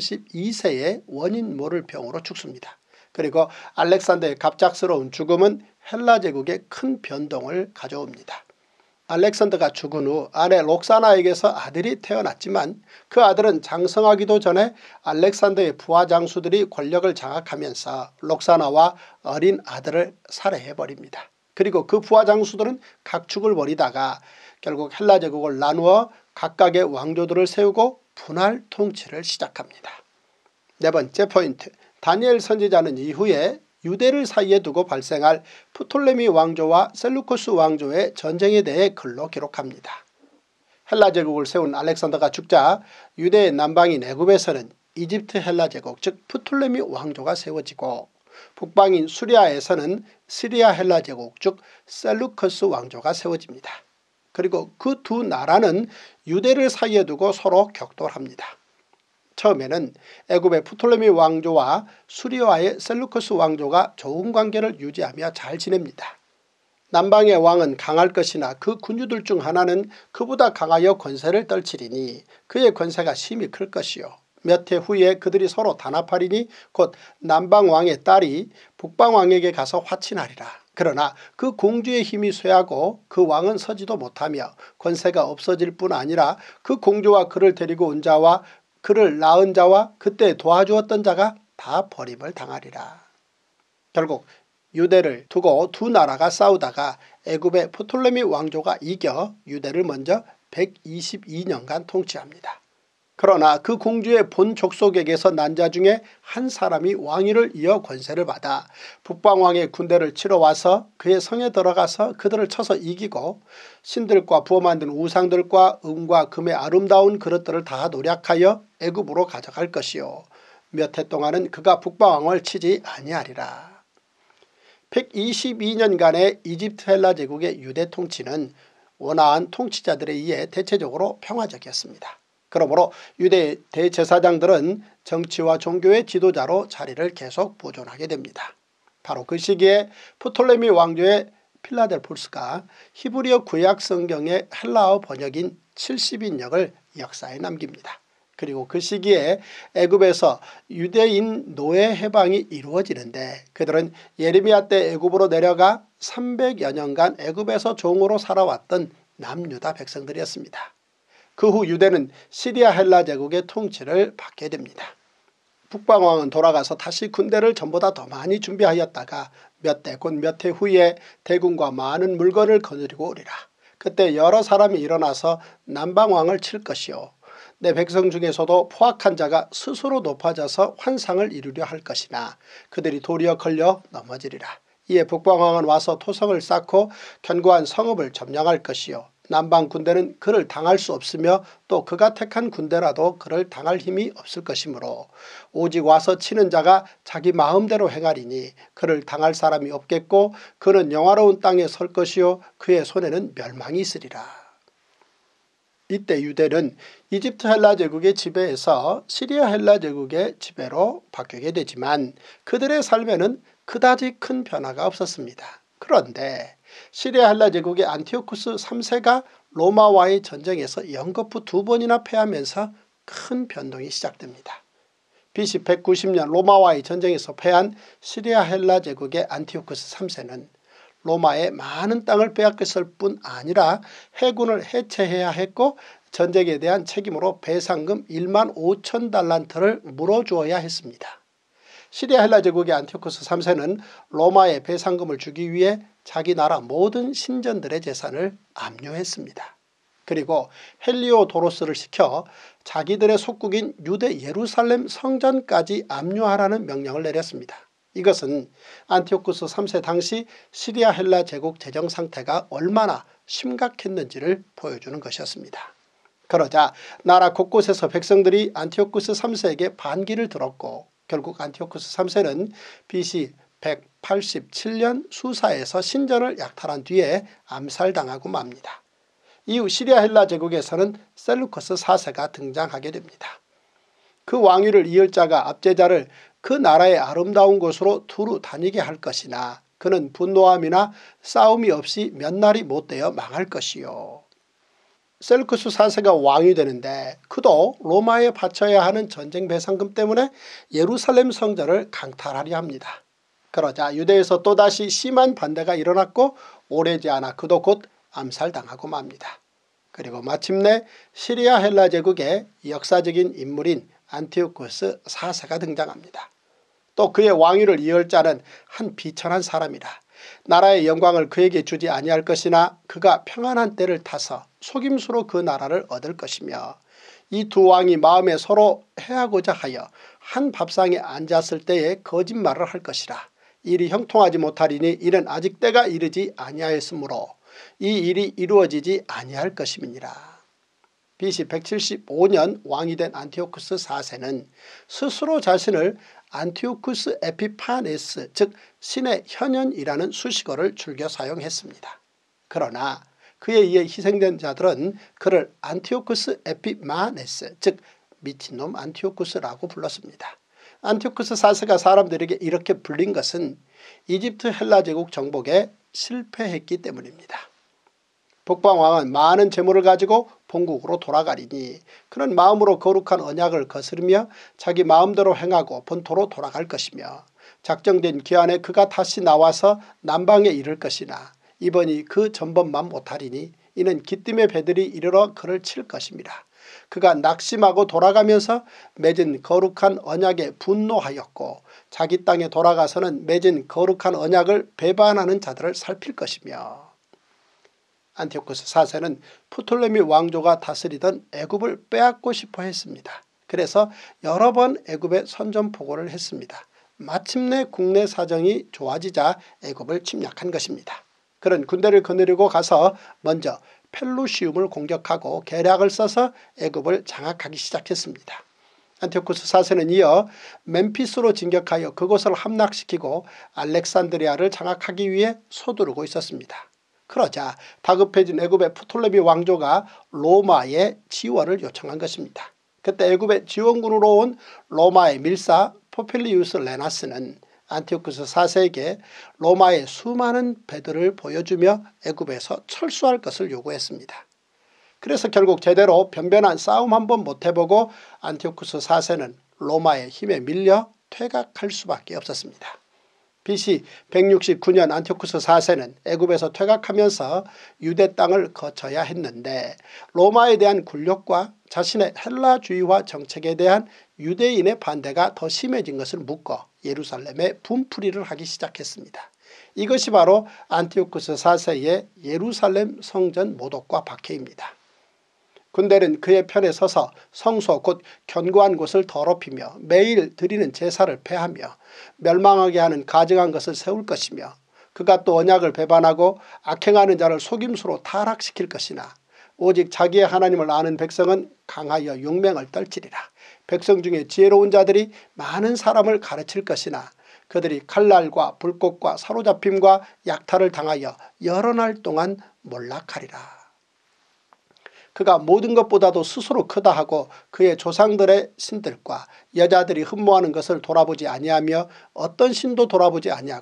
32세에 원인 모를 병으로 죽습니다. 그리고 알렉산더의 갑작스러운 죽음은 헬라 제국에 큰 변동을 가져옵니다. 알렉산더가 죽은 후 아내 록사나에게서 아들이 태어났지만 그 아들은 장성하기도 전에 알렉산더의 부하 장수들이 권력을 장악하면서 록사나와 어린 아들을 살해해버립니다. 그리고 그 부하 장수들은 각축을 벌이다가 결국 헬라 제국을 나누어 각각의 왕조들을 세우고 분할 통치를 시작합니다. 네 번째 포인트, 다니엘 선지자는 이후에 유대를 사이에 두고 발생할 프톨레미 왕조와 셀루쿠스 왕조의 전쟁에 대해 글로 기록합니다. 헬라 제국을 세운 알렉산더가 죽자 유대의 남방인 애굽에서는 이집트 헬라 제국 즉 프톨레미 왕조가 세워지고 북방인 수리아에서는 시리아 헬라 제국 즉 셀루커스 왕조가 세워집니다. 그리고 그 두 나라는 유대를 사이에 두고 서로 격돌합니다. 처음에는 애굽의 프톨레미 왕조와 수리아의 셀루커스 왕조가 좋은 관계를 유지하며 잘 지냅니다. 남방의 왕은 강할 것이나 그 군주들 중 하나는 그보다 강하여 권세를 떨치리니 그의 권세가 심히 클 것이요 몇 해 후에 그들이 서로 단합하리니 곧 남방왕의 딸이 북방왕에게 가서 화친하리라. 그러나 그 공주의 힘이 쇠하고 그 왕은 서지도 못하며 권세가 없어질 뿐 아니라 그 공주와 그를 데리고 온 자와 그를 낳은 자와 그때 도와주었던 자가 다 버림을 당하리라. 결국 유대를 두고 두 나라가 싸우다가 애굽의 프톨레미 왕조가 이겨 유대를 먼저 122년간 통치합니다. 그러나 그 공주의 본 족속에게서 난 자 중에 한 사람이 왕위를 이어 권세를 받아 북방왕의 군대를 치러 와서 그의 성에 들어가서 그들을 쳐서 이기고 신들과 부어 만든 우상들과 은과 금의 아름다운 그릇들을 다 노략하여 애굽으로 가져갈 것이요 몇 해 동안은 그가 북방왕을 치지 아니하리라. 122년간의 이집트 헬라 제국의 유대 통치는 원화한 통치자들에 의해 대체적으로 평화적이었습니다. 그러므로 유대 대제사장들은 정치와 종교의 지도자로 자리를 계속 보존하게 됩니다. 바로 그 시기에 프톨레미 왕조의 필라델포스가 히브리어 구약 성경의 헬라어 번역인 70인역을 역사에 남깁니다. 그리고 그 시기에 애굽에서 유대인 노예 해방이 이루어지는데 그들은 예레미야 때 애굽으로 내려가 300여 년간 애굽에서 종으로 살아왔던 남유다 백성들이었습니다. 그 후 유대는 시리아 헬라 제국의 통치를 받게 됩니다. 북방왕은 돌아가서 다시 군대를 전보다 더 많이 준비하였다가 몇 대 곧 몇 해 후에 대군과 많은 물건을 거느리고 오리라. 그때 여러 사람이 일어나서 남방왕을 칠 것이요 내 백성 중에서도 포악한 자가 스스로 높아져서 환상을 이루려 할 것이나 그들이 도리어 걸려 넘어지리라. 이에 북방왕은 와서 토성을 쌓고 견고한 성읍을 점령할 것이요 남방 군대는 그를 당할 수 없으며 또 그가 택한 군대라도 그를 당할 힘이 없을 것이므로 오직 와서 치는 자가 자기 마음대로 행하리니 그를 당할 사람이 없겠고 그는 영화로운 땅에 설 것이요 그의 손에는 멸망이 있으리라. 이때 유대는 이집트 헬라 제국의 지배에서 시리아 헬라 제국의 지배로 바뀌게 되지만 그들의 삶에는 그다지 큰 변화가 없었습니다. 그런데 시리아 헬라 제국의 안티오쿠스 3세가 로마와의 전쟁에서 연거푸 2번이나 패하면서 큰 변동이 시작됩니다. BC 190년 로마와의 전쟁에서 패한 시리아 헬라 제국의 안티오쿠스 3세는 로마의 많은 땅을 빼앗겼을 뿐 아니라 해군을 해체해야 했고 전쟁에 대한 책임으로 배상금 1만 5천 달란트를 물어주어야 했습니다. 시리아 헬라 제국의 안티오쿠스 3세는 로마에 배상금을 주기 위해 자기 나라 모든 신전들의 재산을 압류했습니다. 그리고 헬리오도로스를 시켜 자기들의 속국인 유대 예루살렘 성전까지 압류하라는 명령을 내렸습니다. 이것은 안티오쿠스 3세 당시 시리아 헬라 제국 재정 상태가 얼마나 심각했는지를 보여주는 것이었습니다. 그러자 나라 곳곳에서 백성들이 안티오쿠스 3세에게 반기를 들었고 결국 안티오쿠스 3세는 BC 187년 수사에서 신전을 약탈한 뒤에 암살당하고 맙니다. 이후 시리아 헬라 제국에서는 셀루커스 4세가 등장하게 됩니다. 그 왕위를 이을 자가 압제자를 그 나라의 아름다운 곳으로 두루 다니게 할 것이나 그는 분노함이나 싸움이 없이 몇 날이 못되어 망할 것이요. 셀루쿠스 4세가 왕이 되는데 그도 로마에 바쳐야 하는 전쟁 배상금 때문에 예루살렘 성전을 강탈하려 합니다. 그러자 유대에서 또다시 심한 반대가 일어났고 오래지 않아 그도 곧 암살당하고 맙니다. 그리고 마침내 시리아 헬라 제국의 역사적인 인물인 안티오쿠스 4세가 등장합니다. 또 그의 왕위를 이을 자는 한 비천한 사람이라 나라의 영광을 그에게 주지 아니할 것이나 그가 평안한 때를 타서 속임수로 그 나라를 얻을 것이며 이 두 왕이 마음에 서로 해하고자 하여 한 밥상에 앉았을 때에 거짓말을 할 것이라. 일이 형통하지 못하리니 이는 아직 때가 이르지 아니하였으므로 이 일이 이루어지지 아니할 것임이니라. BC 175년 왕이 된 안티오쿠스 4세는 스스로 자신을 안티오쿠스 에피파네스 즉 신의 현현이라는 수식어를 즐겨 사용했습니다. 그러나 그에 의해 희생된 자들은 그를 안티오쿠스 에피마네스 즉 미친놈 안티오쿠스라고 불렀습니다. 안티오쿠스 4세가 사람들에게 이렇게 불린 것은 이집트 헬라 제국 정복에 실패했기 때문입니다. 북방왕은 많은 재물을 가지고 본국으로 돌아가리니 그는 마음으로 거룩한 언약을 거스르며 자기 마음대로 행하고 본토로 돌아갈 것이며 작정된 기한에 그가 다시 나와서 남방에 이를 것이나 이번이 그 전번만 못하리니 이는 기띔의 배들이 이르러 그를 칠 것입니다. 그가 낙심하고 돌아가면서 맺은 거룩한 언약에 분노하였고 자기 땅에 돌아가서는 맺은 거룩한 언약을 배반하는 자들을 살필 것이며 안티오쿠스 4세는 프톨레미 왕조가 다스리던 애굽을 빼앗고 싶어 했습니다. 그래서 여러 번 애굽에 선전포고를 했습니다. 마침내 국내 사정이 좋아지자 애굽을 침략한 것입니다. 그는 군대를 거느리고 가서 먼저 펠루시움을 공격하고 계략을 써서 애굽을 장악하기 시작했습니다. 안티오쿠스 4세는 이어 멤피스로 진격하여 그곳을 함락시키고 알렉산드리아를 장악하기 위해 서두르고 있었습니다. 그러자 다급해진 애굽의 프톨레미 왕조가 로마에 지원을 요청한 것입니다. 그때 애굽의 지원군으로 온 로마의 밀사 포필리우스 레나스는 안티오쿠스 4세에게 로마의 수많은 배들을 보여주며 애굽에서 철수할 것을 요구했습니다. 그래서 결국 제대로 변변한 싸움 한번 못해보고 안티오쿠스 4세는 로마의 힘에 밀려 퇴각할 수밖에 없었습니다. BC 169년 안티오쿠스 4세는 애굽에서 퇴각하면서 유대 땅을 거쳐야 했는데 로마에 대한 굴욕과 자신의 헬라주의화 정책에 대한 유대인의 반대가 더 심해진 것을 묻고 예루살렘에 분풀이를 하기 시작했습니다. 이것이 바로 안티오쿠스 4세의 예루살렘 성전 모독과 박해입니다. 군대는 그의 편에 서서 성소 곧 견고한 곳을 더럽히며 매일 드리는 제사를 폐하며 멸망하게 하는 가증한 것을 세울 것이며 그가 또 언약을 배반하고 악행하는 자를 속임수로 타락시킬 것이나 오직 자기의 하나님을 아는 백성은 강하여 용맹을 떨치리라. 백성 중에 지혜로운 자들이 많은 사람을 가르칠 것이나 그들이 칼날과 불꽃과 사로잡힘과 약탈을 당하여 여러 날 동안 몰락하리라. 그가 모든 것보다도 스스로 크다 하고 그의 조상들의 신들과 여자들이 흠모하는 것을 돌아보지 아니하며 어떤 신도 돌아보지 아니하고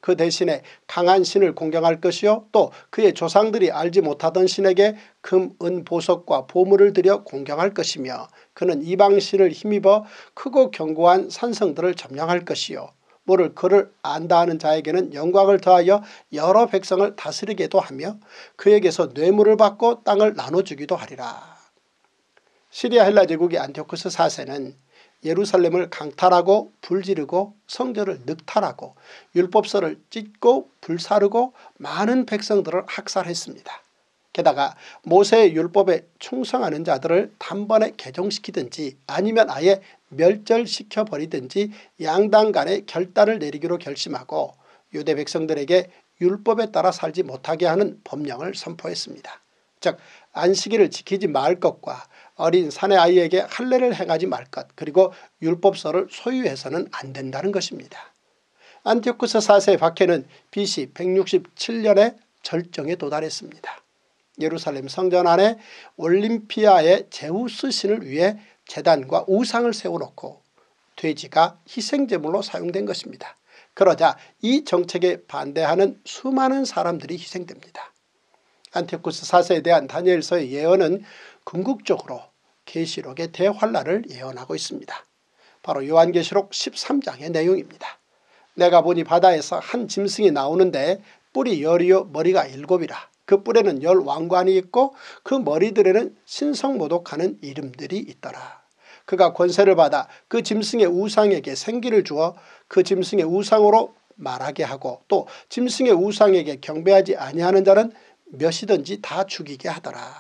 그 대신에 강한 신을 공경할 것이요 또 그의 조상들이 알지 못하던 신에게 금, 은, 보석과 보물을 들여 공경할 것이며 그는 이방신을 힘입어 크고 견고한 산성들을 점령할 것이요 모를 그를 안다 하는 자에게는 영광을 더하여 여러 백성을 다스리게도 하며 그에게서 뇌물을 받고 땅을 나눠주기도 하리라. 시리아 헬라 제국의 안티오쿠스 4세는 예루살렘을 강탈하고 불지르고 성전을 늑탈하고 율법서를 찢고 불사르고 많은 백성들을 학살했습니다. 게다가 모세의 율법에 충성하는 자들을 단번에 개종시키든지 아니면 아예 멸절시켜버리든지 양당 간에 결단을 내리기로 결심하고 유대 백성들에게 율법에 따라 살지 못하게 하는 법령을 선포했습니다. 즉 안식일을 지키지 말 것과 어린 사내 아이에게 할례를 행하지 말 것 그리고 율법서를 소유해서는 안 된다는 것입니다. 안티오쿠스 4세의 박해는 BC 167년에 절정에 도달했습니다. 예루살렘 성전 안에 올림피아의 제우스 신을 위해 제단과 우상을 세워놓고 돼지가 희생제물로 사용된 것입니다. 그러자 이 정책에 반대하는 수많은 사람들이 희생됩니다. 안티오쿠스 4세에 대한 다니엘서의 예언은 궁극적으로 계시록의 대환란을 예언하고 있습니다. 바로 요한계시록 13장의 내용입니다. 내가 보니 바다에서 한 짐승이 나오는데 뿔이 10이요 머리가 7이라. 그 뿔에는 10왕관이 있고 그 머리들에는 신성모독하는 이름들이 있더라. 그가 권세를 받아 그 짐승의 우상에게 생기를 주어 그 짐승의 우상으로 말하게 하고 또 짐승의 우상에게 경배하지 아니하는 자는 몇이든지 다 죽이게 하더라.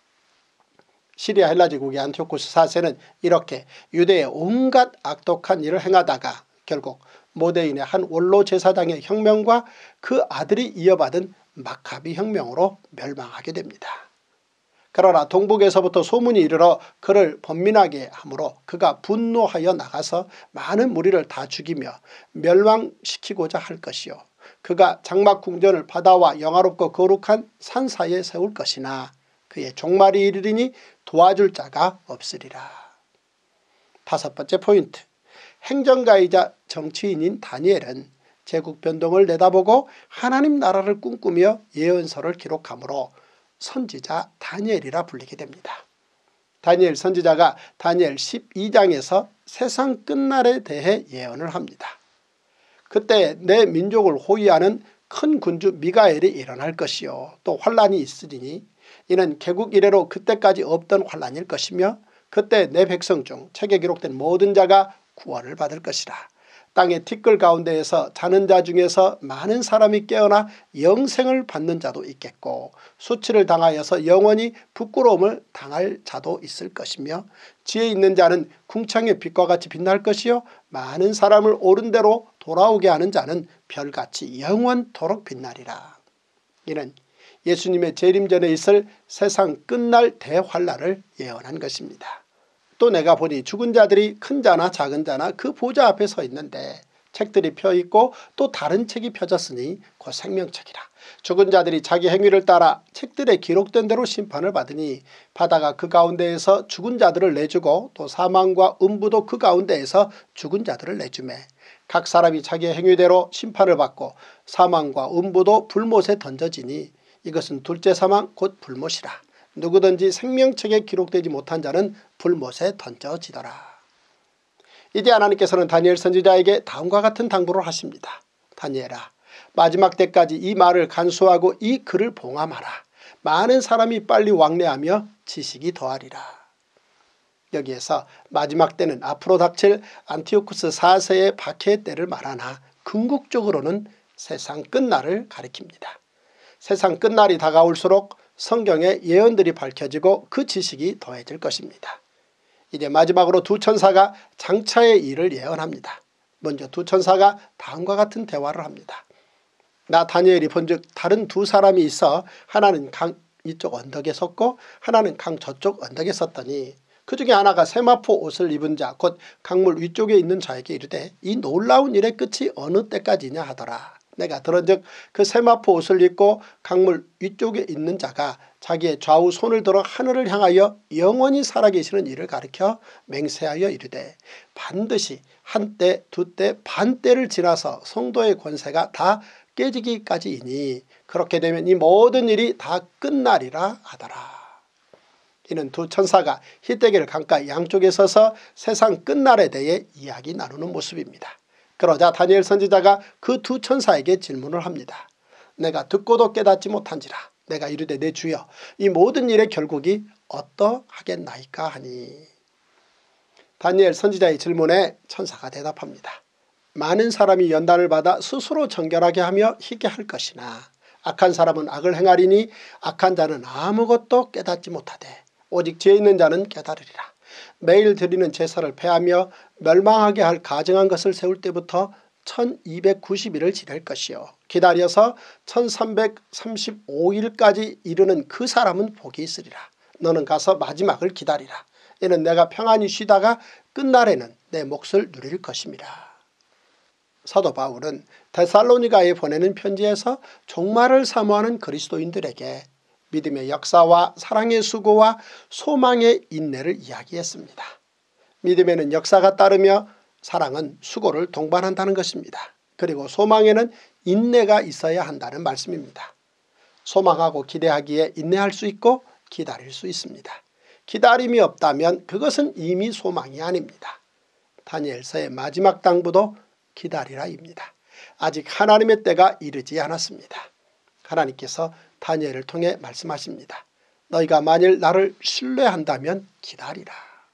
시리아 헬라 제국의 안티오쿠스 4세는 이렇게 유대의 온갖 악독한 일을 행하다가 결국 모데인의 한 원로 제사장의 혁명과 그 아들이 이어받은 마카비 혁명으로 멸망하게 됩니다. 그러나 동북에서부터 소문이 이르러 그를 번민하게 하므로 그가 분노하여 나가서 많은 무리를 다 죽이며 멸망시키고자 할 것이요 그가 장막 궁전을 바다와 영화롭고 거룩한 산 사이에 세울 것이나 그의 종말이 이르리니 도와줄 자가 없으리라. 5번째 포인트, 행정가이자 정치인인 다니엘은 제국 변동을 내다보고 하나님 나라를 꿈꾸며 예언서를 기록하므로 선지자 다니엘이라 불리게 됩니다. 다니엘 선지자가 다니엘 12장에서 세상 끝날에 대해 예언을 합니다. 그때 내 민족을 호위하는 큰 군주 미가엘이 일어날 것이요 또 환란이 있으리니 이는 개국 이래로 그때까지 없던 환란일 것이며 그때 내 백성 중 책에 기록된 모든 자가 구원을 받을 것이라. 땅의 티끌 가운데에서 자는 자 중에서 많은 사람이 깨어나 영생을 받는 자도 있겠고 수치를 당하여서 영원히 부끄러움을 당할 자도 있을 것이며 지혜 있는 자는 궁창의 빛과 같이 빛날 것이요 많은 사람을 옳은 대로 돌아오게 하는 자는 별같이 영원토록 빛나리라. 이는 예수님의 재림 전에 있을 세상 끝날 대환란을 예언한 것입니다. 또 내가 보니 죽은 자들이 큰 자나 작은 자나 그 보좌 앞에 서 있는데 책들이 펴있고 또 다른 책이 펴졌으니 곧 생명책이라. 죽은 자들이 자기 행위를 따라 책들에 기록된 대로 심판을 받으니 바다가 그 가운데에서 죽은 자들을 내주고 또 사망과 음부도 그 가운데에서 죽은 자들을 내주매 각 사람이 자기의 행위대로 심판을 받고 사망과 음부도 불못에 던져지니 이것은 둘째 사망 곧 불못이라. 누구든지 생명책에 기록되지 못한 자는 불못에 던져지더라. 이제 하나님께서는 다니엘 선지자에게 다음과 같은 당부를 하십니다. 다니엘아, 마지막 때까지 이 말을 간수하고 이 글을 봉함하라. 많은 사람이 빨리 왕래하며 지식이 더하리라. 여기에서 마지막 때는 앞으로 닥칠 안티오쿠스 4세의 박해의 때를 말하나 궁극적으로는 세상 끝날을 가리킵니다. 세상 끝날이 다가올수록 성경의 예언들이 밝혀지고 그 지식이 더해질 것입니다. 이제 마지막으로 두 천사가 장차의 일을 예언합니다. 먼저 두 천사가 다음과 같은 대화를 합니다. 나 다니엘이 본즉 다른 두 사람이 있어 하나는 강 이쪽 언덕에 섰고 하나는 강 저쪽 언덕에 섰더니 그 중에 하나가 세마포 옷을 입은 자 곧 강물 위쪽에 있는 자에게 이르되 이 놀라운 일의 끝이 어느 때까지냐 하더라. 내가 들은즉 그 세마포 옷을 입고 강물 위쪽에 있는 자가 자기의 좌우 손을 들어 하늘을 향하여 영원히 살아계시는 이를 가리켜 맹세하여 이르되 반드시 한때 두때 반때를 지나서 성도의 권세가 다 깨지기까지이니 그렇게 되면 이 모든 일이 다 끝나리라 하더라. 이는 두 천사가 히데겔 강가 양쪽에 서서 세상 끝날에 대해 이야기 나누는 모습입니다. 그러자 다니엘 선지자가 그 두 천사에게 질문을 합니다. 내가 듣고도 깨닫지 못한지라. 내가 이르되 내 주여 이 모든 일의 결국이 어떠하겠나이까 하니. 다니엘 선지자의 질문에 천사가 대답합니다. 많은 사람이 연단을 받아 스스로 정결하게 하며 희게 할 것이나 악한 사람은 악을 행하리니 악한 자는 아무것도 깨닫지 못하되 오직 지혜 있는 자는 깨달으리라. 매일 드리는 제사를 폐하며 멸망하게 할 가증한 것을 세울 때부터 1290일을 지낼 것이요 기다려서 1335일까지 이르는 그 사람은 복이 있으리라. 너는 가서 마지막을 기다리라. 이는 내가 평안히 쉬다가 끝날에는 내 몫을 누릴 것임이라. 사도 바울은 데살로니가에 보내는 편지에서 종말을 사모하는 그리스도인들에게 믿음의 역사와 사랑의 수고와 소망의 인내를 이야기했습니다. 믿음에는 역사가 따르며 사랑은 수고를 동반한다는 것입니다. 그리고 소망에는 인내가 있어야 한다는 말씀입니다. 소망하고 기대하기에 인내할 수 있고 기다릴 수 있습니다. 기다림이 없다면 그것은 이미 소망이 아닙니다. 다니엘서의 마지막 당부도 기다리라입니다. 아직 하나님의 때가 이르지 않았습니다. 하나님께서 다니엘을 통해 말씀하십니다. 너희가 만일 나를 신뢰한다면 기다리라.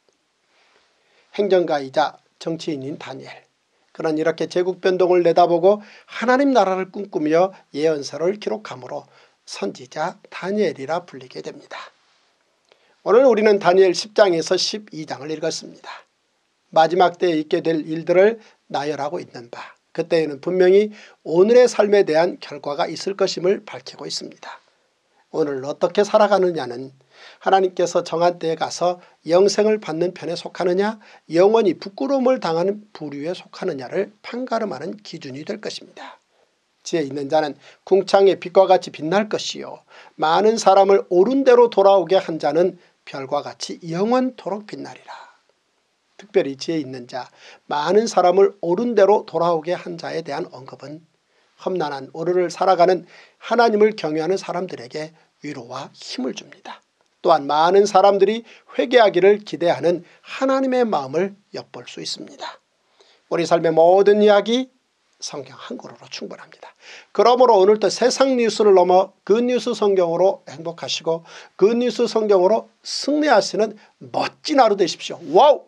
행정가이자 정치인인 다니엘. 그는 이렇게 제국 변동을 내다보고 하나님 나라를 꿈꾸며 예언서를 기록하므로 선지자 다니엘이라 불리게 됩니다. 오늘 우리는 다니엘 10장에서 12장을 읽었습니다. 마지막 때에 있게 될 일들을 나열하고 있는 바, 그때에는 분명히 오늘의 삶에 대한 결과가 있을 것임을 밝히고 있습니다. 오늘 어떻게 살아가느냐는 하나님께서 정한 때에 가서 영생을 받는 편에 속하느냐 영원히 부끄러움을 당하는 부류에 속하느냐를 판가름하는 기준이 될 것입니다. 지혜 있는 자는 궁창의 빛과 같이 빛날 것이요 많은 사람을 옳은 대로 돌아오게 한 자는 별과 같이 영원토록 빛나리라. 특별히 지혜 있는 자, 많은 사람을 옳은 대로 돌아오게 한 자에 대한 언급은 험난한 오르를 살아가는 하나님을 경외하는 사람들에게 위로와 힘을 줍니다. 또한 많은 사람들이 회개하기를 기대하는 하나님의 마음을 엿볼 수 있습니다. 우리 삶의 모든 이야기 성경 한 권으로 충분합니다. 그러므로 오늘도 세상 뉴스를 넘어 굿뉴스 성경으로 행복하시고 굿뉴스 성경으로 승리하시는 멋진 하루 되십시오. 와우!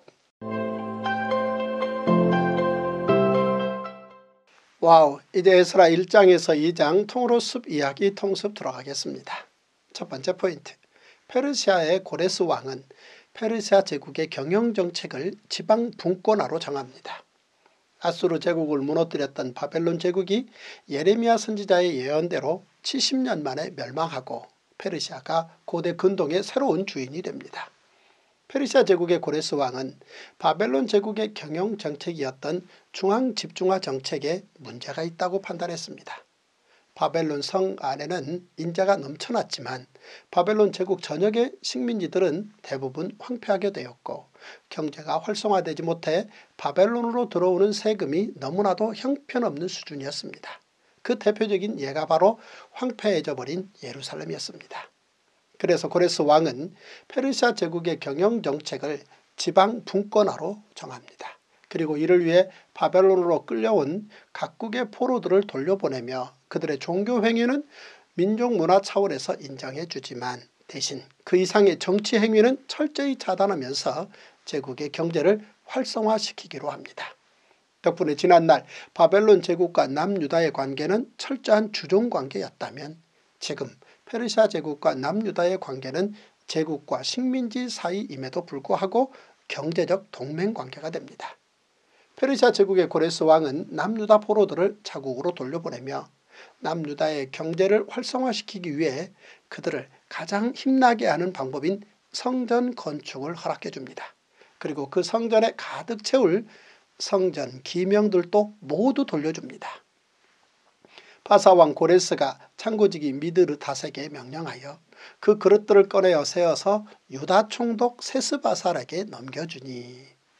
와우! 이제 에스라 1장에서 2장 통으로 숲 이야기 통습 들어가겠습니다. 첫 번째 포인트. 페르시아의 고레스 왕은 페르시아 제국의 경영정책을 지방 분권화로 정합니다. 아수르 제국을 무너뜨렸던 바벨론 제국이 예레미야 선지자의 예언대로 70년 만에 멸망하고 페르시아가 고대 근동의 새로운 주인이 됩니다. 페르시아 제국의 고레스 왕은 바벨론 제국의 경영정책이었던 중앙집중화 정책에 문제가 있다고 판단했습니다. 바벨론 성 안에는 인자가 넘쳐났지만 바벨론 제국 전역의 식민지들은 대부분 황폐하게 되었고 경제가 활성화되지 못해 바벨론으로 들어오는 세금이 너무나도 형편없는 수준이었습니다. 그 대표적인 예가 바로 황폐해져 버린 예루살렘이었습니다. 그래서 고레스 왕은 페르시아 제국의 경영정책을 지방 분권화로 정합니다. 그리고 이를 위해 바벨론으로 끌려온 각국의 포로들을 돌려보내며 그들의 종교 행위는 민족 문화 차원에서 인정해 주지만 대신 그 이상의 정치 행위는 철저히 차단하면서 제국의 경제를 활성화시키기로 합니다. 덕분에 지난날 바벨론 제국과 남유다의 관계는 철저한 주종관계였다면 지금 페르시아 제국과 남유다의 관계는 제국과 식민지 사이임에도 불구하고 경제적 동맹관계가 됩니다. 페르시아 제국의 고레스 왕은 남유다 포로들을 자국으로 돌려보내며 남유다의 경제를 활성화시키기 위해 그들을 가장 힘나게 하는 방법인 성전 건축을 허락해 줍니다. 그리고 그 성전에 가득 채울 성전 기명들도 모두 돌려줍니다. 바사왕 고레스가 창고지기 미드르닷에게 명령하여 그 그릇들을 꺼내어 세어서 유다 총독 세스바살에게 넘겨주니.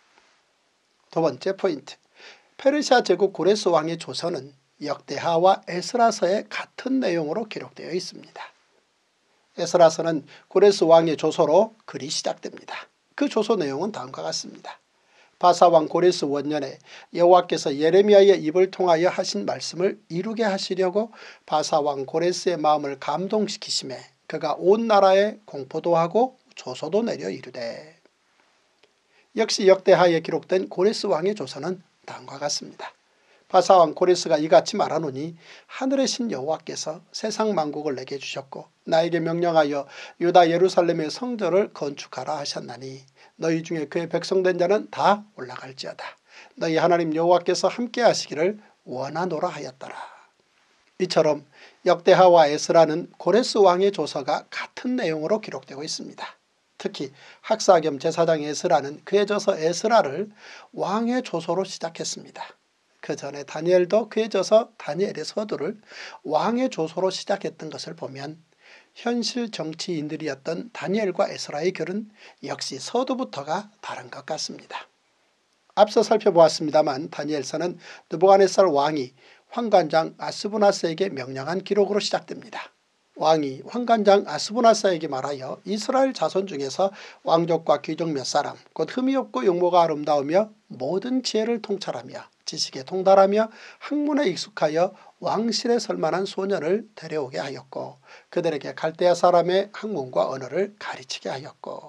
두 번째 포인트, 페르시아 제국 고레스 왕의 조서는 역대하와 에스라서의 같은 내용으로 기록되어 있습니다. 에스라서는 고레스 왕의 조서로 글이 시작됩니다. 그 조서 내용은 다음과 같습니다. 바사왕 고레스 원년에 여호와께서 예레미야의 입을 통하여 하신 말씀을 이루게 하시려고 바사왕 고레스의 마음을 감동시키심에 그가 온 나라에 공포도 하고 조서도 내려 이르되. 역시 역대하에 기록된 고레스 왕의 조서는 다음과 같습니다. 바사왕 고레스가 이같이 말하노니 하늘의 신 여호와께서 세상 만국을 내게 주셨고 나에게 명령하여 유다 예루살렘의 성전을 건축하라 하셨나니 너희 중에 그의 백성된 자는 다 올라갈지어다. 너희 하나님 여호와께서 함께 하시기를 원하노라 하였더라. 이처럼 역대하와 에스라는 고레스 왕의 조서가 같은 내용으로 기록되고 있습니다. 특히 학사 겸 제사장 에스라는 그의 저서 에스라를 왕의 조서로 시작했습니다. 그 전에 다니엘도 그의 저서 다니엘의 서두를 왕의 조서로 시작했던 것을 보면 현실 정치인들이었던 다니엘과 에스라의 글은 역시 서두부터가 다른 것 같습니다. 앞서 살펴보았습니다만 다니엘서는 느부갓네살 왕이 환관장 아스부나스에게 명령한 기록으로 시작됩니다. 왕이 환관장 아스부나스에게 말하여 이스라엘 자손 중에서 왕족과 귀족 몇 사람 곧 흠이 없고 용모가 아름다우며 모든 지혜를 통찰하며 지식에 통달하며 학문에 익숙하여 왕실에 설만한 소년을 데려오게 하였고 그들에게 갈대아 사람의 학문과 언어를 가르치게 하였고.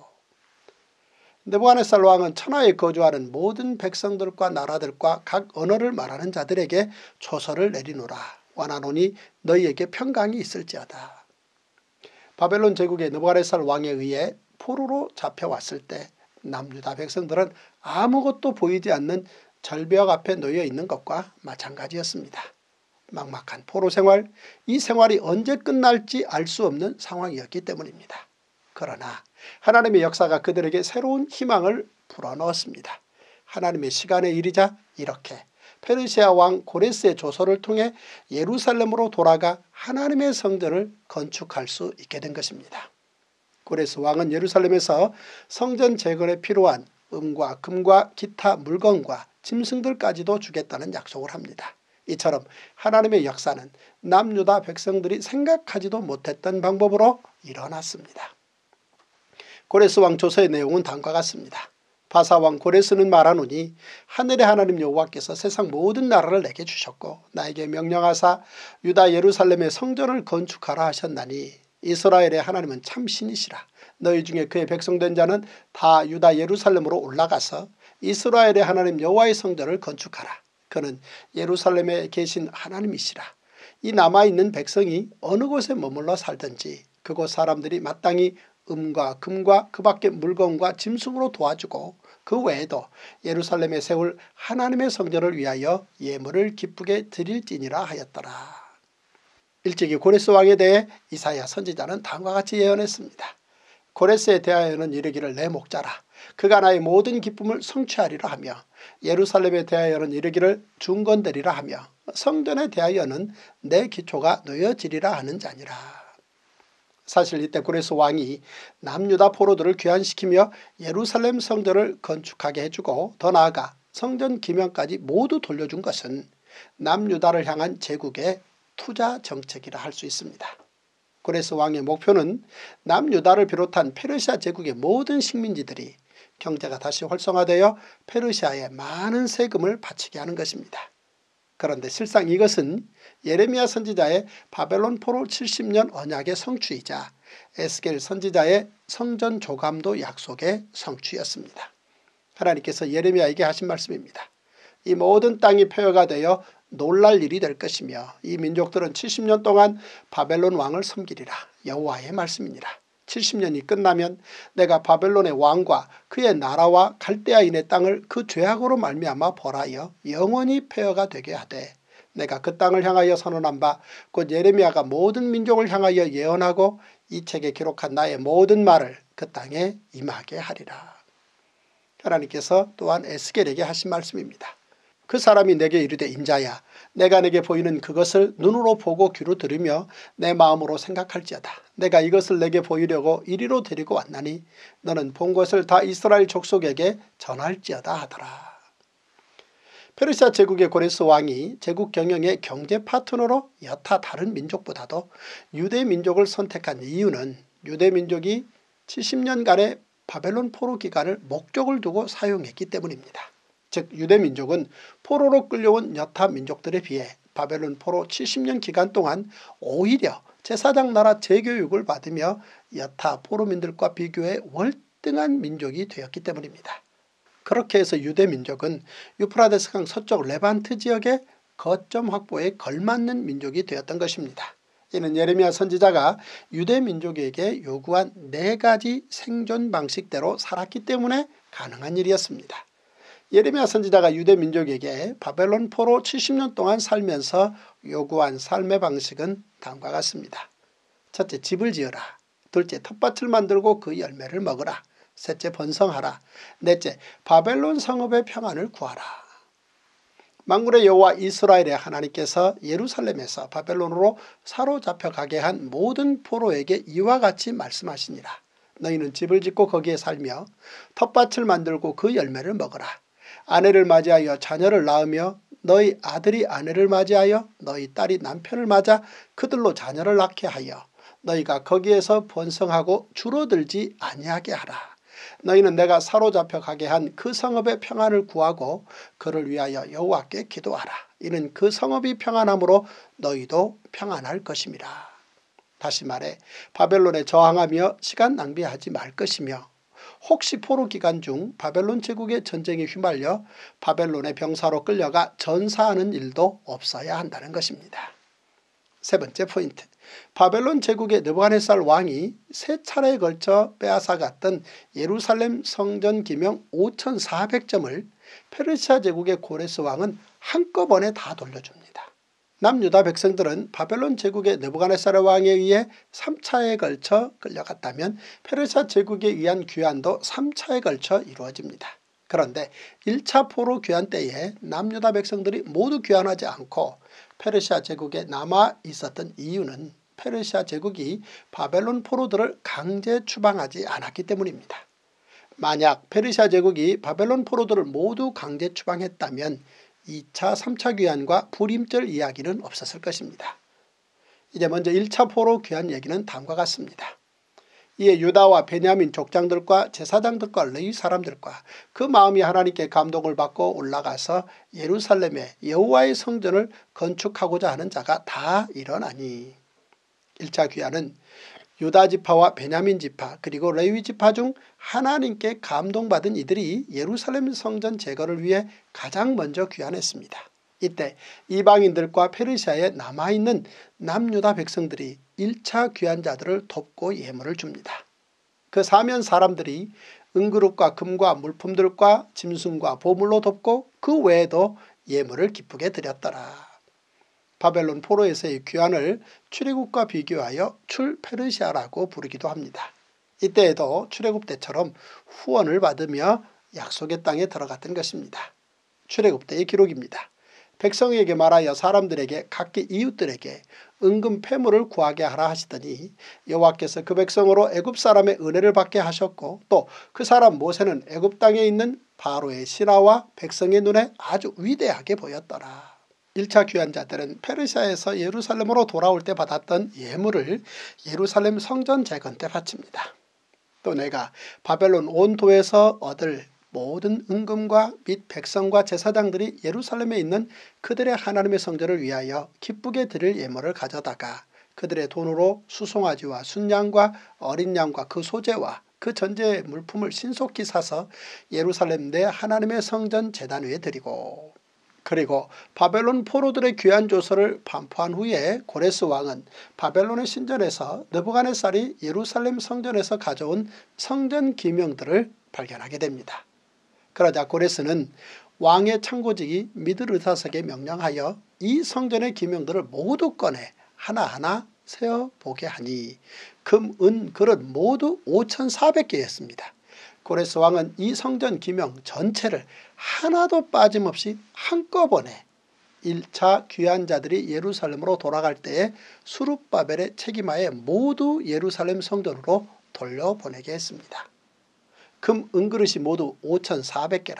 느부갓네살 왕은 천하에 거주하는 모든 백성들과 나라들과 각 언어를 말하는 자들에게 조서를 내리노라. 원하노니 너희에게 평강이 있을지어다. 바벨론 제국의 느부갓네살 왕에 의해 포로로 잡혀왔을 때 남유다 백성들은 아무것도 보이지 않는 절벽 앞에 놓여 있는 것과 마찬가지였습니다. 막막한 포로 생활, 이 생활이 언제 끝날지 알 수 없는 상황이었기 때문입니다. 그러나 하나님의 역사가 그들에게 새로운 희망을 불어넣었습니다. 하나님의 시간의 일이자 이렇게 페르시아 왕 고레스의 조서를 통해 예루살렘으로 돌아가 하나님의 성전을 건축할 수 있게 된 것입니다. 고레스 왕은 예루살렘에서 성전 재건에 필요한 은과 금과 기타 물건과 짐승들까지도 주겠다는 약속을 합니다. 이처럼 하나님의 역사는 남유다 백성들이 생각하지도 못했던 방법으로 일어났습니다. 고레스 왕 조서의 내용은 다음과 같습니다. 바사왕 고레스는 말하노니 하늘의 하나님 여호와께서 세상 모든 나라를 내게 주셨고 나에게 명령하사 유다 예루살렘의 성전을 건축하라 하셨나니 이스라엘의 하나님은 참 신이시라. 너희 중에 그의 백성된 자는 다 유다 예루살렘으로 올라가서 이스라엘의 하나님 여호와의 성전을 건축하라. 그는 예루살렘에 계신 하나님이시라. 이 남아있는 백성이 어느 곳에 머물러 살든지 그곳 사람들이 마땅히 음과 금과 그 밖의 물건과 짐승으로 도와주고 그 외에도 예루살렘에 세울 하나님의 성전을 위하여 예물을 기쁘게 드릴지니라 하였더라. 일찍이 고레스 왕에 대해 이사야 선지자는 다음과 같이 예언했습니다. 고레스에 대하여는 이르기를 내 목자라. 그가 나의 모든 기쁨을 성취하리라 하며 예루살렘에 대하여는 이르기를 중건되리라 하며 성전에 대하여는 내 기초가 놓여지리라 하는 자니라. 사실 이때 고레스 왕이 남유다 포로들을 귀환시키며 예루살렘 성전을 건축하게 해주고 더 나아가 성전 기명까지 모두 돌려준 것은 남유다를 향한 제국의 투자 정책이라 할 수 있습니다. 고레스 왕의 목표는 남유다를 비롯한 페르시아 제국의 모든 식민지들이 경제가 다시 활성화되어 페르시아에 많은 세금을 바치게 하는 것입니다. 그런데 실상 이것은 예레미야 선지자의 바벨론 포로 70년 언약의 성취이자 에스겔 선지자의 성전 조감도 약속의 성취였습니다. 하나님께서 예레미야에게 하신 말씀입니다. 이 모든 땅이 폐허가 되어 놀랄 일이 될 것이며 이 민족들은 70년 동안 바벨론 왕을 섬기리라. 여호와의 말씀이니라. 70년이 끝나면 내가 바벨론의 왕과 그의 나라와 갈대아인의 땅을 그 죄악으로 말미암아 벌하여 영원히 폐허가 되게 하되 내가 그 땅을 향하여 선언한 바 곧 예레미야가 모든 민족을 향하여 예언하고 이 책에 기록한 나의 모든 말을 그 땅에 임하게 하리라. 하나님께서 또한 에스겔에게 하신 말씀입니다. 그 사람이 내게 이르되 인자야 내가 내게 보이는 그것을 눈으로 보고 귀로 들으며 내 마음으로 생각할지어다. 내가 이것을 내게 보이려고 이리로 데리고 왔나니 너는 본 것을 다 이스라엘 족속에게 전할지어다 하더라. 페르시아 제국의 고레스 왕이 제국 경영의 경제 파트너로 여타 다른 민족보다도 유대 민족을 선택한 이유는 유대 민족이 70년간의 바벨론 포로 기간을 목적을 두고 사용했기 때문입니다. 즉 유대 민족은 포로로 끌려온 여타 민족들에 비해 바벨론 포로 70년 기간 동안 오히려 제사장 나라 재교육을 받으며 여타 포로민들과 비교해 월등한 민족이 되었기 때문입니다. 그렇게 해서 유대 민족은 유프라데스강 서쪽 레반트 지역의 거점 확보에 걸맞는 민족이 되었던 것입니다. 이는 예레미야 선지자가 유대 민족에게 요구한 4가지 생존 방식대로 살았기 때문에 가능한 일이었습니다. 예레미야 선지자가 유대 민족에게 바벨론 포로 70년 동안 살면서 요구한 삶의 방식은 다음과 같습니다. 첫째, 집을 지어라. 둘째, 텃밭을 만들고 그 열매를 먹으라. 셋째, 번성하라. 넷째, 바벨론 성읍의 평안을 구하라. 만군의 여호와 이스라엘의 하나님께서 예루살렘에서 바벨론으로 사로잡혀 가게 한 모든 포로에게 이와 같이 말씀하시니라. 너희는 집을 짓고 거기에 살며 텃밭을 만들고 그 열매를 먹으라. 아내를 맞이하여 자녀를 낳으며 너희 아들이 아내를 맞이하여 너희 딸이 남편을 맞아 그들로 자녀를 낳게 하여 너희가 거기에서 번성하고 줄어들지 아니하게 하라. 너희는 내가 사로잡혀 가게 한 그 성읍의 평안을 구하고 그를 위하여 여호와께 기도하라. 이는 그 성읍이 평안함으로 너희도 평안할 것임이라. 다시 말해 바벨론에 저항하며 시간 낭비하지 말 것이며 혹시 포로 기간 중 바벨론 제국의 전쟁에 휘말려 바벨론의 병사로 끌려가 전사하는 일도 없어야 한다는 것입니다. 세 번째 포인트. 바벨론 제국의 느부갓네살 왕이 3차례에 걸쳐 빼앗아갔던 예루살렘 성전 기명 5400점을 페르시아 제국의 고레스 왕은 한꺼번에 다 돌려줍니다. 남유다 백성들은 바벨론 제국의 느부갓네살 왕에 의해 3차에 걸쳐 끌려갔다면 페르시아 제국에 의한 귀환도 3차에 걸쳐 이루어집니다. 그런데 1차 포로 귀환 때에 남유다 백성들이 모두 귀환하지 않고 페르시아 제국에 남아 있었던 이유는 페르시아 제국이 바벨론 포로들을 강제 추방하지 않았기 때문입니다. 만약 페르시아 제국이 바벨론 포로들을 모두 강제 추방했다면 2차 3차 귀환과 불임절 이야기는 없었을 것입니다. 이제 먼저 1차 포로 귀환 얘기는 다음과 같습니다. 이에 유다와 베냐민 족장들과 제사장들과 레위 사람들과 그 마음이 하나님께 감동을 받고 올라가서 예루살렘에 여호와의 성전을 건축하고자 하는 자가 다 일어나니 1차 귀환은 유다 지파와 베냐민 지파 그리고 레위 지파 중 하나님께 감동받은 이들이 예루살렘 성전 제거를 위해 가장 먼저 귀환했습니다. 이때 이방인들과 페르시아에 남아있는 남유다 백성들이 1차 귀환자들을 돕고 예물을 줍니다. 그 사면 사람들이 은그룹과 금과 물품들과 짐승과 보물로 돕고 그 외에도 예물을 기쁘게 드렸더라. 바벨론 포로에서의 귀환을 출애굽과 비교하여 출페르시아라고 부르기도 합니다. 이때에도 출애굽 때처럼 후원을 받으며 약속의 땅에 들어갔던 것입니다. 출애굽 때의 기록입니다. 백성에게 말하여 사람들에게 각기 이웃들에게 은금 패물을 구하게 하라 하시더니 여호와께서 그 백성으로 애굽 사람의 은혜를 받게 하셨고 또 그 사람 모세는 애굽 땅에 있는 바로의 신하와 백성의 눈에 아주 위대하게 보였더라. 1차 귀환자들은 페르시아에서 예루살렘으로 돌아올 때 받았던 예물을 예루살렘 성전 재건 때 바칩니다. 또 내가 바벨론 온도에서 얻을 모든 은금과 및 백성과 제사장들이 예루살렘에 있는 그들의 하나님의 성전을 위하여 기쁘게 드릴 예물을 가져다가 그들의 돈으로 수송아지와 순양과 어린 양과 그 소재와 그 전제 물품을 신속히 사서 예루살렘 내 하나님의 성전 제단 위에 드리고 그리고 바벨론 포로들의 귀환 조서를 반포한 후에 고레스 왕은 바벨론의 신전에서 느부갓네살이 예루살렘 성전에서 가져온 성전 기명들을 발견하게 됩니다. 그러자 고레스는 왕의 참고직이 미드르다석에 명령하여 이 성전의 기명들을 모두 꺼내 하나하나 세어보게 하니 금, 은, 그릇 모두 5400개였습니다. 고레스 왕은 이 성전 기명 전체를 하나도 빠짐없이 한꺼번에 1차 귀한 자들이 예루살렘으로 돌아갈 때에 수룹바벨의 책임하에 모두 예루살렘 성전으로 돌려보내게 했습니다. 금 은그릇이 모두 5,400개라.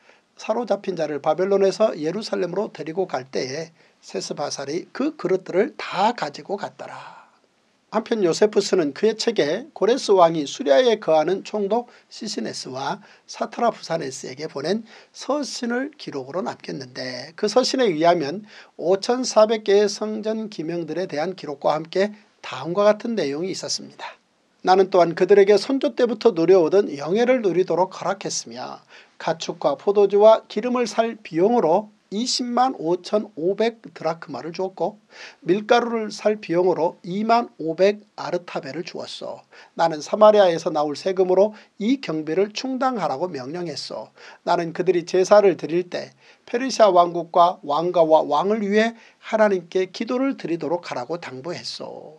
사로잡힌 자를 바벨론에서 예루살렘으로 데리고 갈 때에 세스바살이 그 그릇들을 다 가지고 갔더라. 한편 요세푸스는 그의 책에 고레스 왕이 수리아에 거하는 총독 시시네스와 사트라부사네스에게 보낸 서신을 기록으로 남겼는데, 그 서신에 의하면 5,400개의 성전 기명들에 대한 기록과 함께 다음과 같은 내용이 있었습니다. 나는 또한 그들에게 선조 때부터 누려오던 영예를 누리도록 허락했으며 가축과 포도주와 기름을 살 비용으로 20만 5,500 드라크마를 주었고 밀가루를 살 비용으로 2만 500 아르타벨을 주었소. 나는 사마리아에서 나올 세금으로 이 경비를 충당하라고 명령했소. 나는 그들이 제사를 드릴 때 페르시아 왕국과 왕가와 왕을 위해 하나님께 기도를 드리도록 하라고 당부했소.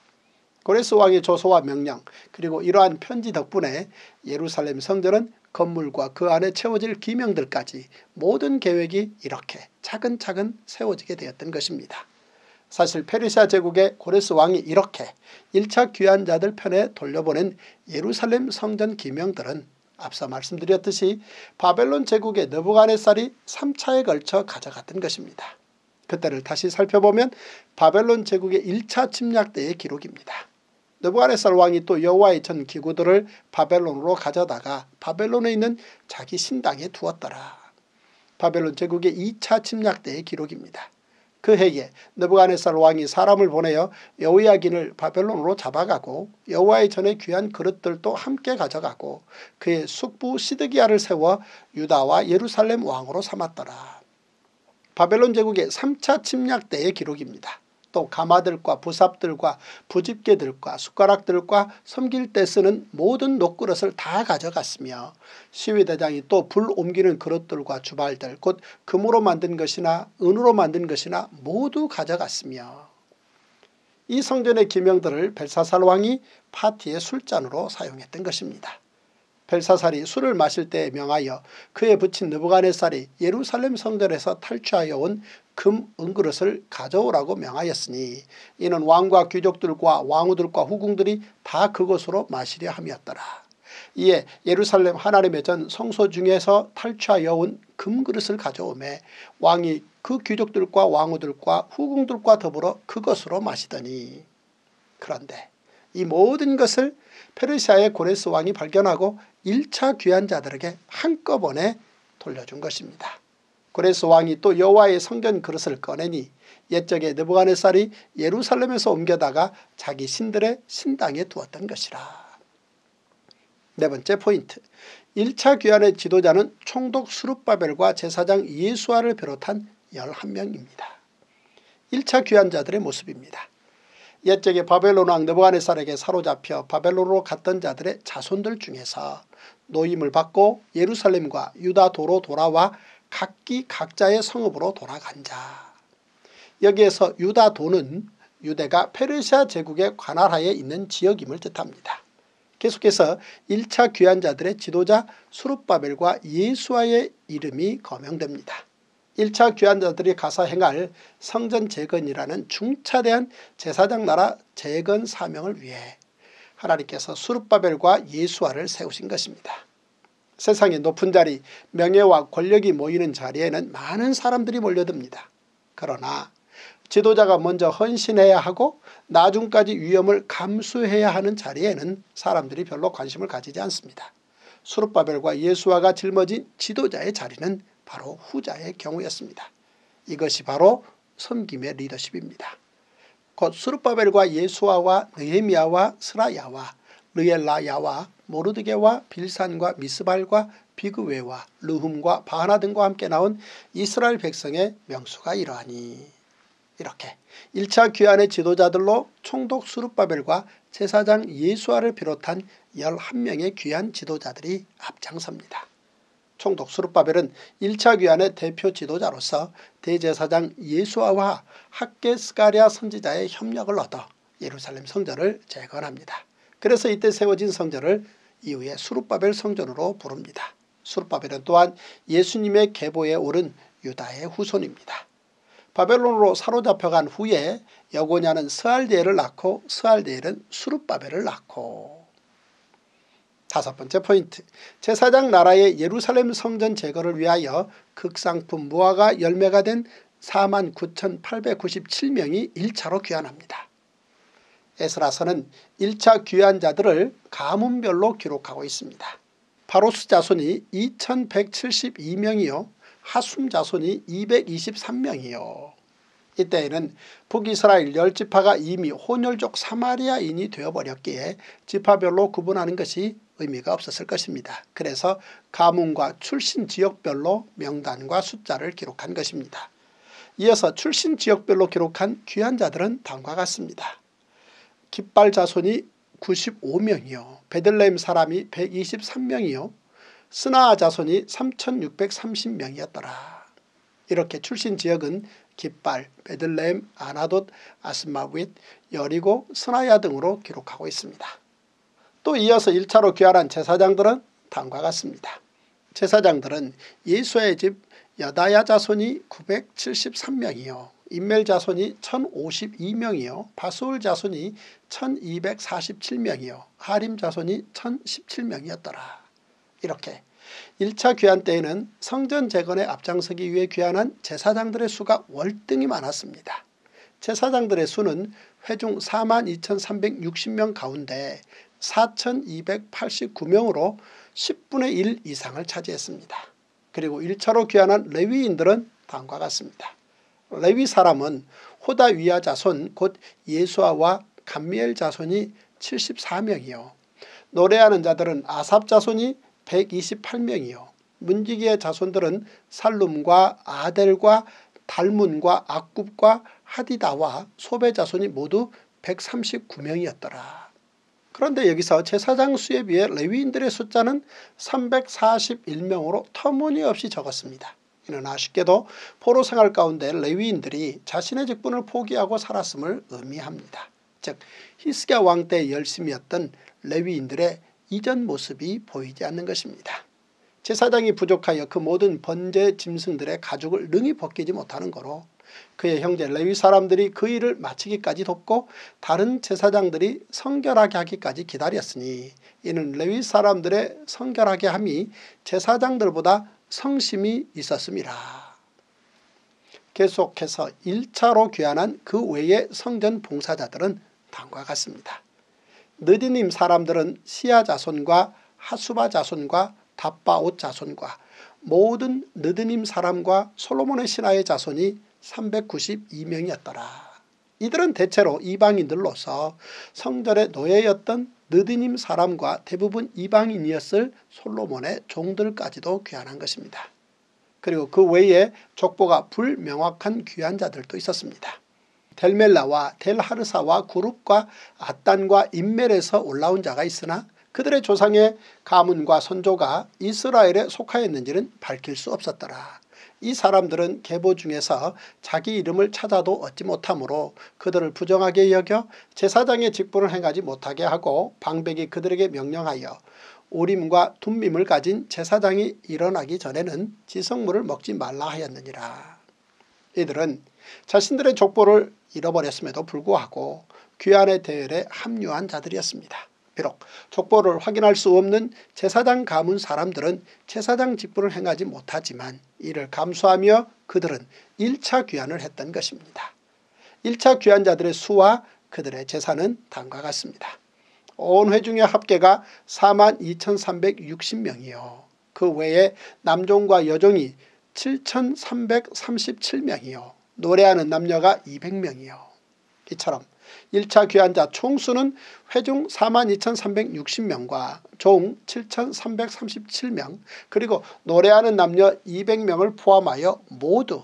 고레스 왕의 조서와 명령, 그리고 이러한 편지 덕분에 예루살렘 성전은 건물과 그 안에 채워질 기명들까지 모든 계획이 이렇게 차근차근 세워지게 되었던 것입니다. 사실 페르시아 제국의 고레스 왕이 이렇게 1차 귀한 자들 편에 돌려보낸 예루살렘 성전 기명들은 앞서 말씀드렸듯이 바벨론 제국의 느부갓네살이 3차에 걸쳐 가져갔던 것입니다. 그때를 다시 살펴보면 바벨론 제국의 1차 침략 때의 기록입니다. 느부갓네살 왕이 또 여호와의 전 기구들을 바벨론으로 가져다가 바벨론에 있는 자기 신당에 두었더라. 바벨론 제국의 2차 침략 때의 기록입니다. 그 해에 느부갓네살 왕이 사람을 보내어 여호야긴을 바벨론으로 잡아가고 여호와의 전의 귀한 그릇들도 함께 가져가고 그의 숙부 시드기야를 세워 유다와 예루살렘 왕으로 삼았더라. 바벨론 제국의 3차 침략 때의 기록입니다. 또 가마들과 부삽들과 부집게들과 숟가락들과 섬길 때 쓰는 모든 녹그릇을 다 가져갔으며 시위대장이 또 불 옮기는 그릇들과 주발들, 곧 금으로 만든 것이나 은으로 만든 것이나 모두 가져갔으며 이 성전의 기명들을 벨사살 왕이 파티의 술잔으로 사용했던 것입니다. 벨사살이 술을 마실 때에 명하여 그에 붙인 느부갓네살이 예루살렘 성전에서 탈취하여 온 금 은그릇을 가져오라고 명하였으니 이는 왕과 귀족들과 왕후들과 후궁들이 다 그것으로 마시려 함이었더라. 이에 예루살렘 하나님의 전 성소 중에서 탈취하여 온 금그릇을 가져오매 왕이 그 귀족들과 왕후들과 후궁들과 더불어 그것으로 마시더니, 그런데 이 모든 것을 페르시아의 고레스 왕이 발견하고 1차 귀한 자들에게 한꺼번에 돌려준 것입니다. 고레스 왕이 또 여호와의 성전 그릇을 꺼내니 옛적에 느부갓네살이 예루살렘에서 옮겨다가 자기 신들의 신당에 두었던 것이라. 네 번째 포인트, 1차 귀환의 지도자는 총독 수룹바벨과 제사장 예수아를 비롯한 11명입니다. 1차 귀환자들의 모습입니다. 옛적에 바벨론 왕 느부갓네살에게 사로잡혀 바벨론으로 갔던 자들의 자손들 중에서 노임을 받고 예루살렘과 유다도로 돌아와 각기 각자의 성읍으로 돌아간 자. 여기에서 유다도는 유대가 페르시아 제국의 관할하에 있는 지역임을 뜻합니다. 계속해서 1차 귀환자들의 지도자 수룹바벨과 예수아의 이름이 거명됩니다. 1차 귀환자들이 가서 행할 성전 재건이라는 중차대한 제사장 나라 재건 사명을 위해 하나님께서 수룹바벨과 예수아를 세우신 것입니다. 세상의 높은 자리, 명예와 권력이 모이는 자리에는 많은 사람들이 몰려듭니다. 그러나 지도자가 먼저 헌신해야 하고 나중까지 위험을 감수해야 하는 자리에는 사람들이 별로 관심을 가지지 않습니다. 수룹바벨과 예수아가 짊어진 지도자의 자리는 바로 후자의 경우였습니다. 이것이 바로 섬김의 리더십입니다. 곧 수룹바벨과 예수아와 느헤미야와 스라야와 르엘라야와 모르드게와 빌산과 미스발과 비그웨와 르훔과 바하나 등과 함께 나온 이스라엘 백성의 명수가 이러하니, 이렇게 1차 귀환의 지도자들로 총독 수룹바벨과 제사장 예수아를 비롯한 11명의 귀한 지도자들이 앞장섭니다. 총독 수룹바벨은 1차 귀환의 대표 지도자로서 대제사장 예수아와 학개 스가랴 선지자의 협력을 얻어 예루살렘 성전을 재건합니다. 그래서 이때 세워진 성전을 이후에 수룹바벨 성전으로 부릅니다. 수룹바벨은 또한 예수님의 계보에 오른 유다의 후손입니다. 바벨론으로 사로잡혀간 후에 여고냐는 스알디엘을 낳고 스알디엘은 수룹바벨을 낳고. 다섯 번째 포인트, 제사장 나라의 예루살렘 성전 제거를 위하여 극상품 무화과 열매가 된 49,897명이 1차로 귀환합니다. 에스라서는 1차 귀환자들을 가문별로 기록하고 있습니다. 바로스 자손이 2172명이요 하숨 자손이 223명이요. 이때에는 북이스라엘 10지파가 이미 혼혈족 사마리아인이 되어버렸기에 지파별로 구분하는 것이 의미가 없었을 것입니다. 그래서 가문과 출신 지역별로 명단과 숫자를 기록한 것입니다. 이어서 출신 지역별로 기록한 귀환자들은 다음과 같습니다. 깃발 자손이 95명이요. 베들레헴 사람이 123명이요. 스나아 자손이 3630명이었더라. 이렇게 출신 지역은 깃발, 베들레헴, 아나돗, 아스마윗, 여리고, 스나야 등으로 기록하고 있습니다. 또 이어서 1차로 귀환한 제사장들은 다음과 같습니다. 제사장들은 예수의 집 여다야 자손이 973명이요. 인멜 자손이 1052명이요. 바수울 자손이 1247명이요. 하림 자손이 1017명이었더라. 이렇게 1차 귀환 때에는 성전 재건에 앞장서기 위해 귀환한 제사장들의 수가 월등히 많았습니다. 제사장들의 수는 회중 42,360명 가운데 4,289명으로 10분의 1 이상을 차지했습니다. 그리고 1차로 귀환한 레위인들은 다음과 같습니다. 레위 사람은 호다위야 자손 곧 예수아와 감미엘 자손이 74명이요. 노래하는 자들은 아삽 자손이 128명이요. 문지기의 자손들은 살룸과 아델과 달문과 악굽과 하디다와 소베 자손이 모두 139명이었더라. 그런데 여기서 제사장 수에 비해 레위인들의 숫자는 341명으로 터무니없이 적었습니다. 이는 아쉽게도 포로 생활 가운데 레위인들이 자신의 직분을 포기하고 살았음을 의미합니다. 즉 히스기야 왕 때 열심이었던 레위인들의 이전 모습이 보이지 않는 것입니다. 제사장이 부족하여 그 모든 번제 짐승들의 가죽을 능히 벗기지 못하는 거로 그의 형제 레위 사람들이 그 일을 마치기까지 돕고 다른 제사장들이 성결하게 하기까지 기다렸으니 이는 레위 사람들의 성결하게 함이 제사장들보다 성심이 있었음이라. 계속해서 1차로 귀환한 그 외의 성전 봉사자들은 다음과 같습니다. 느디님 사람들은 시아 자손과 하수바 자손과 답바옷 자손과 모든 느드님 사람과 솔로몬의 신하의 자손이 392명이었더라. 이들은 대체로 이방인들로서 성전의 노예였던 느드님 사람과 대부분 이방인이었을 솔로몬의 종들까지도 귀환한 것입니다. 그리고 그 외에 족보가 불명확한 귀환자들도 있었습니다. 델멜라와 델하르사와 구룹과 아단과 인멜에서 올라온 자가 있으나 그들의 조상의 가문과 선조가 이스라엘에 속하였는지는 밝힐 수 없었더라. 이 사람들은 계보 중에서 자기 이름을 찾아도 얻지 못하므로 그들을 부정하게 여겨 제사장의 직분을 행하지 못하게 하고 방백이 그들에게 명령하여 우림과 둠밈을 가진 제사장이 일어나기 전에는 지성물을 먹지 말라 하였느니라. 이들은 자신들의 족보를 잃어버렸음에도 불구하고 귀환의 대열에 합류한 자들이었습니다. 비록 족보를 확인할 수 없는 제사장 가문 사람들은 제사장 직분을 행하지 못하지만 이를 감수하며 그들은 1차 귀환을 했던 것입니다. 1차 귀환자들의 수와 그들의 재산은 다음과 같습니다. 온 회중의 합계가 42,360명이요. 그 외에 남종과 여종이 7,337명이요. 노래하는 남녀가 200명이요. 이처럼 1차 귀환자 총수는 회중 42,360명과 종 7,337명 그리고 노래하는 남녀 200명을 포함하여 모두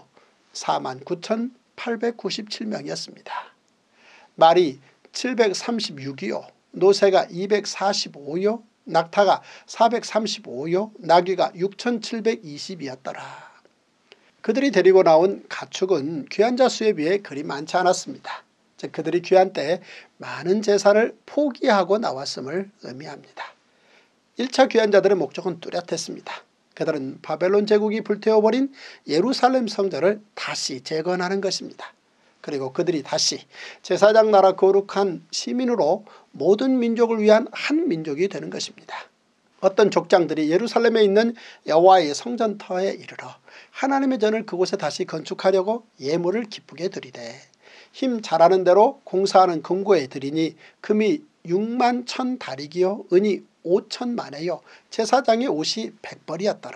49,897명이었습니다. 말이 736이요. 노새가 245요. 낙타가 435요. 나귀가 6,720이었더라. 그들이 데리고 나온 가축은 귀환자 수에 비해 그리 많지 않았습니다. 즉 그들이 귀환 때 많은 재산을 포기하고 나왔음을 의미합니다. 1차 귀환자들의 목적은 뚜렷했습니다. 그들은 바벨론 제국이 불태워버린 예루살렘 성전을 다시 재건하는 것입니다. 그리고 그들이 다시 제사장 나라 거룩한 시민으로 모든 민족을 위한 한 민족이 되는 것입니다. 어떤 족장들이 예루살렘에 있는 여호와의 성전터에 이르러 하나님의 전을 그곳에 다시 건축하려고 예물을 기쁘게 드리되 힘 잘하는 대로 공사하는 금고에 드리니 금이 6만 1,000 다리기요 은이 5,000만에요 제사장의 옷이 100벌이었더라.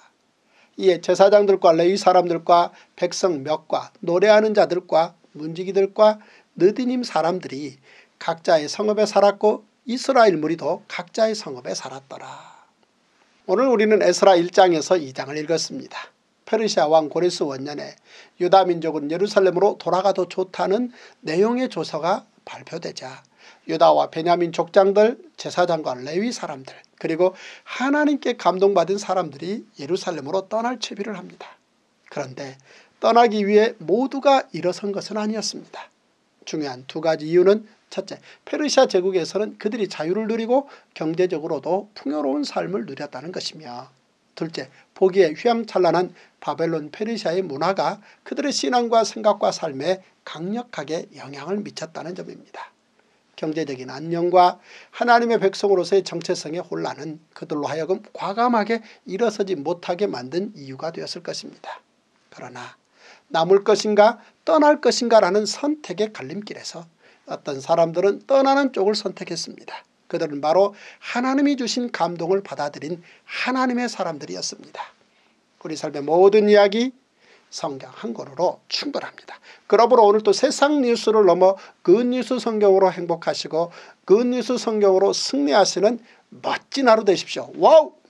이에 제사장들과 레위 사람들과 백성 몇과 노래하는 자들과 문지기들과 느디님 사람들이 각자의 성읍에 살았고 이스라엘 무리도 각자의 성읍에 살았더라. 오늘 우리는 에스라 1장에서 2장을 읽었습니다. 페르시아 왕 고레스 원년에 유다 민족은 예루살렘으로 돌아가도 좋다는 내용의 조서가 발표되자 유다와 베냐민 족장들, 제사장과 레위 사람들, 그리고 하나님께 감동받은 사람들이 예루살렘으로 떠날 채비를 합니다. 그런데 떠나기 위해 모두가 일어선 것은 아니었습니다. 중요한 두 가지 이유는 첫째, 페르시아 제국에서는 그들이 자유를 누리고 경제적으로도 풍요로운 삶을 누렸다는 것이며, 둘째, 보기에 휘황찬란한 바벨론 페르시아의 문화가 그들의 신앙과 생각과 삶에 강력하게 영향을 미쳤다는 점입니다. 경제적인 안녕과 하나님의 백성으로서의 정체성의 혼란은 그들로 하여금 과감하게 일어서지 못하게 만든 이유가 되었을 것입니다. 그러나 남을 것인가 떠날 것인가 라는 선택의 갈림길에서 어떤 사람들은 떠나는 쪽을 선택했습니다. 그들은 바로 하나님이 주신 감동을 받아들인 하나님의 사람들이었습니다. 우리 삶의 모든 이야기 성경 한 권으로 충분합니다. 그러므로 오늘도 세상 뉴스를 넘어 굿뉴스 성경으로 행복하시고 굿뉴스 성경으로 승리하시는 멋진 하루 되십시오. 와우!